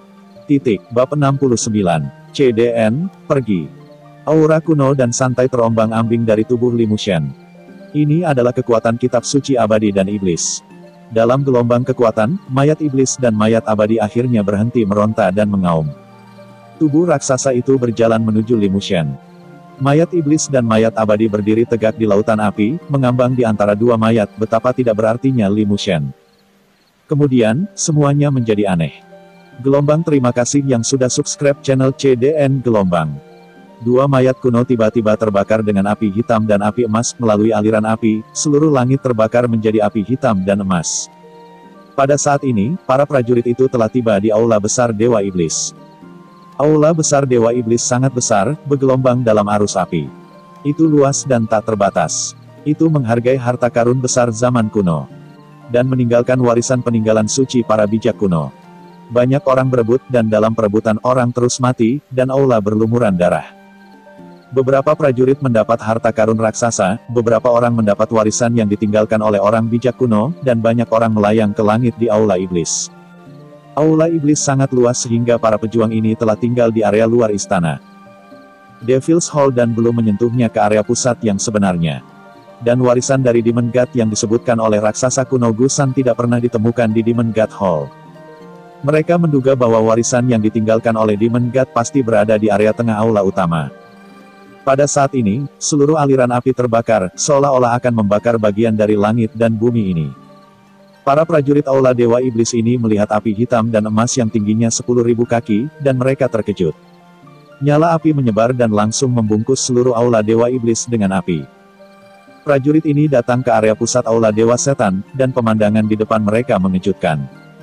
Speaker 1: Bab 69. CDN, pergi. Aura kuno dan santai terombang-ambing dari tubuh Li Mushen. Ini adalah kekuatan kitab suci abadi dan iblis. Dalam gelombang kekuatan, mayat iblis dan mayat abadi akhirnya berhenti meronta dan mengaum. Tubuh raksasa itu berjalan menuju Li Mushen. Mayat iblis dan mayat abadi berdiri tegak di lautan api, mengambang di antara dua mayat, betapa tidak berartinya Li Mushen. Kemudian, semuanya menjadi aneh. Gelombang terima kasih yang sudah subscribe channel CDN Gelombang. Dua mayat kuno tiba-tiba terbakar dengan api hitam dan api emas melalui aliran api, seluruh langit terbakar menjadi api hitam dan emas. Pada saat ini, para prajurit itu telah tiba di aula besar Dewa Iblis. Aula besar Dewa Iblis sangat besar, bergelombang dalam arus api. Itu luas dan tak terbatas. Itu menghargai harta karun besar zaman kuno. Dan meninggalkan warisan peninggalan suci para bijak kuno. Banyak orang berebut dan dalam perebutan orang terus mati, dan aula berlumuran darah. Beberapa prajurit mendapat harta karun raksasa, beberapa orang mendapat warisan yang ditinggalkan oleh orang bijak kuno, dan banyak orang melayang ke langit di aula iblis. Aula iblis sangat luas sehingga para pejuang ini telah tinggal di area luar istana. Devil's Hall dan belum menyentuhnya ke area pusat yang sebenarnya. Dan warisan dari Demon God yang disebutkan oleh raksasa kuno Gusan tidak pernah ditemukan di Demon God Hall. Mereka menduga bahwa warisan yang ditinggalkan oleh Demon God pasti berada di area tengah aula utama. Pada saat ini, seluruh aliran api terbakar, seolah-olah akan membakar bagian dari langit dan bumi ini. Para prajurit aula Dewa Iblis ini melihat api hitam dan emas yang tingginya 10.000 kaki, dan mereka terkejut. Nyala api menyebar dan langsung membungkus seluruh aula Dewa Iblis dengan api. Prajurit ini datang ke area pusat aula Dewa Setan, dan pemandangan di depan mereka mengejutkan.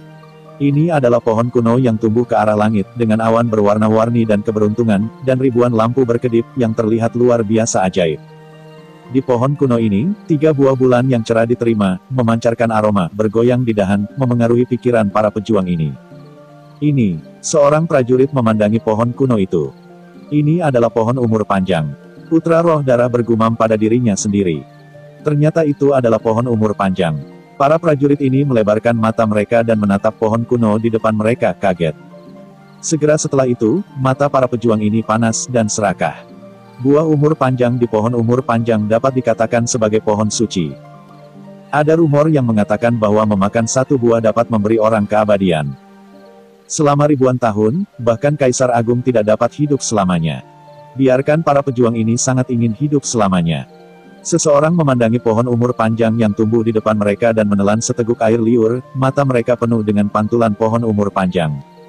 Speaker 1: Ini adalah pohon kuno yang tumbuh ke arah langit, dengan awan berwarna-warni dan keberuntungan, dan ribuan lampu berkedip, yang terlihat luar biasa ajaib. Di pohon kuno ini, 3 buah bulan yang cerah diterima, memancarkan aroma, bergoyang di dahan, memengaruhi pikiran para pejuang ini. Ini, seorang prajurit memandangi pohon kuno itu. Ini adalah pohon umur panjang. Putra roh darah bergumam pada dirinya sendiri. Ternyata itu adalah pohon umur panjang. Para prajurit ini melebarkan mata mereka dan menatap pohon kuno di depan mereka, kaget. Segera setelah itu, mata para pejuang ini panas dan serakah. Buah umur panjang di pohon umur panjang dapat dikatakan sebagai pohon suci. Ada rumor yang mengatakan bahwa memakan satu buah dapat memberi orang keabadian. Selama ribuan tahun, bahkan Kaisar Agung tidak dapat hidup selamanya. Biarkan para pejuang ini sangat ingin hidup selamanya. Seseorang memandangi pohon umur panjang yang tumbuh di depan mereka dan menelan seteguk air liur, mata mereka penuh dengan pantulan pohon umur panjang.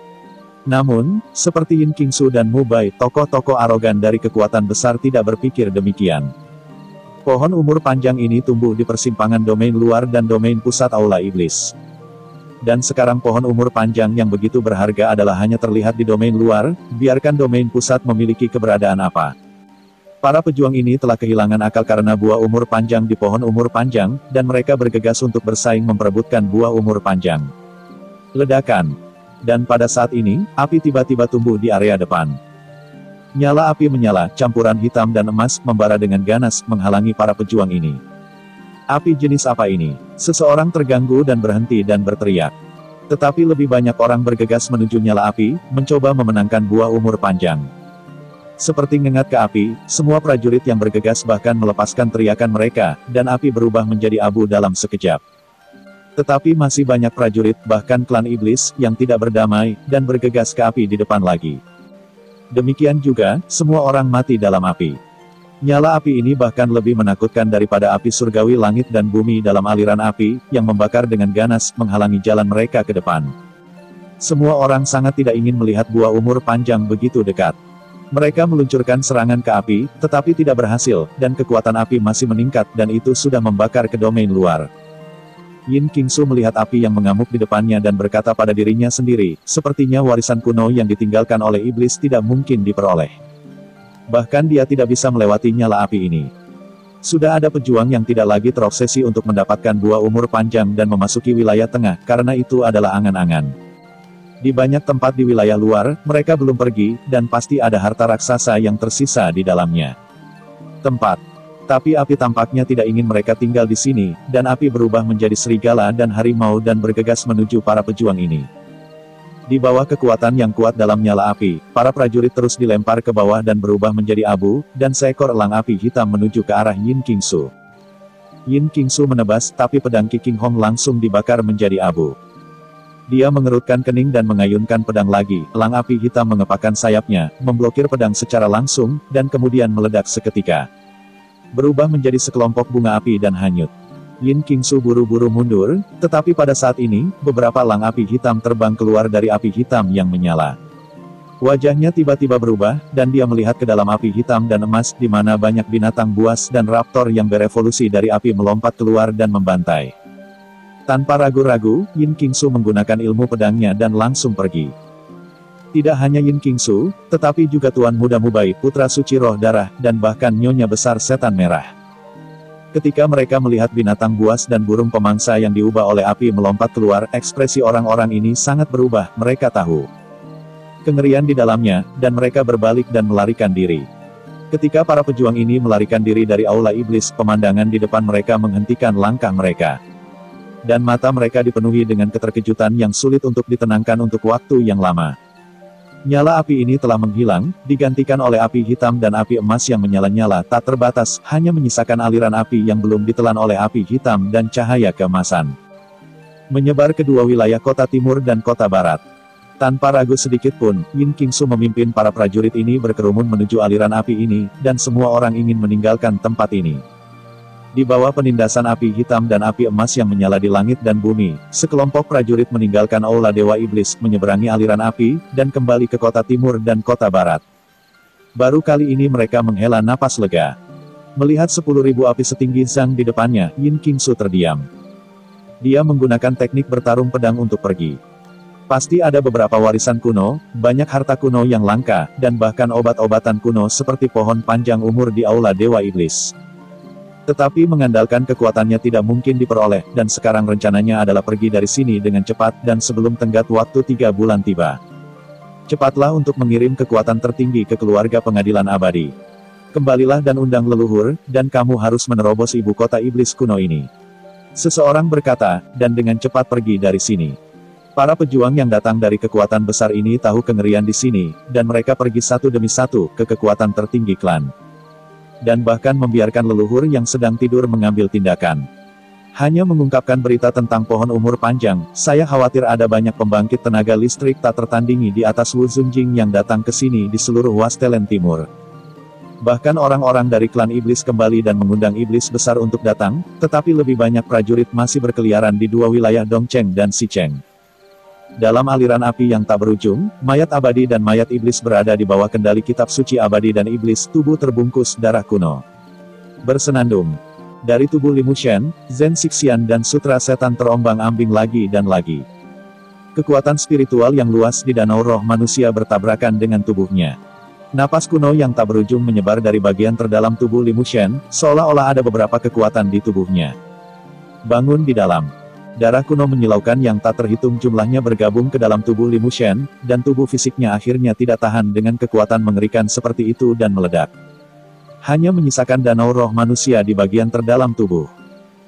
Speaker 1: Namun, seperti Yin Qingsu dan Mu Bai, tokoh-tokoh arogan dari kekuatan besar tidak berpikir demikian. Pohon umur panjang ini tumbuh di persimpangan domain luar dan domain pusat aula iblis. Dan sekarang pohon umur panjang yang begitu berharga adalah hanya terlihat di domain luar, biarkan domain pusat memiliki keberadaan apa. Para pejuang ini telah kehilangan akal karena buah umur panjang di pohon umur panjang, dan mereka bergegas untuk bersaing memperebutkan buah umur panjang. Ledakan. Dan pada saat ini, api tiba-tiba tumbuh di area depan. Nyala api menyala, campuran hitam dan emas, membara dengan ganas, menghalangi para pejuang ini. Api jenis apa ini? Seseorang terganggu dan berhenti dan berteriak. Tetapi lebih banyak orang bergegas menuju nyala api, mencoba memenangkan buah umur panjang. Seperti ngengat ke api, semua prajurit yang bergegas bahkan melepaskan teriakan mereka, dan api berubah menjadi abu dalam sekejap. Tetapi masih banyak prajurit, bahkan klan iblis, yang tidak berdamai, dan bergegas ke api di depan lagi. Demikian juga, semua orang mati dalam api. Nyala api ini bahkan lebih menakutkan daripada api surgawi langit dan bumi dalam aliran api, yang membakar dengan ganas, menghalangi jalan mereka ke depan. Semua orang sangat tidak ingin melihat buah umur panjang begitu dekat. Mereka meluncurkan serangan ke api, tetapi tidak berhasil, dan kekuatan api masih meningkat, dan itu sudah membakar ke domain luar. Yin Qingsu melihat api yang mengamuk di depannya dan berkata pada dirinya sendiri, sepertinya warisan kuno yang ditinggalkan oleh iblis tidak mungkin diperoleh. Bahkan dia tidak bisa melewati nyala api ini. Sudah ada pejuang yang tidak lagi terobsesi untuk mendapatkan buah umur panjang dan memasuki wilayah tengah, karena itu adalah angan-angan. Di banyak tempat di wilayah luar, mereka belum pergi, dan pasti ada harta raksasa yang tersisa di dalamnya. Tapi api tampaknya tidak ingin mereka tinggal di sini, dan api berubah menjadi serigala dan harimau dan bergegas menuju para pejuang ini. Di bawah kekuatan yang kuat dalam nyala api, para prajurit terus dilempar ke bawah dan berubah menjadi abu, dan seekor elang api hitam menuju ke arah Yin Qingsu. Yin Qingsu menebas, tapi pedang Qi King Hong langsung dibakar menjadi abu. Dia mengerutkan kening dan mengayunkan pedang lagi, elang api hitam mengepakkan sayapnya, memblokir pedang secara langsung, dan kemudian meledak seketika. Berubah menjadi sekelompok bunga api dan hanyut. Yin Qingsu buru-buru mundur, tetapi pada saat ini, beberapa elang api hitam terbang keluar dari api hitam yang menyala. Wajahnya tiba-tiba berubah, dan dia melihat ke dalam api hitam dan emas, di mana banyak binatang buas dan raptor yang berevolusi dari api melompat keluar dan membantai. Tanpa ragu-ragu, Yin Qingsu menggunakan ilmu pedangnya dan langsung pergi. Tidak hanya Yin Qingsu, tetapi juga Tuan Muda Mubai, Putra Suci Roh Darah, dan bahkan Nyonya Besar Setan Merah. Ketika mereka melihat binatang buas dan burung pemangsa yang diubah oleh api melompat keluar, ekspresi orang-orang ini sangat berubah, mereka tahu kengerian di dalamnya, dan mereka berbalik dan melarikan diri. Ketika para pejuang ini melarikan diri dari aula iblis, pemandangan di depan mereka menghentikan langkah mereka. Dan mata mereka dipenuhi dengan keterkejutan yang sulit untuk ditenangkan untuk waktu yang lama. Nyala api ini telah menghilang, digantikan oleh api hitam dan api emas yang menyala-nyala tak terbatas, hanya menyisakan aliran api yang belum ditelan oleh api hitam dan cahaya keemasan. Menyebar kedua wilayah kota timur dan kota barat. Tanpa ragu sedikit pun, Yin Qingsu memimpin para prajurit ini berkerumun menuju aliran api ini, dan semua orang ingin meninggalkan tempat ini. Di bawah penindasan api hitam dan api emas yang menyala di langit dan bumi, sekelompok prajurit meninggalkan aula Dewa Iblis, menyeberangi aliran api, dan kembali ke kota timur dan kota barat. Baru kali ini mereka menghela napas lega. Melihat 10.000 api setinggi Zhang di depannya, Yin Qingsu terdiam. Dia menggunakan teknik bertarung pedang untuk pergi. Pasti ada beberapa warisan kuno, banyak harta kuno yang langka, dan bahkan obat-obatan kuno seperti pohon panjang umur di aula Dewa Iblis. Tetapi mengandalkan kekuatannya tidak mungkin diperoleh, dan sekarang rencananya adalah pergi dari sini dengan cepat, dan sebelum tenggat waktu 3 bulan tiba. Cepatlah untuk mengirim kekuatan tertinggi ke keluarga pengadilan abadi. Kembalilah dan undang leluhur, dan kamu harus menerobos ibu kota iblis kuno ini. Seseorang berkata, dan dengan cepat pergi dari sini. Para pejuang yang datang dari kekuatan besar ini tahu kengerian di sini, dan mereka pergi satu demi satu ke kekuatan tertinggi klan. Dan bahkan membiarkan leluhur yang sedang tidur mengambil tindakan. Hanya mengungkapkan berita tentang pohon umur panjang, saya khawatir ada banyak pembangkit tenaga listrik tak tertandingi di atas Wu Zunjing yang datang ke sini di seluruh Wastelen Timur. Bahkan orang-orang dari klan iblis kembali dan mengundang iblis besar untuk datang, tetapi lebih banyak prajurit masih berkeliaran di dua wilayah Dongcheng dan Xicheng. Dalam aliran api yang tak berujung, mayat abadi dan mayat iblis berada di bawah kendali kitab suci abadi dan iblis, tubuh terbungkus darah kuno. Bersenandung. Dari tubuh Limu Shen, Zhen Xixian dan Sutra Setan terombang-ambing lagi dan lagi. Kekuatan spiritual yang luas di danau roh manusia bertabrakan dengan tubuhnya. Napas kuno yang tak berujung menyebar dari bagian terdalam tubuh Limu Shen, seolah-olah ada beberapa kekuatan di tubuhnya. Bangun di dalam. Darah kuno menyilaukan yang tak terhitung jumlahnya bergabung ke dalam tubuh Limu Shen, dan tubuh fisiknya akhirnya tidak tahan dengan kekuatan mengerikan seperti itu dan meledak. Hanya menyisakan danau roh manusia di bagian terdalam tubuh.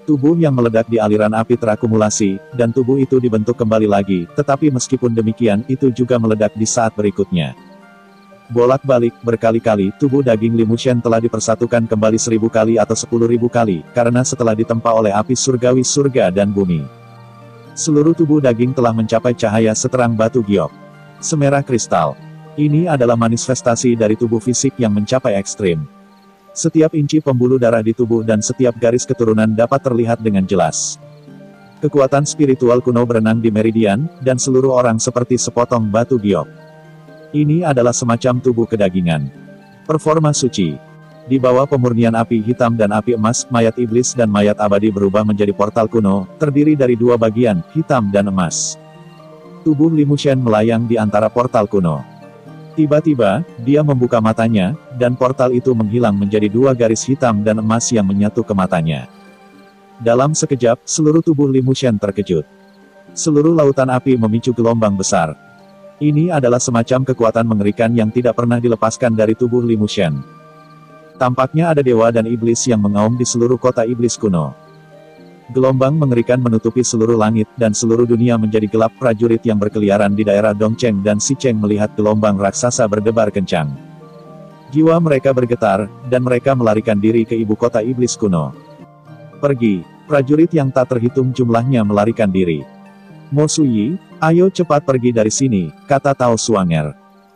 Speaker 1: Tubuh yang meledak di aliran api terakumulasi, dan tubuh itu dibentuk kembali lagi, tetapi meskipun demikian itu juga meledak di saat berikutnya. Bolak-balik, berkali-kali, tubuh daging Li Mushen telah dipersatukan kembali 1000 kali atau 10.000 kali, karena setelah ditempa oleh api surgawi surga dan bumi. Seluruh tubuh daging telah mencapai cahaya seterang batu giok. Semerah kristal. Ini adalah manifestasi dari tubuh fisik yang mencapai ekstrim. Setiap inci pembuluh darah di tubuh dan setiap garis keturunan dapat terlihat dengan jelas. Kekuatan spiritual kuno berenang di meridian, dan seluruh orang seperti sepotong batu giok. Ini adalah semacam tubuh kedagingan. Performa suci. Di bawah pemurnian api hitam dan api emas, mayat iblis dan mayat abadi berubah menjadi portal kuno, terdiri dari dua bagian, hitam dan emas. Tubuh Li Mushen melayang di antara portal kuno. Tiba-tiba, dia membuka matanya, dan portal itu menghilang menjadi dua garis hitam dan emas yang menyatu ke matanya. Dalam sekejap, seluruh tubuh Li Mushen terkejut. Seluruh lautan api memicu gelombang besar. Ini adalah semacam kekuatan mengerikan yang tidak pernah dilepaskan dari tubuh Li Mushen. Tampaknya ada dewa dan iblis yang mengaum di seluruh kota iblis kuno. Gelombang mengerikan menutupi seluruh langit, dan seluruh dunia menjadi gelap. Prajurit yang berkeliaran di daerah Dongcheng dan Xicheng melihat gelombang raksasa berdebar kencang. Jiwa mereka bergetar, dan mereka melarikan diri ke ibu kota iblis kuno. Pergi, prajurit yang tak terhitung jumlahnya melarikan diri. Mo Suyi, ayo cepat pergi dari sini, kata Tao Suanger.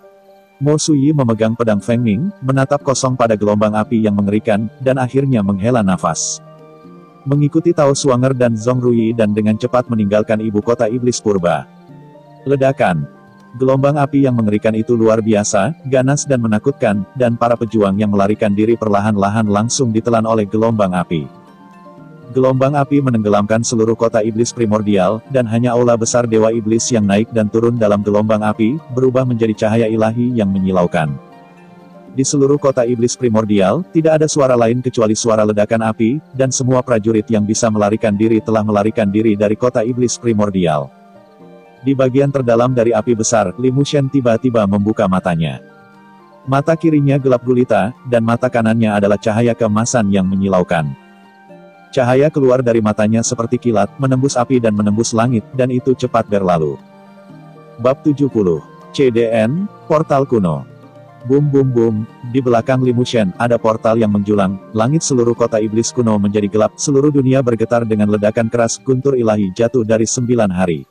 Speaker 1: Mo Suyi memegang pedang Feng Ming, menatap kosong pada gelombang api yang mengerikan, dan akhirnya menghela nafas. Mengikuti Tao Suanger dan Zhong Ruyi dan dengan cepat meninggalkan ibu kota iblis purba. Ledakan. Gelombang api yang mengerikan itu luar biasa, ganas dan menakutkan, dan para pejuang yang melarikan diri perlahan-lahan langsung ditelan oleh gelombang api. Gelombang api menenggelamkan seluruh kota iblis primordial, dan hanya aula besar dewa iblis yang naik dan turun dalam gelombang api, berubah menjadi cahaya ilahi yang menyilaukan. Di seluruh kota iblis primordial, tidak ada suara lain kecuali suara ledakan api, dan semua prajurit yang bisa melarikan diri telah melarikan diri dari kota iblis primordial. Di bagian terdalam dari api besar, Li Mushen tiba-tiba membuka matanya. Mata kirinya gelap gulita, dan mata kanannya adalah cahaya keemasan yang menyilaukan. Cahaya keluar dari matanya seperti kilat, menembus api dan menembus langit, dan itu cepat berlalu. Bab 70. CDN, Portal Kuno. Bum bum bum, di belakang Li Mushen, ada portal yang menjulang, langit seluruh kota iblis kuno menjadi gelap, seluruh dunia bergetar dengan ledakan keras, guntur ilahi jatuh dari 9 hari.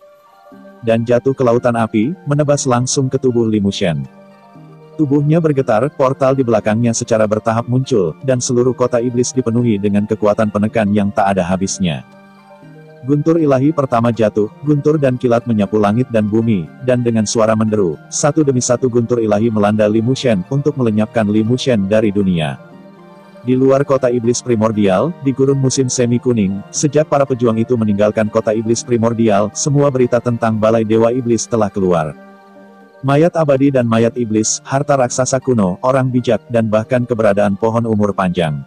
Speaker 1: Dan jatuh ke lautan api, menebas langsung ke tubuh Li Mushen. Tubuhnya bergetar, portal di belakangnya secara bertahap muncul, dan seluruh kota iblis dipenuhi dengan kekuatan penekan yang tak ada habisnya. Guntur ilahi pertama jatuh, guntur dan kilat menyapu langit dan bumi, dan dengan suara menderu, satu demi satu guntur ilahi melanda Li Mushen, untuk melenyapkan Li Mushen dari dunia. Di luar kota iblis primordial, di gurun musim semi kuning, sejak para pejuang itu meninggalkan kota iblis primordial, semua berita tentang balai dewa iblis telah keluar. Mayat abadi dan mayat iblis, harta raksasa kuno, orang bijak, dan bahkan keberadaan pohon umur panjang.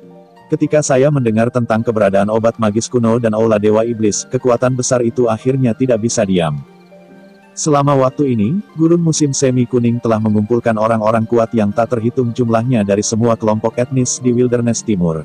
Speaker 1: Ketika saya mendengar tentang keberadaan obat magis kuno dan aula dewa iblis, kekuatan besar itu akhirnya tidak bisa diam. Selama waktu ini, gurun musim semi kuning telah mengumpulkan orang-orang kuat yang tak terhitung jumlahnya dari semua kelompok etnis di Wilderness Timur.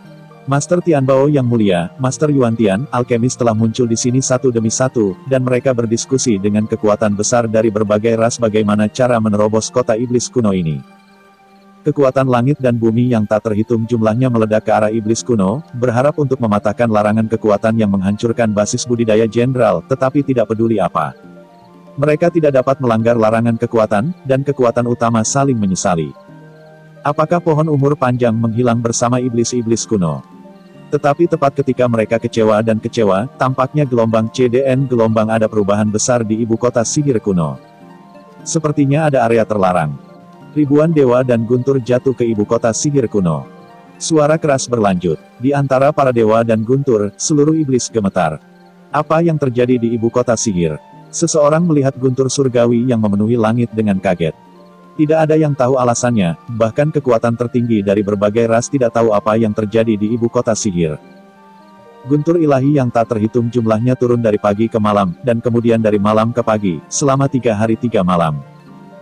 Speaker 1: Master Tianbao yang mulia, Master Yuan Tian, alkemis telah muncul di sini satu demi satu, dan mereka berdiskusi dengan kekuatan besar dari berbagai ras bagaimana cara menerobos kota iblis kuno ini. Kekuatan langit dan bumi yang tak terhitung jumlahnya meledak ke arah iblis kuno, berharap untuk mematahkan larangan kekuatan yang menghancurkan basis budidaya jenderal, tetapi tidak peduli apa. Mereka tidak dapat melanggar larangan kekuatan, dan kekuatan utama saling menyesali. Apakah pohon umur panjang menghilang bersama iblis-iblis kuno? Tetapi tepat ketika mereka kecewa, tampaknya gelombang CDN gelombang ada perubahan besar di ibu kota sihir kuno. Sepertinya ada area terlarang. Ribuan dewa dan guntur jatuh ke ibu kota sihir kuno. Suara keras berlanjut. Di antara para dewa dan guntur, seluruh iblis gemetar. Apa yang terjadi di ibu kota sihir? Seseorang melihat guntur surgawi yang memenuhi langit dengan kaget. Tidak ada yang tahu alasannya, bahkan kekuatan tertinggi dari berbagai ras tidak tahu apa yang terjadi di ibu kota sihir. Guntur ilahi yang tak terhitung jumlahnya turun dari pagi ke malam, dan kemudian dari malam ke pagi, selama 3 hari 3 malam.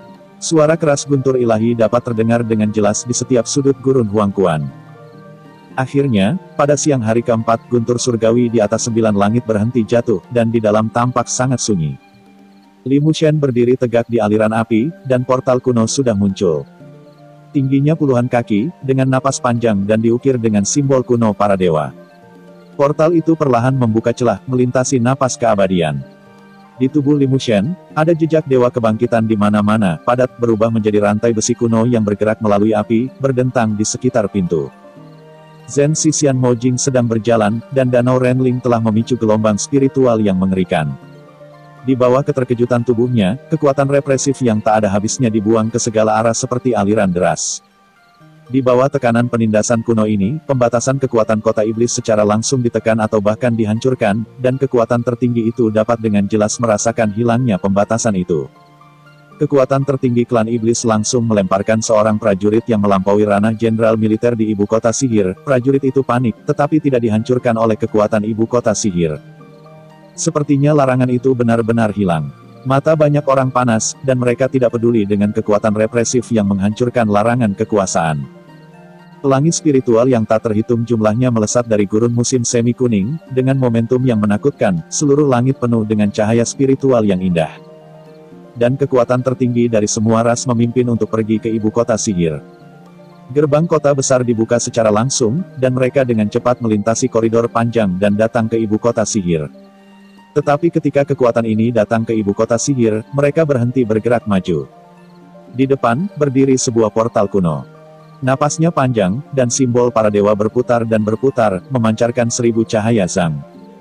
Speaker 1: Suara keras guntur ilahi dapat terdengar dengan jelas di setiap sudut gurun Huangquan. Akhirnya, pada siang hari keempat guntur surgawi di atas 9 langit berhenti jatuh, dan di dalam tampak sangat sunyi. Li Mushen berdiri tegak di aliran api, dan portal kuno sudah muncul. Tingginya puluhan kaki, dengan napas panjang dan diukir dengan simbol kuno para dewa. Portal itu perlahan membuka celah, melintasi napas keabadian. Di tubuh Li Mushen, ada jejak dewa kebangkitan di mana-mana, padat berubah menjadi rantai besi kuno yang bergerak melalui api, berdentang di sekitar pintu. Zhen Xishan Mojing sedang berjalan, dan Danau Renling telah memicu gelombang spiritual yang mengerikan. Di bawah keterkejutan tubuhnya, kekuatan represif yang tak ada habisnya dibuang ke segala arah seperti aliran deras. Di bawah tekanan penindasan kuno ini, pembatasan kekuatan kota iblis secara langsung ditekan atau bahkan dihancurkan, dan kekuatan tertinggi itu dapat dengan jelas merasakan hilangnya pembatasan itu. Kekuatan tertinggi klan iblis langsung melemparkan seorang prajurit yang melampaui ranah jenderal militer di ibu kota sihir. Prajurit itu panik, tetapi tidak dihancurkan oleh kekuatan ibu kota sihir. Sepertinya larangan itu benar-benar hilang. Mata banyak orang panas, dan mereka tidak peduli dengan kekuatan represif yang menghancurkan larangan kekuasaan. Pelangi spiritual yang tak terhitung jumlahnya melesat dari gurun musim semi kuning, dengan momentum yang menakutkan, seluruh langit penuh dengan cahaya spiritual yang indah. Dan kekuatan tertinggi dari semua ras memimpin untuk pergi ke ibu kota sihir. Gerbang kota besar dibuka secara langsung, dan mereka dengan cepat melintasi koridor panjang dan datang ke ibu kota sihir. Tetapi ketika kekuatan ini datang ke ibu kota sihir, mereka berhenti bergerak maju. Di depan, berdiri sebuah portal kuno. Napasnya panjang, dan simbol para dewa berputar dan berputar, memancarkan 1000 cahaya zang.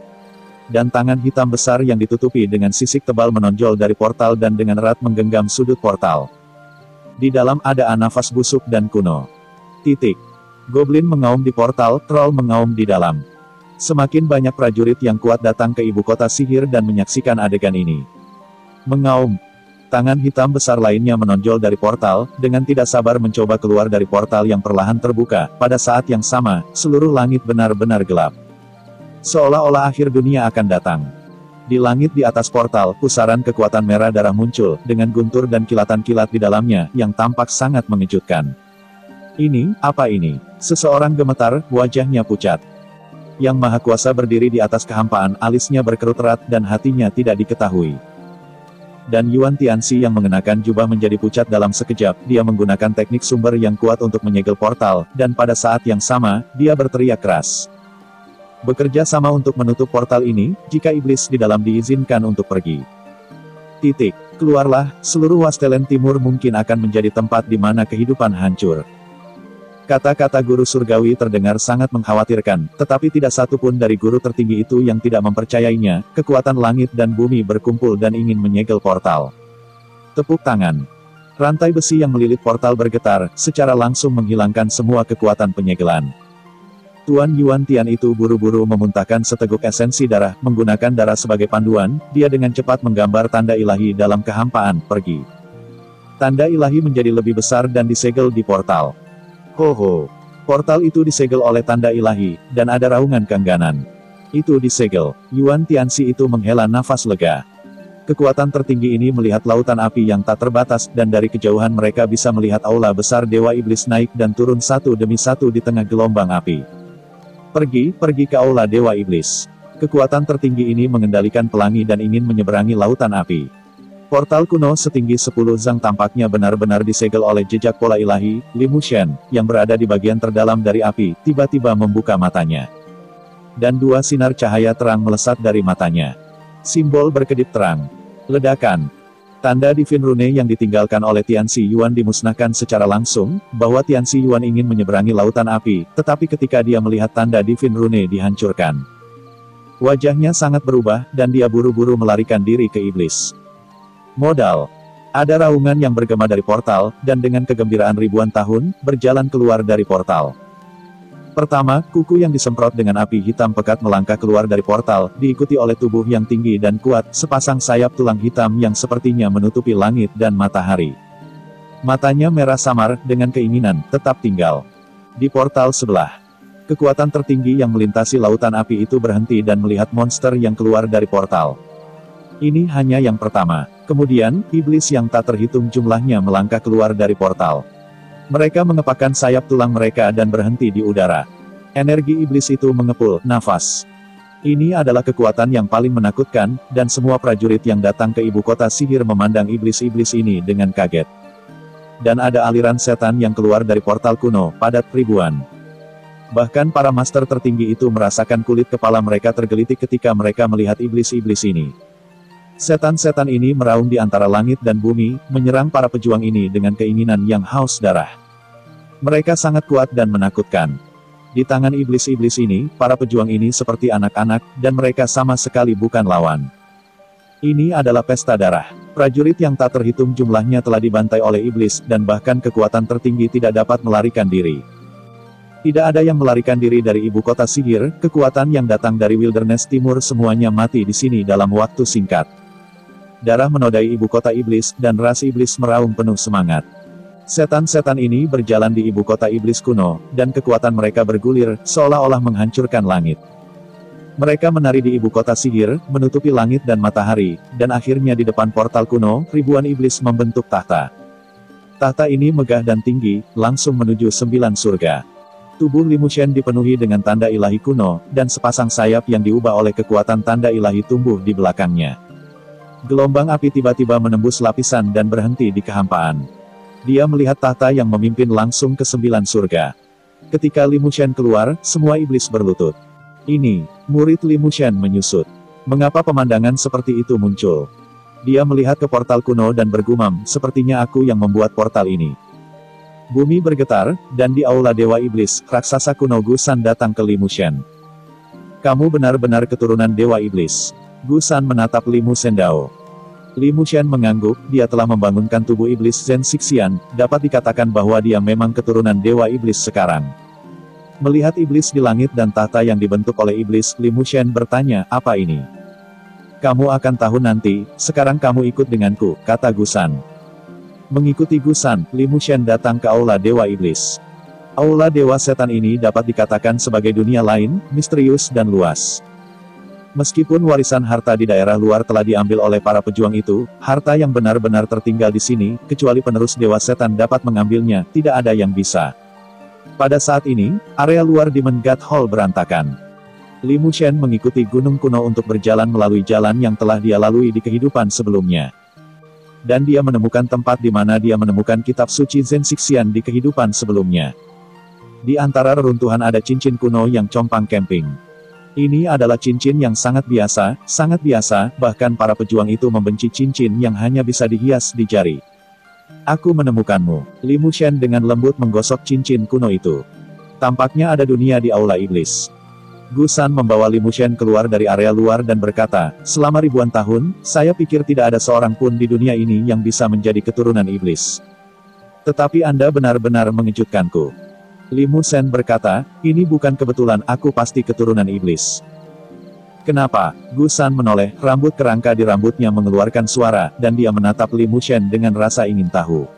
Speaker 1: Dan tangan hitam besar yang ditutupi dengan sisik tebal menonjol dari portal dan dengan erat menggenggam sudut portal. Di dalam ada nafas busuk dan kuno. Titik. Goblin mengaum di portal, troll mengaum di dalam. Semakin banyak prajurit yang kuat datang ke ibu kota sihir dan menyaksikan adegan ini. Mengaum. Tangan hitam besar lainnya menonjol dari portal, dengan tidak sabar mencoba keluar dari portal yang perlahan terbuka. Pada saat yang sama, seluruh langit benar-benar gelap. Seolah-olah akhir dunia akan datang. Di langit di atas portal, pusaran kekuatan merah darah muncul, dengan guntur dan kilatan kilat di dalamnya, yang tampak sangat mengejutkan. Ini, apa ini? Seseorang gemetar, wajahnya pucat. Yang Maha Kuasa berdiri di atas kehampaan, alisnya berkerut erat, dan hatinya tidak diketahui. Dan Yuan Tianxi yang mengenakan jubah menjadi pucat dalam sekejap, dia menggunakan teknik sumber yang kuat untuk menyegel portal, dan pada saat yang sama, dia berteriak keras. Bekerja sama untuk menutup portal ini, jika iblis di dalam diizinkan untuk pergi. Titik. Keluarlah, seluruh Wastelen Timur mungkin akan menjadi tempat di mana kehidupan hancur. Kata-kata guru surgawi terdengar sangat mengkhawatirkan, tetapi tidak satu pun dari guru tertinggi itu yang tidak mempercayainya. Kekuatan langit dan bumi berkumpul dan ingin menyegel portal. Tepuk tangan. Rantai besi yang melilit portal bergetar, secara langsung menghilangkan semua kekuatan penyegelan. Tuan Yuan Tian itu buru-buru memuntahkan seteguk esensi darah, menggunakan darah sebagai panduan, dia dengan cepat menggambar tanda ilahi dalam kehampaan, pergi. Tanda ilahi menjadi lebih besar dan disegel di portal. Ho. Portal itu disegel oleh tanda ilahi, dan ada raungan keengganan. Itu disegel. Yuan Tianxi itu menghela nafas lega. Kekuatan tertinggi ini melihat lautan api yang tak terbatas, dan dari kejauhan mereka bisa melihat aula besar Dewa Iblis naik dan turun satu demi satu di tengah gelombang api. Pergi ke aula Dewa Iblis. Kekuatan tertinggi ini mengendalikan pelangi dan ingin menyeberangi lautan api. Portal kuno setinggi 10 zang tampaknya benar-benar disegel oleh jejak pola ilahi. Li Mushen, yang berada di bagian terdalam dari api, tiba-tiba membuka matanya. Dan 2 sinar cahaya terang melesat dari matanya. Simbol berkedip terang. Ledakan. Tanda Divine Rune yang ditinggalkan oleh Tianxi Yuan dimusnahkan secara langsung, bahwa Tianxi Yuan ingin menyeberangi lautan api, tetapi ketika dia melihat tanda Divine Rune dihancurkan. Wajahnya sangat berubah, dan dia buru-buru melarikan diri ke iblis. Modal. Ada raungan yang bergema dari portal, dan dengan kegembiraan ribuan tahun, berjalan keluar dari portal. Pertama, kuku yang disemprot dengan api hitam pekat melangkah keluar dari portal, diikuti oleh tubuh yang tinggi dan kuat, sepasang sayap tulang hitam yang sepertinya menutupi langit dan matahari. Matanya merah samar, dengan keinginan, tetap tinggal. Di portal sebelah, kekuatan tertinggi yang melintasi lautan api itu berhenti dan melihat monster yang keluar dari portal. Ini hanya yang pertama. Kemudian, iblis yang tak terhitung jumlahnya melangkah keluar dari portal. Mereka mengepakkan sayap tulang mereka dan berhenti di udara. Energi iblis itu mengepul nafas. Ini adalah kekuatan yang paling menakutkan, dan semua prajurit yang datang ke ibu kota sihir memandang iblis-iblis ini dengan kaget. Dan ada aliran setan yang keluar dari portal kuno, padat ribuan. Bahkan para master tertinggi itu merasakan kulit kepala mereka tergelitik ketika mereka melihat iblis-iblis ini. Setan-setan ini meraung di antara langit dan bumi, menyerang para pejuang ini dengan keinginan yang haus darah. Mereka sangat kuat dan menakutkan. Di tangan iblis-iblis ini, para pejuang ini seperti anak-anak, dan mereka sama sekali bukan lawan. Ini adalah pesta darah. Prajurit yang tak terhitung jumlahnya telah dibantai oleh iblis, dan bahkan kekuatan tertinggi tidak dapat melarikan diri. Tidak ada yang melarikan diri dari ibu kota sihir, kekuatan yang datang dari wilderness timur semuanya mati di sini dalam waktu singkat. Darah menodai ibu kota iblis, dan ras iblis meraung penuh semangat. Setan-setan ini berjalan di ibu kota iblis kuno, dan kekuatan mereka bergulir, seolah-olah menghancurkan langit. Mereka menari di ibu kota sihir, menutupi langit dan matahari, dan akhirnya di depan portal kuno, ribuan iblis membentuk tahta. Tahta ini megah dan tinggi, langsung menuju 9 surga. Tubuh Limu Shen dipenuhi dengan tanda ilahi kuno, dan sepasang sayap yang diubah oleh kekuatan tanda ilahi tumbuh di belakangnya. Gelombang api tiba-tiba menembus lapisan dan berhenti di kehampaan. Dia melihat tahta yang memimpin langsung ke 9 surga. Ketika Limu Shen keluar, semua iblis berlutut. Ini, murid Limu Shen menyusut. Mengapa pemandangan seperti itu muncul? Dia melihat ke portal kuno dan bergumam, sepertinya aku yang membuat portal ini. Bumi bergetar, dan di aula Dewa Iblis, raksasa kuno Gusan datang ke Limu Shen. Kamu benar-benar keturunan Dewa Iblis. Gusan menatap Limu Sendao. Limu Shen mengangguk, dia telah membangunkan tubuh iblis Zhen Xixian, dapat dikatakan bahwa dia memang keturunan Dewa Iblis sekarang. Melihat iblis di langit dan tahta yang dibentuk oleh iblis, Limu Shen bertanya, apa ini? Kamu akan tahu nanti, sekarang kamu ikut denganku, kata Gusan. Mengikuti Gusan, Limu Shen datang ke aula Dewa Iblis. Aula Dewa Setan ini dapat dikatakan sebagai dunia lain, misterius dan luas. Meskipun warisan harta di daerah luar telah diambil oleh para pejuang itu, harta yang benar-benar tertinggal di sini, kecuali penerus Dewa Setan dapat mengambilnya, tidak ada yang bisa. Pada saat ini, area luar di God Hall berantakan. Limu Shen mengikuti gunung kuno untuk berjalan melalui jalan yang telah dia lalui di kehidupan sebelumnya. Dan dia menemukan tempat di mana dia menemukan kitab suci Zhen Xixian di kehidupan sebelumnya. Di antara reruntuhan ada cincin kuno yang compang camping. Ini adalah cincin yang sangat biasa, bahkan para pejuang itu membenci cincin yang hanya bisa dihias di jari. Aku menemukanmu. Limu Shen dengan lembut menggosok cincin kuno itu. Tampaknya ada dunia di aula iblis. Gusan membawa Limu Shen keluar dari area luar dan berkata, selama ribuan tahun, saya pikir tidak ada seorang pun di dunia ini yang bisa menjadi keturunan iblis. Tetapi Anda benar-benar mengejutkanku. Limu Shen berkata, ini bukan kebetulan, aku pasti keturunan iblis. Kenapa? Gusan menoleh, rambut kerangka di rambutnya mengeluarkan suara, dan dia menatap Limu Shen dengan rasa ingin tahu.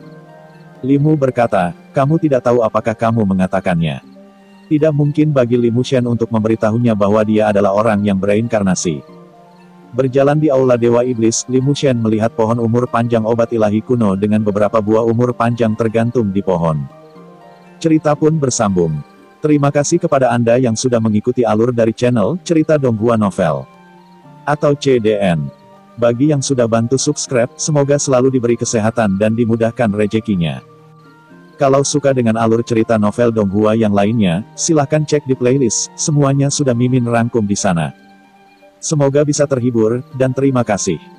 Speaker 1: Limu berkata, kamu tidak tahu apakah kamu mengatakannya. Tidak mungkin bagi Limu Shen untuk memberitahunya bahwa dia adalah orang yang bereinkarnasi. Berjalan di aula Dewa Iblis, Limu Shen melihat pohon umur panjang obat ilahi kuno dengan beberapa buah umur panjang tergantung di pohon. Cerita pun bersambung. Terima kasih kepada Anda yang sudah mengikuti alur dari channel Cerita Donghua Novel atau CDN. Bagi yang sudah bantu subscribe, semoga selalu diberi kesehatan dan dimudahkan rezekinya. Kalau suka dengan alur cerita novel Donghua yang lainnya, silahkan cek di playlist, semuanya sudah Mimin rangkum di sana. Semoga bisa terhibur, dan terima kasih.